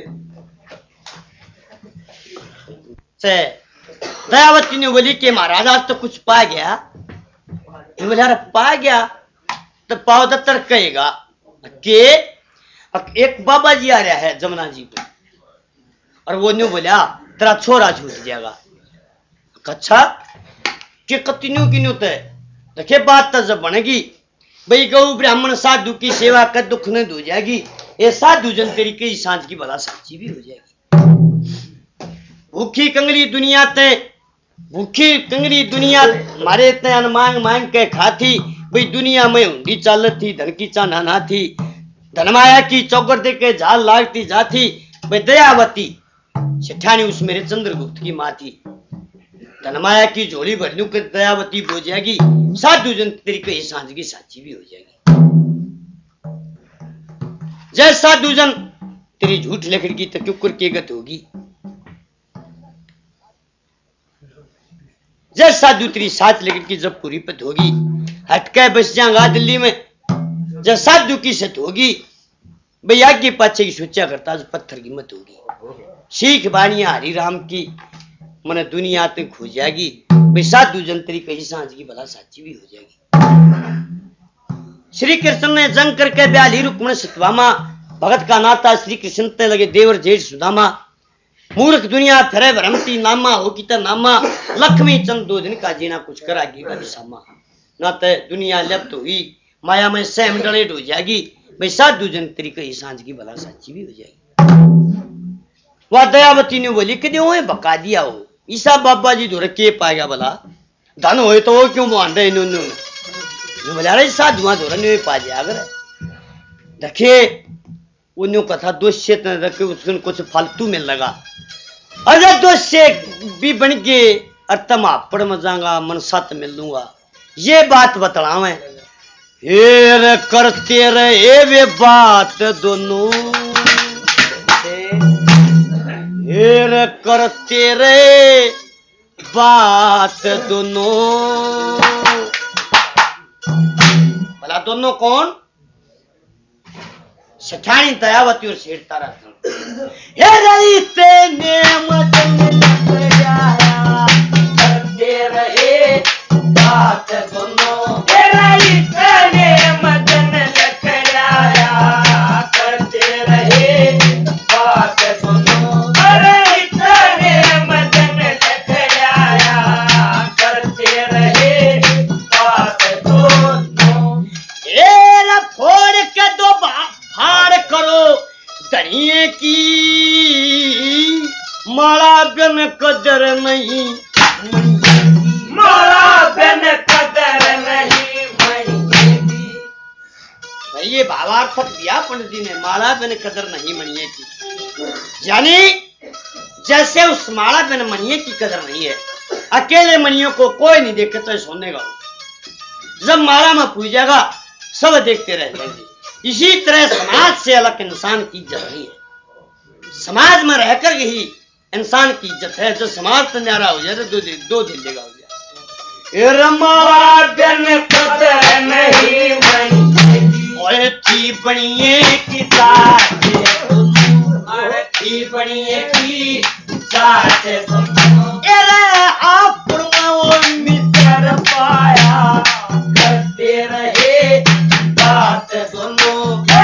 A: से दयावती ने बोली कि महाराज आज तो कुछ पा गया। बोले अरे पा गया तो पाव दत्तर कहेगा कि एक बाबा जी आ रहा है जमुना जी पे, और वो न्यू बोला तेरा छोरा छूट जाएगा। अच्छा कि कतिन्यू की न्यू तय देखे बात तो जब बनेगी भाई गौ ब्राह्मण साधु की सेवा कर दुख न धो जाएगी, ये साधु जन तेरी कई सांझ की भला साची भी हो जाएगी। भूखी कंगली दुनिया ते भूखी कंगली दुनिया मारे ते मांग मांग के खाती भाई दुनिया में हुंडी चालत थी धन की चाना ना थी धनमाया की चौकर दे के झाल लागती जाती भाई दयावती सेठानी उस मेरे चंद्रगुप्त की माँ थी। धनमाया की झोली भर लू कर दयावती हो जाएगी, साधु जन तेरी कई सांझ की साची भी हो जाएगी। जय साधु जन तेरी झूठ लकड़ी की तो क्यों की गत होगी। जय साधु तेरी साथ लकड़ी की जब पूरी पत होगी हटके बस जाऊंगा दिल्ली में। जब साधु की सत होगी भैया के पाछे की सोचा करता जो पत्थर की मत होगी। सीख बाणिया हरि राम की मन दुनिया तक खो जाएगी भाई साधु जन तेरी कहीं सांझ की भला साची भी हो जाएगी। श्री कृष्ण ने जंग करके ब्याली रुक्मण सतवामा भगत का नाता श्री कृष्ण ते लगे देवर जेठ सुदामा। मूर्ख दुनिया फिरे भ्रमती नामा हो की नामा लक्ष्मी चंद 2 दिन का जीना कुछ करागी का सामा। ना तो दुनिया लिप्त हुई माया में सहम डलेट हो जाएगी भाई साधु जन तेरी कहीं सांझ की भला साची भी हो जाएगी। वह दयावती ने बोली कि वो बका दिया हो ईसा बाबा जी धोरे के पाएगा भला धन हो तो वो क्यों बांधे इन्होंने बोला अरे साधुआ धोरा नहीं पा जाए अगर देखिए उन्होंने कथा दोष से रखे उसको कुछ फालतू में लगा। अरे दोष से भी बन के अर्थम आपड़ मजाऊंगा मन सत मिल लूंगा ये बात बतलावे। हेर करते रहे वे बात दोनों हेर करते रहे बात दोनों। भला दोनों कौन? सेठानी दयावती और शेर तारा। करते रहे बात दोनों धनिये की माला बिन कदर नहीं माला बिन कदर नहीं भाई ये भावार्थक दिया पंडित जी ने माला बिन कदर नहीं मणिये की। यानी जैसे उस माला बिन मणिये की कदर नहीं है अकेले मणियों को कोई नहीं देखे तो सोने का जब माला में पूजेगा सब देखते रह जाएंगे। इसी तरह समाज से अलग इंसान की इज्जत नहीं है। समाज में रहकर यही इंसान की इज्जत है। जो समाज से न्यारा हो जाए तो 2 दिन लेगा हो जाए। थी बनिए की आप मित्र पाया करते रहे बात दोनों।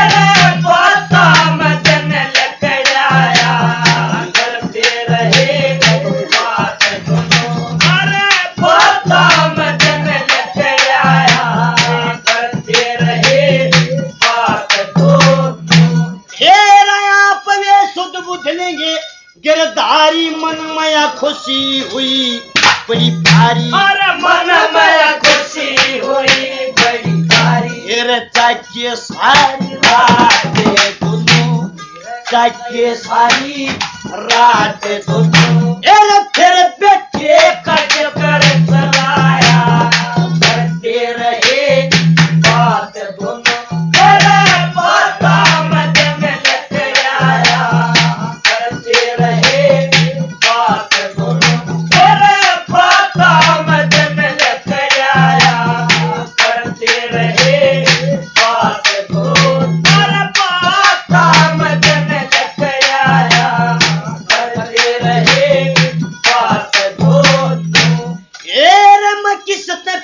A: गिरधारी मन माया खुशी हुई बड़ी भारी मन माया खुशी हुई बड़ी भारी। चाहिए सारी रात दोनों चाहिए सारी रात दोनों फिर बैठे कट कर चलाया करते रहे बात दोनों।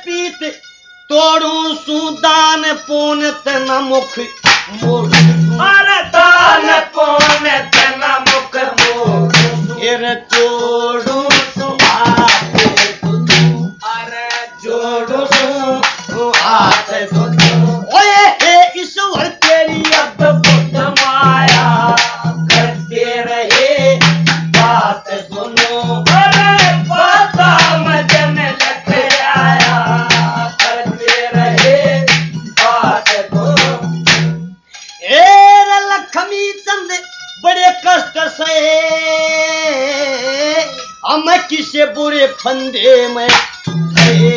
A: पीत तोड़ू सुदान पून तना मुख मोड़
B: अरे दान कौन तना मुख मोड़
A: एर जोड़ू हाथ
B: अरे
A: जोड़ू हाथ ओए हे ईश्वर तेरी अब
B: बुद्ध माया करते रहे बात सुनो अरे पता मजन लग आया करते रहे बात सुनो
A: एर लक्ष्मी चंद बड़े कष्ट से हम किसे बुरे फंदे में गए।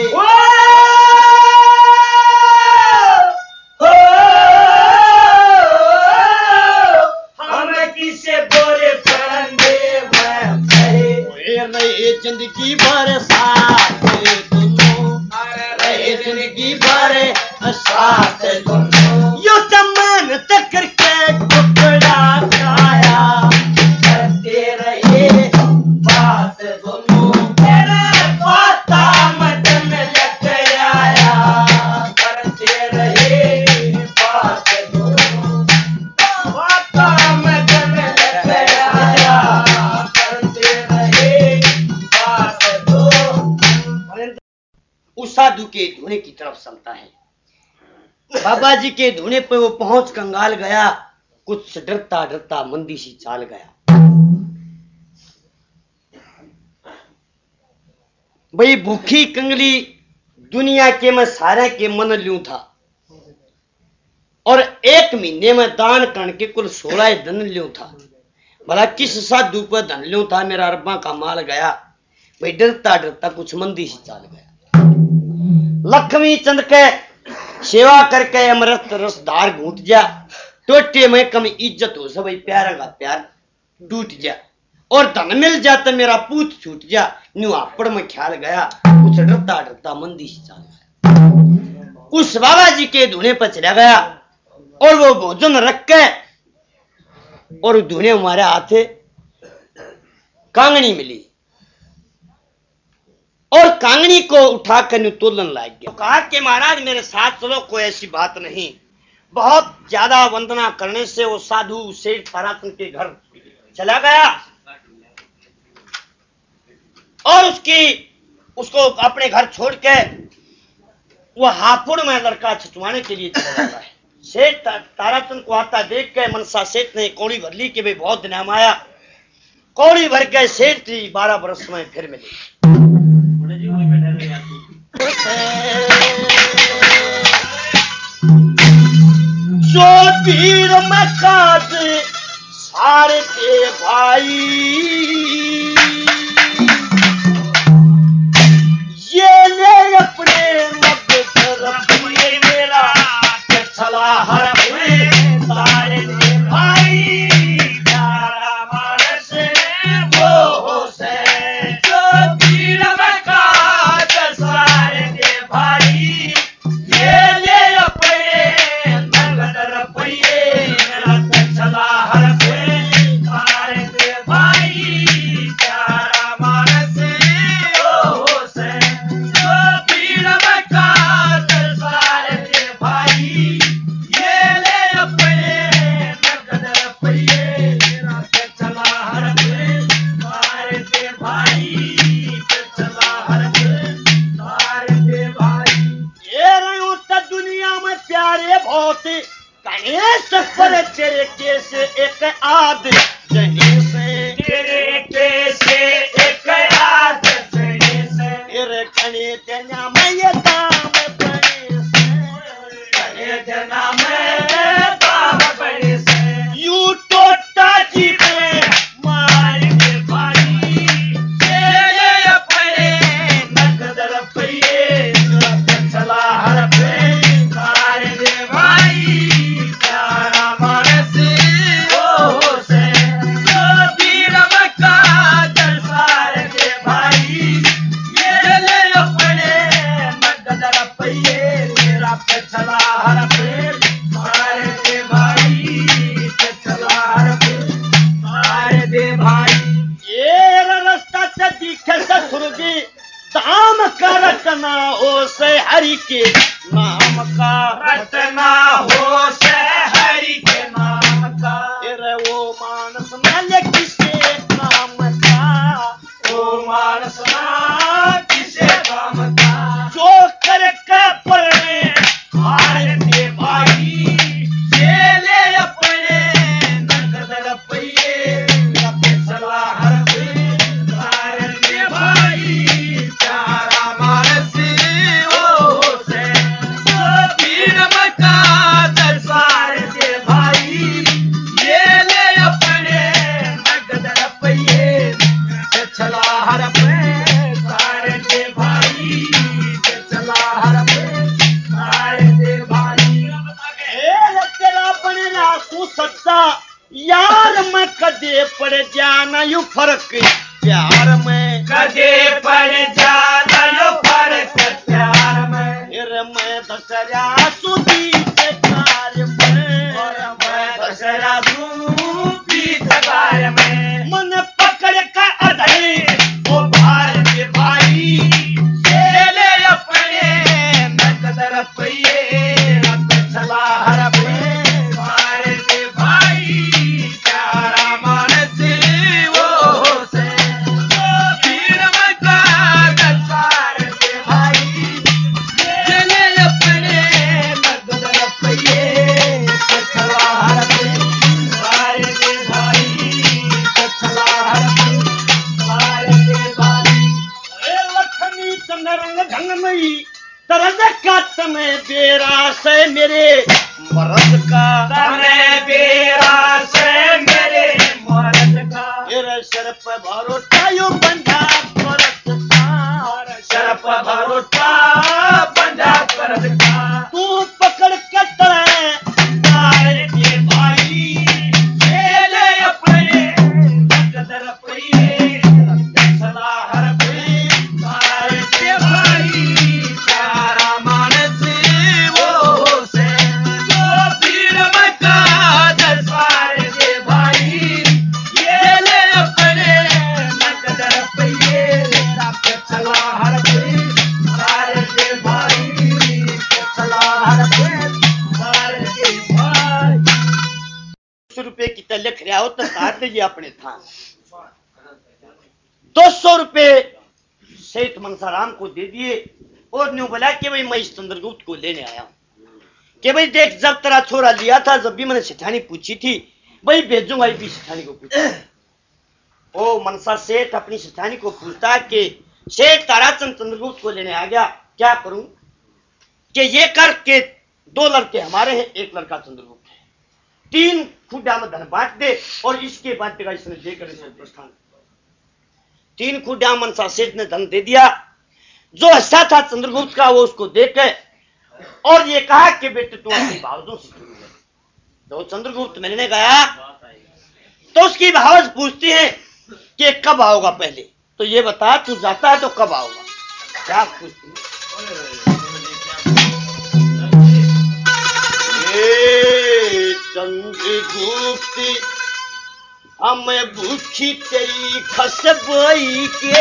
B: हम किसे बोरे फंदे में गए
A: रहे जिंदगी भर साथ दोनों रहे जिंदगी भर साथ दोनों यो तमन तक करके टुकड़ा खाया
B: करते रहे बात सुनो तेरे पता मदन लग आया करते रहे बात सुनो पता मदन लग आया करते रहे बात सुनो
A: उस साधु के धुने की तरफ चलता है। बाबा जी के धुने पे वो पहुंच कंगाल गया, कुछ डरता डरता मंदी सी चाल गया। भाई भूखी कंगली दुनिया के मैं सारे के मन लूं था और 1 महीने में दान करके कुल 16 धन लूं था। भला किस साधु पर धन लूं था, मेरा अरबा का माल गया। भाई डरता डरता कुछ मंदी सी चाल गया। लक्ष्मी चंद के सेवा करके अमृत रसधार घूट जा, टोटे में कम इज्जत हो सब प्यारा का प्यार टूट जा और धन मिल जा तो मेरा पूत छूट जा। न्यू आपड़ में ख्याल गया, कुछ डरता डरता मंदी से चाल गया। उस बाबा जी के धुने पर चला गया और वो भोजन रख के और धुने हमारे हाथे कांगनी मिली और कांगनी को उठाकर न्यू तोलन लाग गया। तो कहा कि महाराज मेरे साथ चलो, कोई ऐसी बात नहीं। बहुत ज्यादा वंदना करने से वो साधु सेठ ताराचंद के घर चला गया और उसको अपने घर छोड़ के वो हापुड़ में लड़का छिटवाने के लिए चला जाता है। सेठ ताराचंद को आता देख के मनसा सेठ ने कौड़ी भर ली कि भाई बहुत दिन आया। कौड़ी भर के सेठ 12 बरस में फिर मिले। जो पीर मकाद सारे के भाई ये ले अपने मत तरफ मेरा चला हर सारे के भाई प्यारा मानस वो से
B: जो पीर मकाद सारे के भाई ये ले अपने नगद रुपये रत चला हर सारे के भाई प्यारा मानस ओ से जो पीर मकाद सारे के भाई ये ले अपने नगद रुपये रत चला हर सारे के भाई चला हर सारे के भाई
A: ये रहो तो दुनिया में प्यारे बहुत गणेश पर तेरे कैसे एक आद जहीं से
B: तेरे कैसे एक आदत से
A: तेरे खड़े तेना मैं ये दाम बड़े से
B: करे जना में बाप बड़े से
A: यू टोटा जी पे
B: मार के भाई ये अपने नगद रुपये चला हर मार दे भाई प्यारा मानस ओ से जो पीर मकाद सारे के भाई ये ले अपने नगद रुपये मेरा पे चला हर मार दे भाई पे चला हर मार दे भाई
A: ये रास्ता से दिखे ससुर जी दाम कर रखना ओ से हरि के नाम का,
B: रटना हो से हरि के नाम का,
A: अरे वो मानस नाले किसे काम का,
B: ओ मानस ना किसे काम का,
A: जो कर के पड़े
B: भारतीय भाई ये ले अपने नगद रुपये चला हर भारतीय भाई प्यारा मानस ओ से पीर मका दरबार से भाई ये ले अपने नगद रुपये चला हर भारतीय भाई चला हर भारतीय भाई
A: तेरा बनेला तू सच्चा यार मैं कदे पड़ जाना यू फर्क प्यार में,
B: कदे पड़ जाना यो फर्क प्यार में,
A: फिर मैं दसरा सुधी के कार्य में,
B: मैं दशहरा सूफी सगार में,
A: मन पकड़ का अधे
B: ओ भारतीय भाई ये ले अपने नगद रुपये चला हर भारतीय भाई प्यारा मानस वो से पीर मका दरबार से भाई ये ले अपने नगद रुपये चला हर भारतीय भाई चला हर भारतीय भाई
A: लक्ष्मी चंद्रंग ढंग मई तरज का समय बेरा से मेरे मरद का,
B: तने बेरा से मेरे मर्द का,
A: मेरे सर पर भरोसा यो बंधा परत का,
B: सर पर भरोसा बंधा करद का,
A: तू पकड़ के तरह
B: भारतीय भाई ये ले अपने नगद रुपये चला हर भारतीय भाई प्यारा मानस वो से पीर मका दरबार से भाई ये ले अपने नगद रुपये चला हर भारतीय भाई चला हर भारतीय भाई।
A: 200 रुपए की तो लिख रहा हो तो काट दीजिए अपने थान। 200 रुपए सेठ मनसाराम को दे दिए और न्यू बोला कि भाई मैं इस चंद्रगुप्त को लेने आया हूं कि भाई देख जब तेरा छोरा लिया था जब भी मैंने सेठानी पूछी थी भाई भेजूंगा भी सेठानी को पूछा। ओ मनसा सेठ अपनी सेठानी को पूछता है कि सेठ ताराचंद चंद्रगुप्त को लेने आ गया, क्या करूं? कि ये कर के 2 लड़के हमारे हैं, 1 लड़का चंद्रगुप्त है, 3 खुड्डा में धन बांट दे और इसके बाद तेरा इसने देकर इसे प्रस्थान। 3 खुड्डा मनसा सेठ ने धन दे दिया, जो हिस्सा था चंद्रगुप्त का वो उसको देकर और ये कहा कि बेटे तू अपनी भावजों से जुड़ गए। तो चंद्रगुप्त मिलने गया तो उसकी भावज पूछती है कि कब आओगा पहले, तो ये बता तू जाता है तो कब आओगा, क्या पूछती है? चंद्रगुप्त हमें भूखी तेरी खसबई के,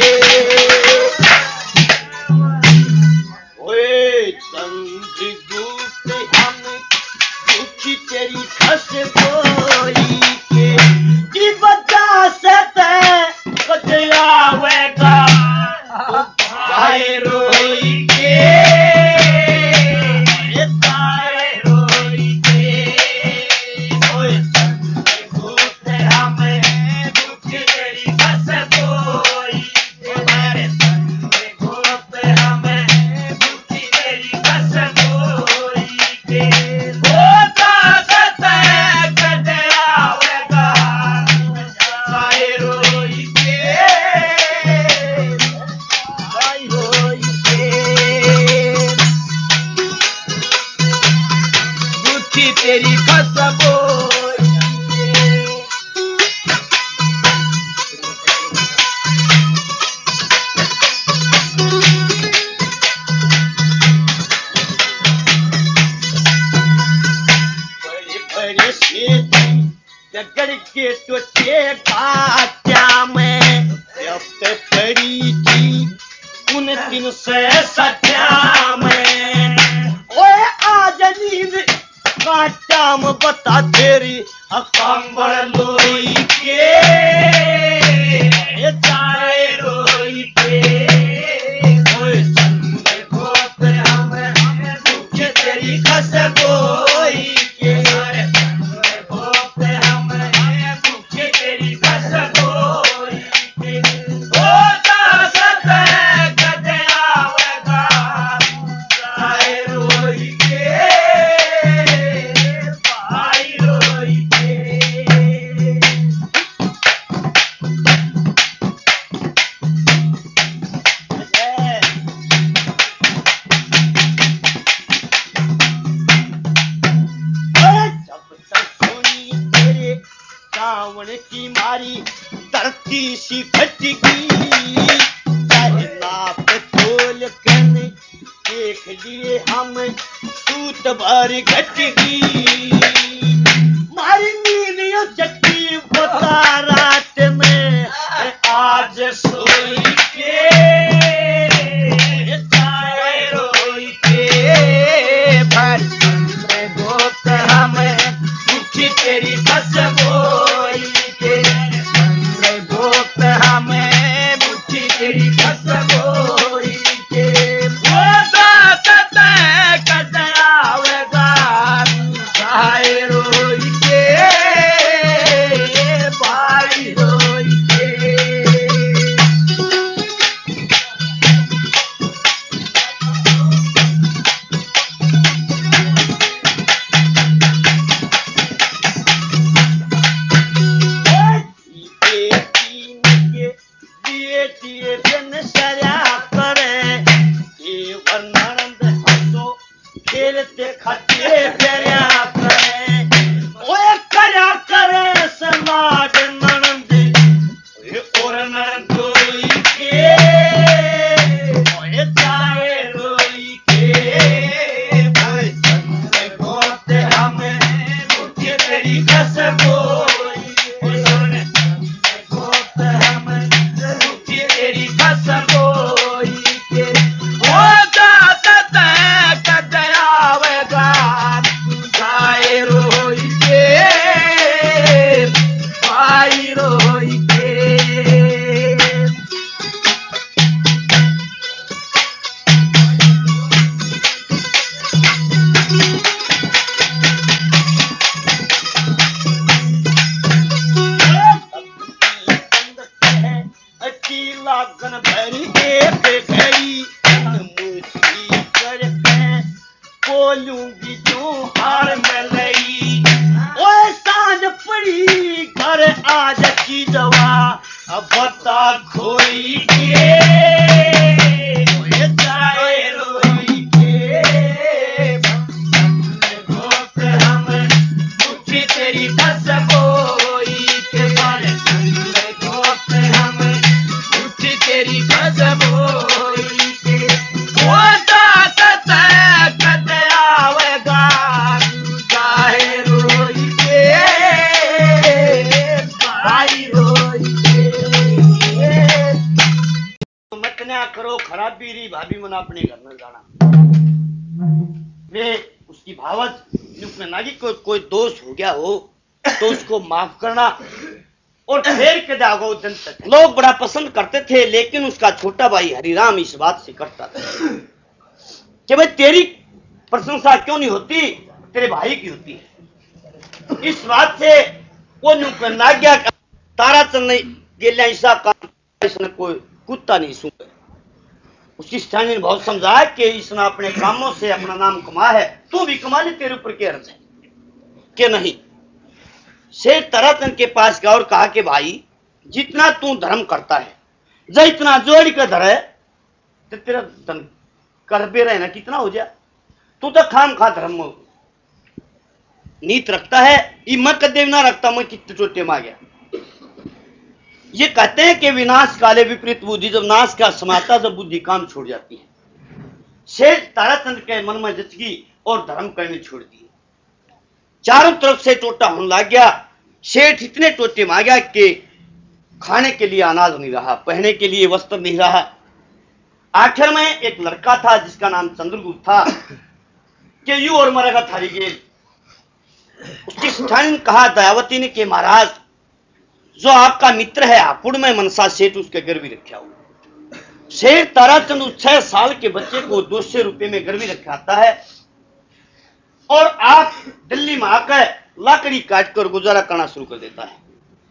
A: ओए चंद्रगुप्त हमें भूखी तेरी खसबई के, की वजह से ते आवेगा भाई रोई के,
B: तेरी खसबो
A: बड़ी से गगर के टोटे बात्या में जब पड़ी थी 29 सत्या टाम बता तेरी कंबल लोई के चाहे रोई के तेरी खसबोई के तेरी खसबोई के ओ दासत गदयावेगा चाहे रोई के भाई रोई के सावन की मारी धरती सी फटगी चाहे नाप तोल कर देख लिए हम सूत भर घटगी मारी नीलियों चट्टी बता रात में आज सोई के चाहे रोई के भर गोत हमें दुखी तेरी खसबोई के गोत हमें मुट्ठी तेरी खसबोई के वो दासत कदयावेगा चाहे रोई के भाई रोई के दिए जन सया करे वर्णनंद हंसो खेलते खटे फेरिया करे ओए करया करे समाज ननंद और ननंद रोई के ओए चाहे रोई के भाई गोते हमें मुझे तेरी खसबोई गोते हमें तेरी खसबोई के ओ दासत कदयावेगा चाहे रोई के भाई रोई के लागन भरी एक घड़ी मुझी करके बोलूंगी जो हार में लई ओए सांझ पड़ी घर आज की दवा अब बता खोई के ओए चाहे रोई के गोत हम मुझी तेरी खसबोई के बारे गोत हम तेरी खसबोई के वो दासत कदयावेगा चाहे रोई के भाई रोई के मत ना करो खराबी री भाभी मना अपने घर में जाना वे उसकी भावत में नागी कोई दोष हो गया हो तो उसको माफ करना और फिर के जागो जनता लोग बड़ा पसंद करते थे लेकिन उसका छोटा भाई हरिराम इस बात से करता था कि भाई तेरी प्रशंसा क्यों नहीं होती तेरे भाई की होती है इस बात से वो ना गया ताराचंद ने गेल्या ऐसा काम इसने कोई कुत्ता नहीं सुना उसकी स्थानीय ने बहुत समझाया कि इसने अपने कामों से अपना नाम कमा है तू भी कमा ले तेरे ऊपर क्या अर्ज है कि नहीं शेर ताराचंद के पास गया और कहा कि भाई जितना तू धर्म करता है जब इतना जोड़ कर धरे तो तेरा धन कर भी रहे ना कितना हो जाए तू तो खाम खा धर्म नीत रखता है ये मैं कदे ना रखता मैं कितने चोटे में आ गया ये कहते हैं कि विनाश काले विपरीत बुद्धि जब नाश का समाता जब बुद्धि काम छोड़ जाती है शेर ताराचंद के मन में जचगी और धर्म करने छोड़ दिए चारों तरफ से टोटा होने लग गया शेठ इतने टोटे में आ गया कि खाने के लिए अनाज नहीं रहा पहनने के लिए वस्त्र नहीं रहा आखिर में एक लड़का था जिसका नाम चंद्रगुप्त था कि यू और मरेगा थारी गेल उसकी सेठानी ने कहा दयावती ने कि महाराज जो आपका मित्र है हापुड़ में मनसा सेठ उसके घर भी रखा हो। शेर ताराचंद उस 6 साल के बच्चे को 200 रुपए में घर भी रखाता है और आप दिल्ली में आकर लकड़ी काटकर गुजारा करना शुरू कर देता है।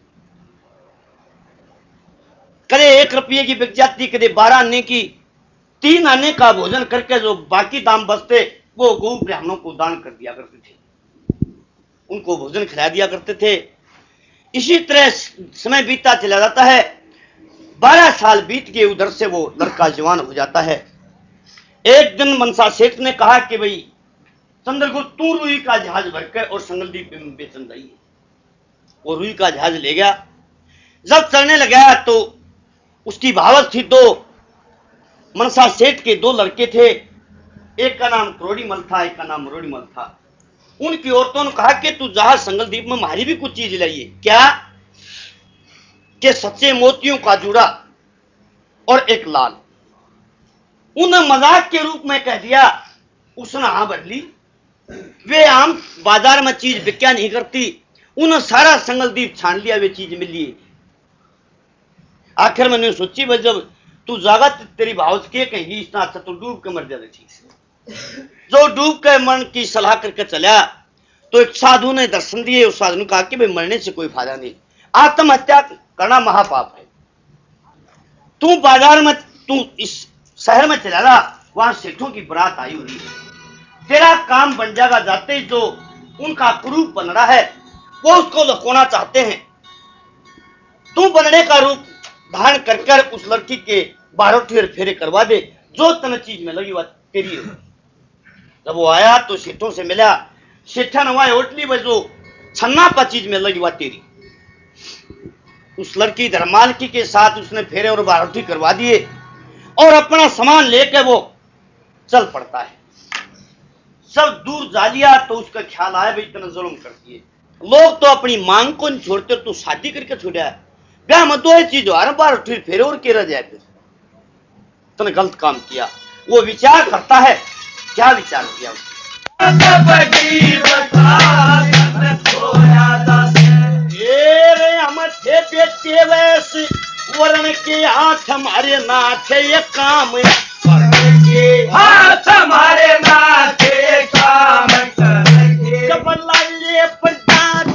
A: कदे 1 रुपये की बिक जाती, कदे 12 आने की, 3 आने का भोजन करके जो बाकी दाम बचते वो गौ ब्राह्मणों को दान कर दिया करते थे, उनको भोजन खिला दिया करते थे। इसी तरह समय बीतता चला जाता है। 12 साल बीत गए, उधर से वो लड़का जवान हो जाता है। एक दिन मनसा सेठ ने कहा कि भाई चंद्रगुप्त तू रुई का जहाज भरकर और संगलदीप में बेचन जाइए। वो रुई का जहाज ले गया। जब चलने लगा तो उसकी भावत थी। 2 मनसा सेठ के 2 लड़के थे, एक का नाम करोड़ीमल था, एक का नाम मरोड़ीमल था। उनकी औरतों ने कहा कि तू जहाज संगलदीप में हमारी भी कुछ चीज लाइए। क्या कि सच्चे मोतियों का जूड़ा और एक लाल। उन्हें मजाक के रूप में कह दिया। उसने हाँ भर ली। वे आम बाजार में चीज बिक्या नहीं करती, उन्हें सारा संगलदीप छान लिया, वे चीज मिली। आखिर मैंने सोची भाई जब तू जागा तेरी भावत के कहेगी इतना अच्छा तो डूब के मर जाए ठीक से। जो डूब के मन की सलाह करके चला तो एक साधु ने दर्शन दिए। उस साधु ने कहा कि भाई मरने से कोई फायदा नहीं, आत्महत्या करना महापाप है। तू बाजार में, तू इस शहर में चला जा, वहां सेठों की बारात आई हुई है, तेरा काम बन जाएगा। जाते ही जो उनका कुरूप बन रहा है वो उसको लुकाना चाहते हैं, तू बनने का रूप धारण कर उस लड़की के 12 फेरे करवा दे, जो तन चीज में लगी वह तेरी है। जब वो आया तो सेठों से मिला। सेठा नवाए होटली में जो छन्ना पा चीज में लगी वह तेरी। उस लड़की धर्मालकी के साथ उसने फेरे और 12 करवा दिए और अपना सामान लेकर वो चल पड़ता है। सब दूर जा लिया तो उसका ख्याल आया भाई इतना जुल्म करती है। लोग तो अपनी मांग को नहीं छोड़ते, तो शादी करके छोड़ा है। ब्याह में 2 चीज हो, 12 फेरे और के रह जाए, फिर तूने गलत काम किया। वो विचार करता है। क्या विचार किया हम थे बेटे वैसे वरण के हाथ हमारे नाथे ये काम के
B: हाथ हमारे नाथे काम करेंगे।
A: कबलाले पड़ता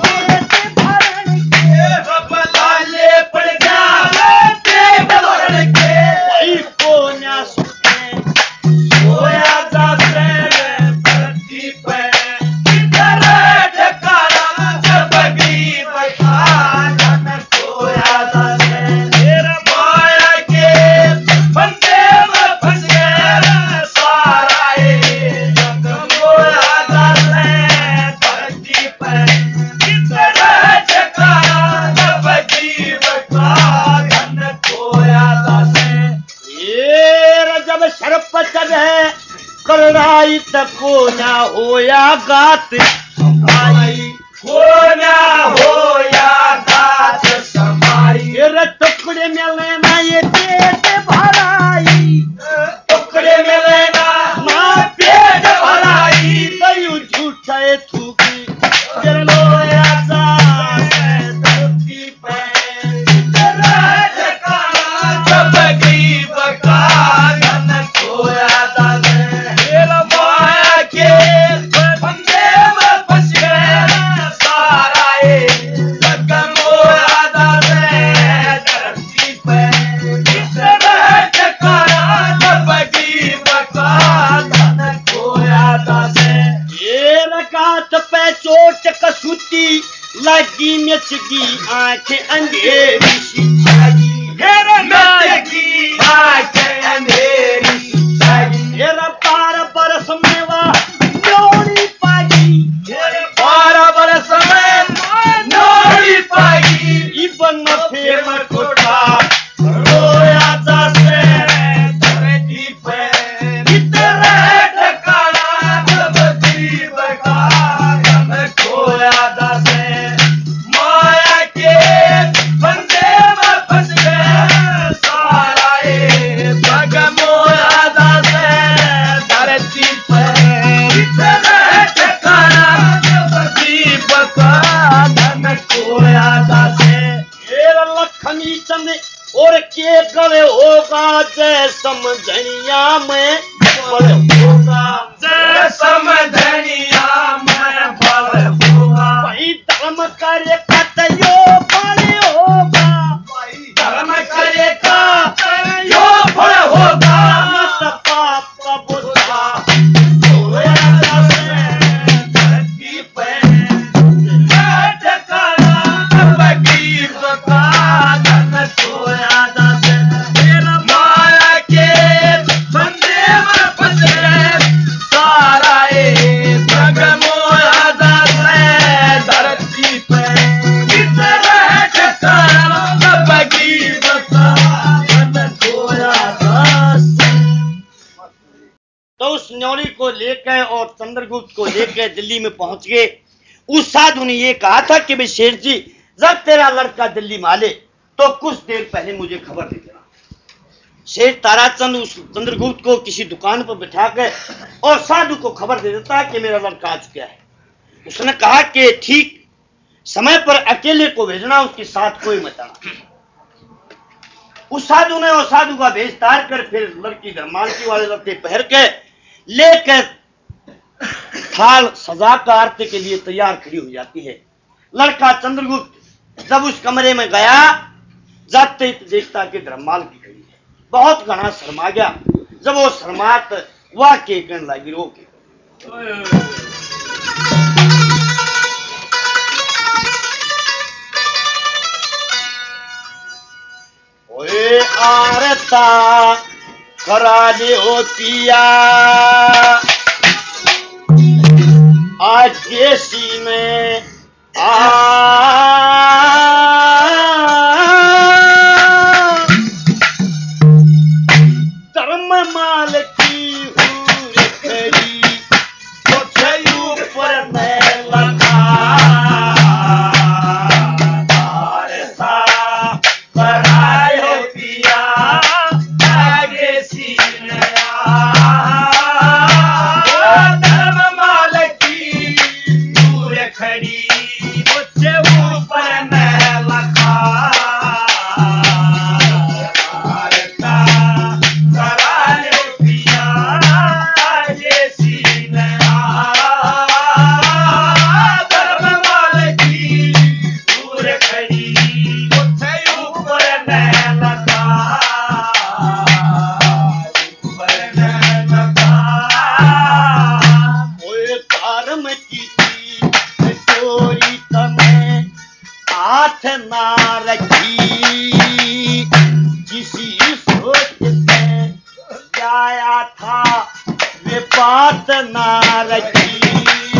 B: बलाले पड़ जाते भरण के
A: भाई को ना सुने
B: सोया जाते धरती पे किधर ठिकाना जब भी बखाना सोया जाते मेरा माया के फंदे में फंस गया सारा ये जग सोया जाते धरती पे किधर ठिकाना जब भी बखाना सोया जाते
A: जब शरप चढ़े करड़ाई तको ना होया गात
B: समाई हो ना हो या गात समाई
A: टुकड़े में लेना ये पेट भराई,
B: टुकड़े में लेना ना पेट भराई
A: तयू झूठे थूकी लोया जा
B: धरती पे जब गरीब का धन खोया मेरा माया के फंदे में फंस गया सारा ये लगन होया धरती पे कितना ठिकाना जब गरीब का धन खोया
A: ये रकात पे चोट कसूती लगी मिचगी आंखें अंधेरी सी
B: की आंखें अंधेरी
A: मेरा 12 बरस में वह जोड़ी पागी,
B: 12 बरस में नौड़ी पागी
A: इबन फेर में कोठा
B: रोया जासे धरती पे कितना ठिकाना जब गरीब का धन खोया जासे माया के फंदे में फंस गया सारा ये जग मोया जासे धरती पे कितना ठिकाना जब गरीब
A: और के गले होगा जय समझनिया में बल होगा,
B: जय समझनिया में बल होगा,
A: भाई धर्म करे कतयो बल होगा,
B: धर्म करे कतयो बल होगा,
A: पाप का बुझा
B: धरती पे बैठ कर बकीर का धन सोया दस, माया के बंदे में फंसे सारा ये जग मोया दस, धरती पे बैठ कर बकीर का धन सोया दस।
A: तो उस न्योरी को लेकर और चंद्रगुप्त को लेकर दिल्ली में पहुंच गए। उस साधु ने ये कहा था कि भाई शेठ जी, जब तेरा लड़का दिल्ली में आले तो कुछ देर पहले मुझे खबर दे देना। शेठ ताराचंद उस चंद्रगुप्त को किसी दुकान पर बिठा कर और साधु को खबर दे देता है कि मेरा लड़का आ चुका है। उसने कहा कि ठीक समय पर अकेले को भेजना, उसके साथ कोई मत आना। उस साधु ने और साधु का भेष तार कर फिर लड़की धर्मालकी वाले लड़के पहन के लेकर थाल सजा का आरती के लिए तैयार खड़ी हो जाती है। लड़का चंद्रगुप्त जब उस कमरे में गया, जाते ही देखता कि धर्मालकी खड़ी है। बहुत घना शर्मा गया। जब वो शर्मात वह के कहने लगी रो के, ओए आरता करा दे ओ पिया, आज केसी में धर्म माल की हूर खरी, तो ऊपर में लगा बात ना रखी,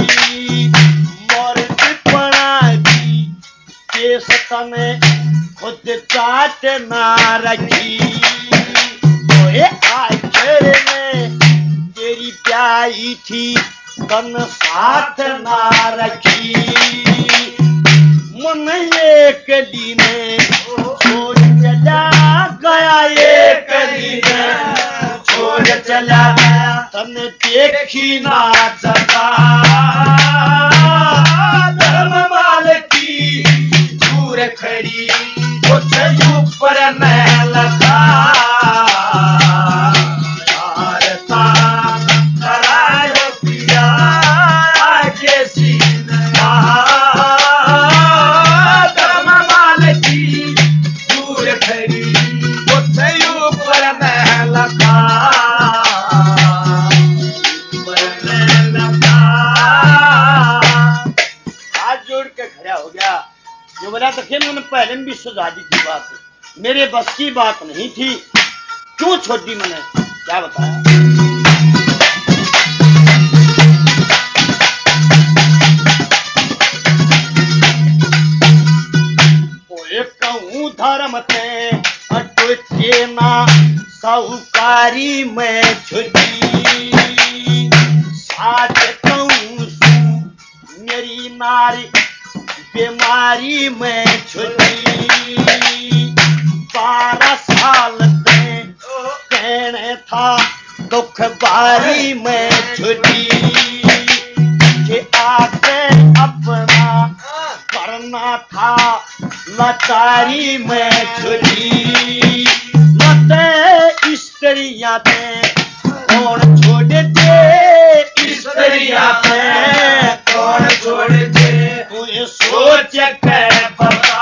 A: मोर टिपणा की केस तने खुद चाट ना रखी। ओए आखिर में तेरी प्याई थी तन साथ ना रखी, मन एक दीने छोड़ चला गया, एक दीने छोड़ चला गया, तन देखी ना सका। धर्म माल की दूर खड़ी कुछ ऊपर में लगा, मैंने पहले भी सुझा दी थी बात, मेरे बस की बात नहीं थी, क्यों छोड़ दी मैंने, क्या बताया। ओए कहूँ धर्म ते अटके ना साहूकारी में छुटी, साथ कहूँ मेरी नारी बीमारी में छुटी, 12 साल ते कहने था दुख बारी में छुटी, कि आगे अपना करना था लाचारी में छुटी। दरिया पे कौन छोड़ दे, इस दरिया पे कौन छोड़ दे, तू ये सोच के बता,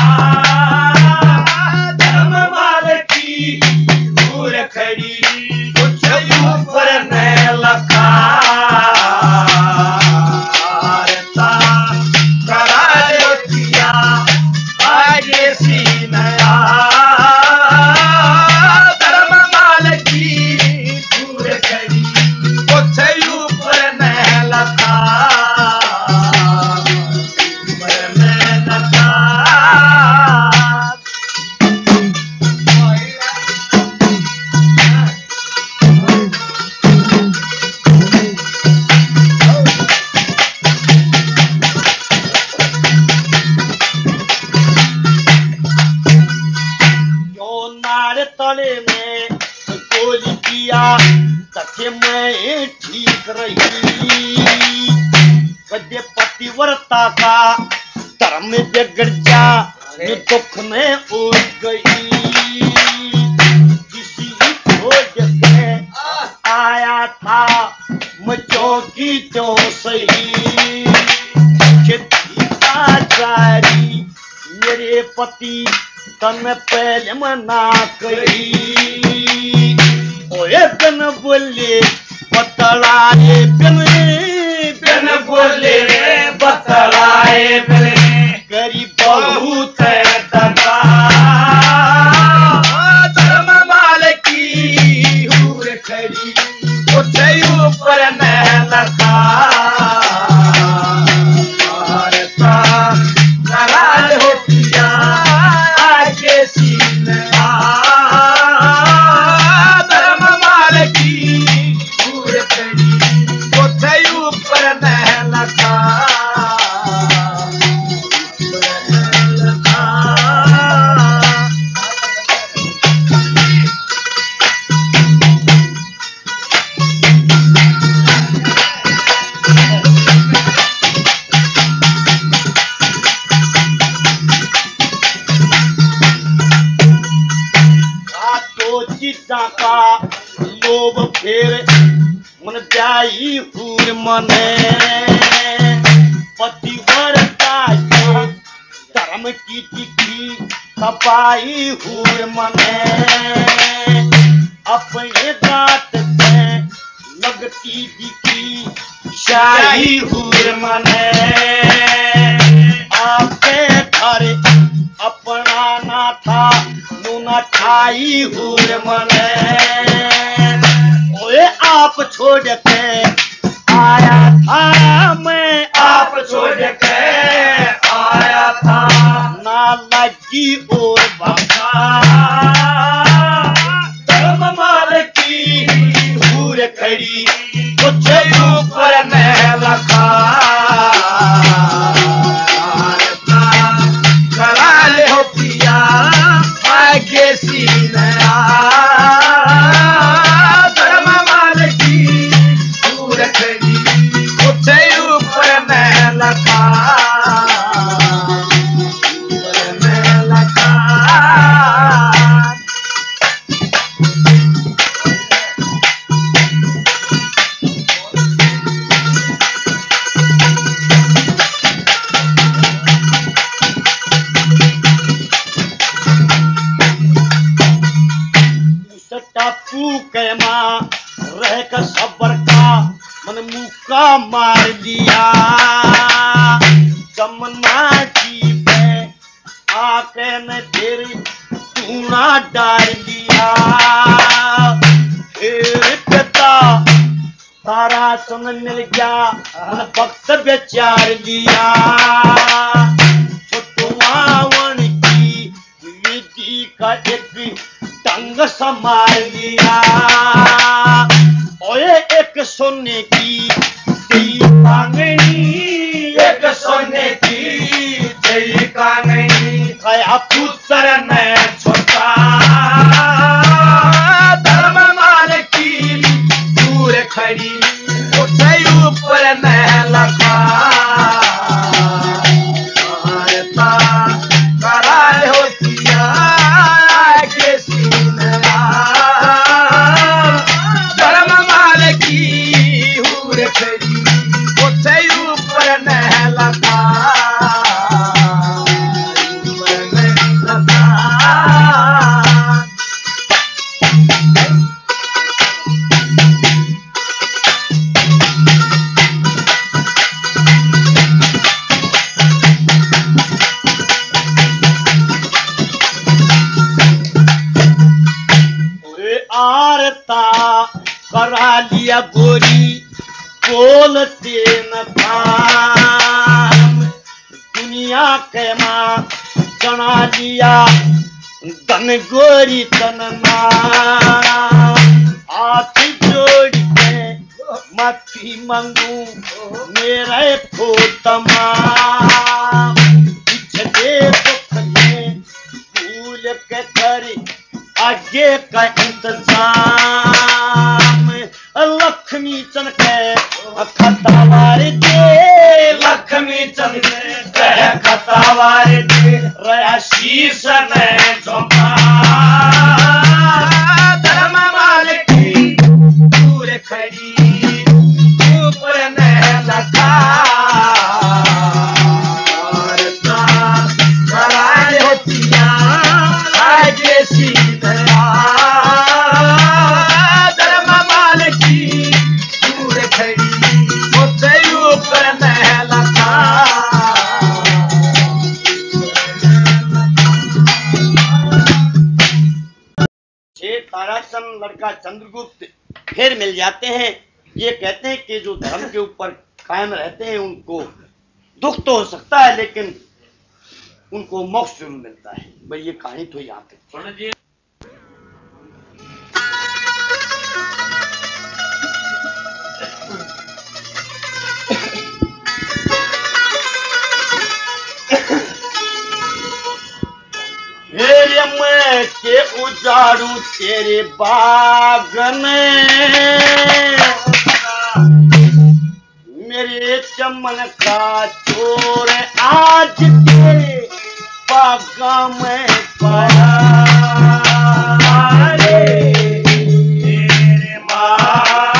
A: धर्म माल की दूर खड़ी कुछ ऊपर न लगा, करा दिया आगे सीनया, धर्म माल की दूर खड़ी कुछ ऊपर न लगा, ऊपर न लगा। तले में गोली किया तके मैं ठीक रही, कदे पतिव्रता का धर्म बिगड़ जा, ये दुख में उड़ गई, किसी खोज के आया था मैं चौकी क्यों सही, खेती का जारी मेरे पति तन पहले मना कही, ओए बिन बोले बतलाए बिन, बिन बोले बतलाए बिन, गरीब बहुत दगा, धर्म माल की हूर खड़ी कुछ ऊपर न लगा, नाराज हो पिया आगे सीनया, धर्म माल की दूर खड़ी कुछ ऊपर न लगा, ऊपर न लगा। चीजा का लोभ फेर मन जाई हूर मने, पतिव्रता जो धर्म की दिखी खपाई हूर मने, अपने दांत पे लगती दिखी शाही हूर मने, आपके घर अपना ना था नूना खाई हूर मने, ओए आप छोड़ के आया था मैं, आप छोड़ के आया था ना लगी और बाबा, धर्म माल की हूर खड़ी कुछ ऊपर न लगा, कराल हो पिया आगे सीनया, धर्म माल की दूर खड़ी कुछ ऊपर न लगा, ऊपर न लगा। टापू कैमा रह कर सबर का मन मुक्का मार दिया, जमुना जी पे आके न तेरी चूना डाल दिया, फिर पिता तारा सुन मिल गया मन भक्त बेचार दिया, छुटवावन की विधि का एक टंग संभाल लिया, ओए एक सोने की तेरी कांगनी, एक सोने की तेरी कांगनी, खाया पुत्र ने छोटा, धर्म माल की दूर खड़ी उठे ऊपर न लगा, कराए हो दिया आगे सीनया, लिया गोरी बोलते न थाम, दुनिया के माँ जना लिया धन गोरी तन नाम, हाथ जोड़ के माफी मांगू मेरे को तमाम, पिछले दुख में भूल के करी आगे का इंतजाम, लक्ष्मी चंद के खतावार दे, लक्ष्मी चंद के खतावार दे, रया शीश में झोंका धर्म माल की दूर खड़ी ऊपर में लगा ताराचंद लड़का चंद्रगुप्त फिर मिल जाते हैं। ये कहते हैं कि जो धर्म के ऊपर कायम रहते हैं उनको दुख तो हो सकता है लेकिन उनको मोक्ष जरूर मिलता है। भाई ये कहानी तो यहाँ पे सुनिए। मैं के उजाड़ू तेरे बाग में, मेरे चमन का चोर आज तेरे बाग में पाया तेरे मारी,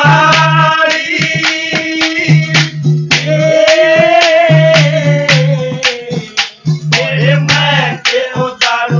A: मैं के उजाड़ू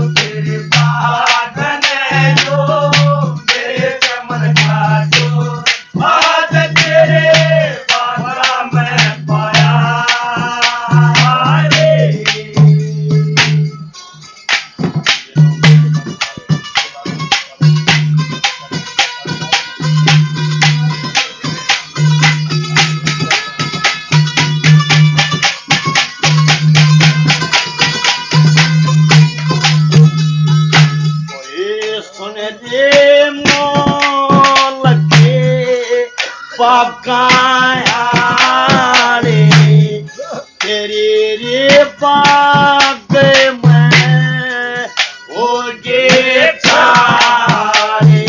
A: तेरे रे बाग में होगे चारे,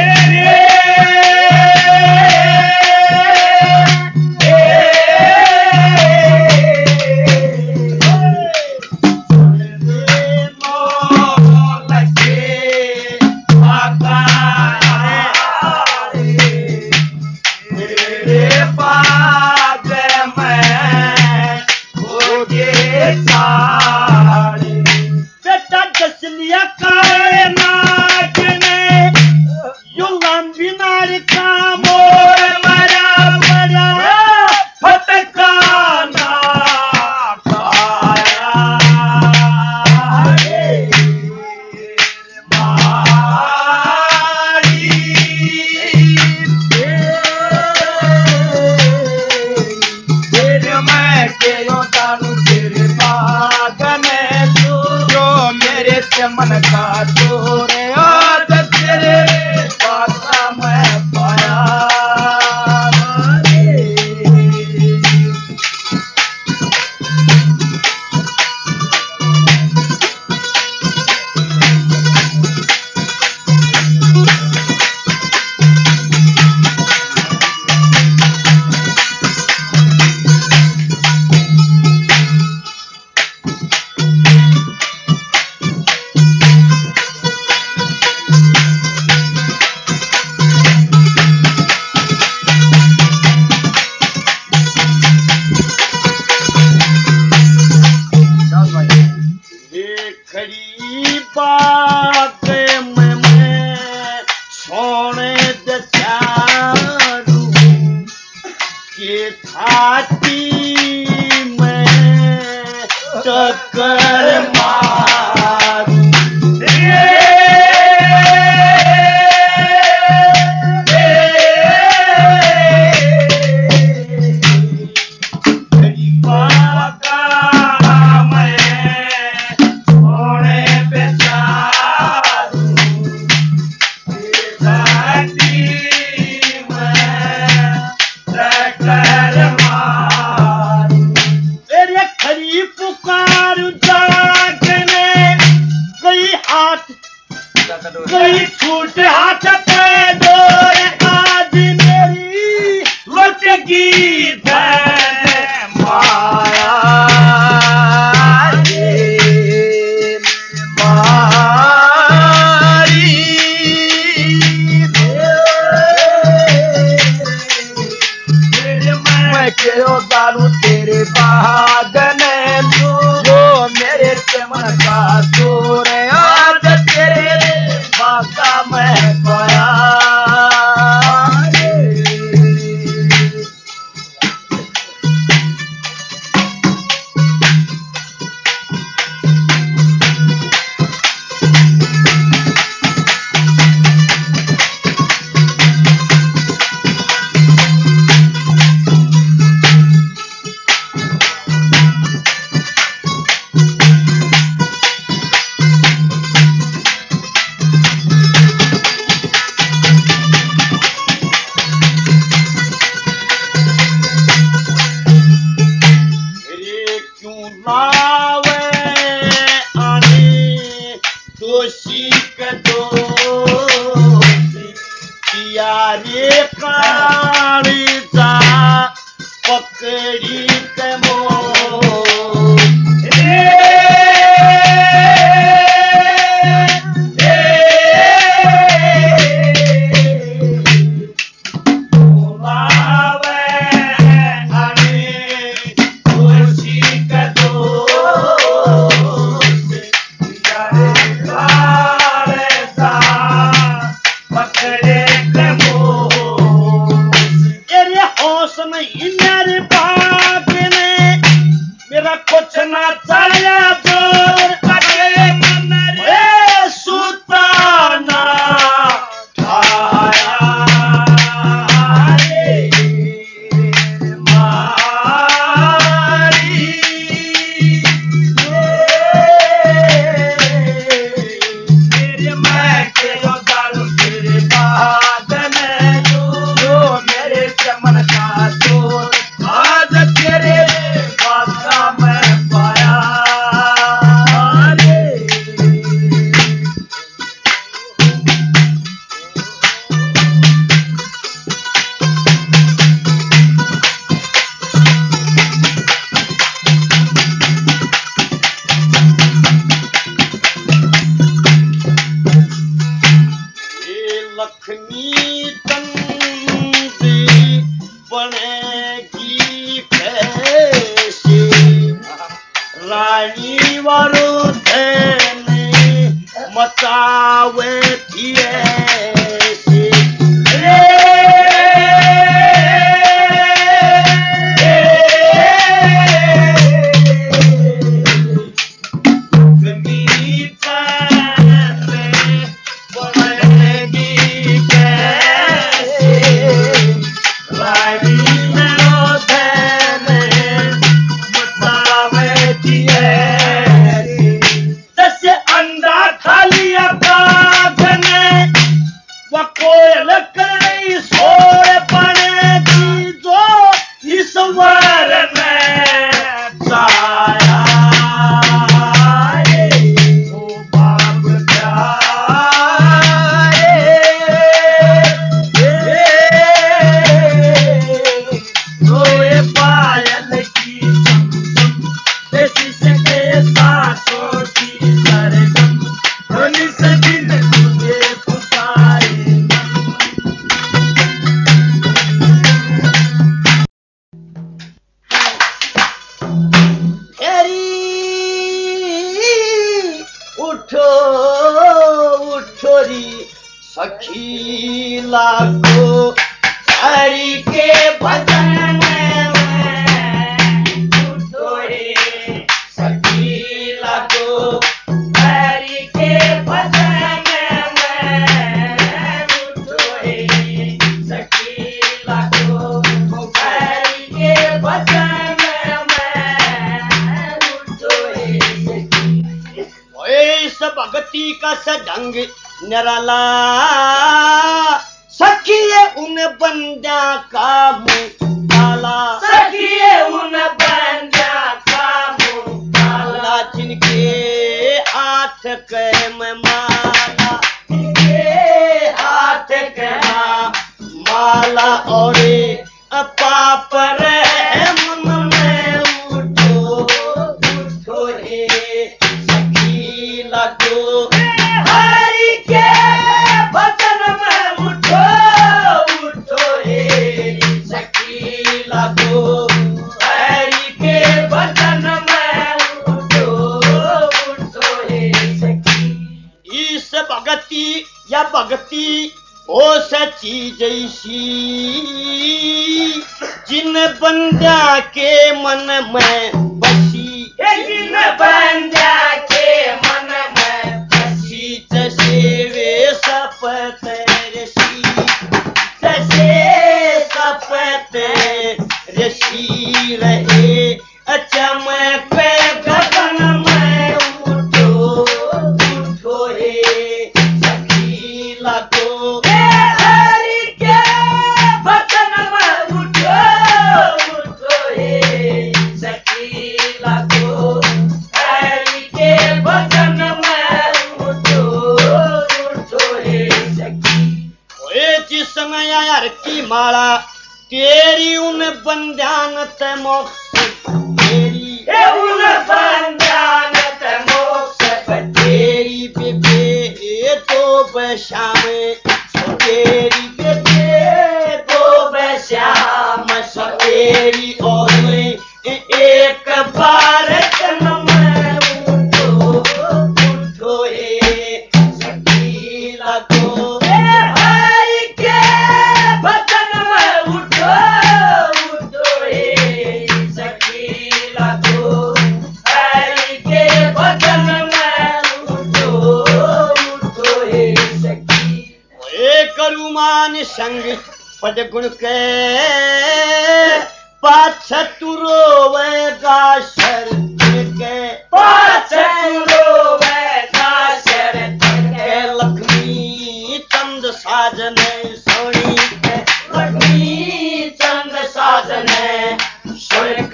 A: मन का तोरे आज तेरे पासा मैं पाया
B: कर मार
A: मेरे खरी पुकार जागने कोई हाथ
B: कोई छूट हाथ पे डोर आज मेरी लुटकी धन माया रे मारी मैं तेरो दारू तेरे बागन जो मेरे चमन का सूर आज तेरे बागा मैं पाया
A: पकड़ी कमो
B: कुछ ना चलिया जोर अगले मन रे सुताना ठाया रे मारी मेरे मैं तेरो दारू तेरे बादन जो मेरे चमन का जोर आज तेरे बादशाह
A: लक्ष्मी तंदी बनेगी कैसे रानी वरुधन मचावे थी ऐसे सखी लागो हरि के भजन में उठोरे सखी लागो हरि के भजन में उठोरे सखी लागो हरि के भजन में उठोरे ओए सब भक्ति का सढंग निराला सखी उन बंदा का मुँह काला
B: सखिए उन बंदा का मुंह काला
A: जिनके हाथ के में माला
B: हाथ के
A: माला और पाप रे मन में उठो उठो हे सखी लगो
B: हरि के भजन में उठो उठो हे
A: सखी लगो
B: हरि के भजन में उठो उठो हे सखी।
A: इस भगति या भक्ति हो सची जैसी जिन बंदा के मन में बसी
B: जिन बंदा के मन में
A: बसी जैसे वे सपत ऋषि जैसे सपत ऋषि रहे चमक गगन में उठो उठो हे सखी लगो
B: हरि के भजन में उठो उठो हे सखी लगो हरि के भजन में उठो उठो हे सखी।
A: ओए जिस समय यार की माला तेरी उन बंध्यान ते मोक्ष तेरी
B: उन बंध्यान ते मोक्ष
A: तेरी बेबे दो बशाम तेरी बेबे दो बशाम तेरी और एक बार जन्म उठो उठो हे सखी लगो
B: हरि के भजन में उठो उठो हे सखी लगो हरि के भजन में उठो उठो हे सखी।
A: एक करुमान संग पद गुण के पाछ तुरोवेगा शर के
B: पाछ तुरोवेगा शर के
A: लक्ष्मी चंद साजने सोनी के
B: लक्ष्मी चंद साजने
A: सोनी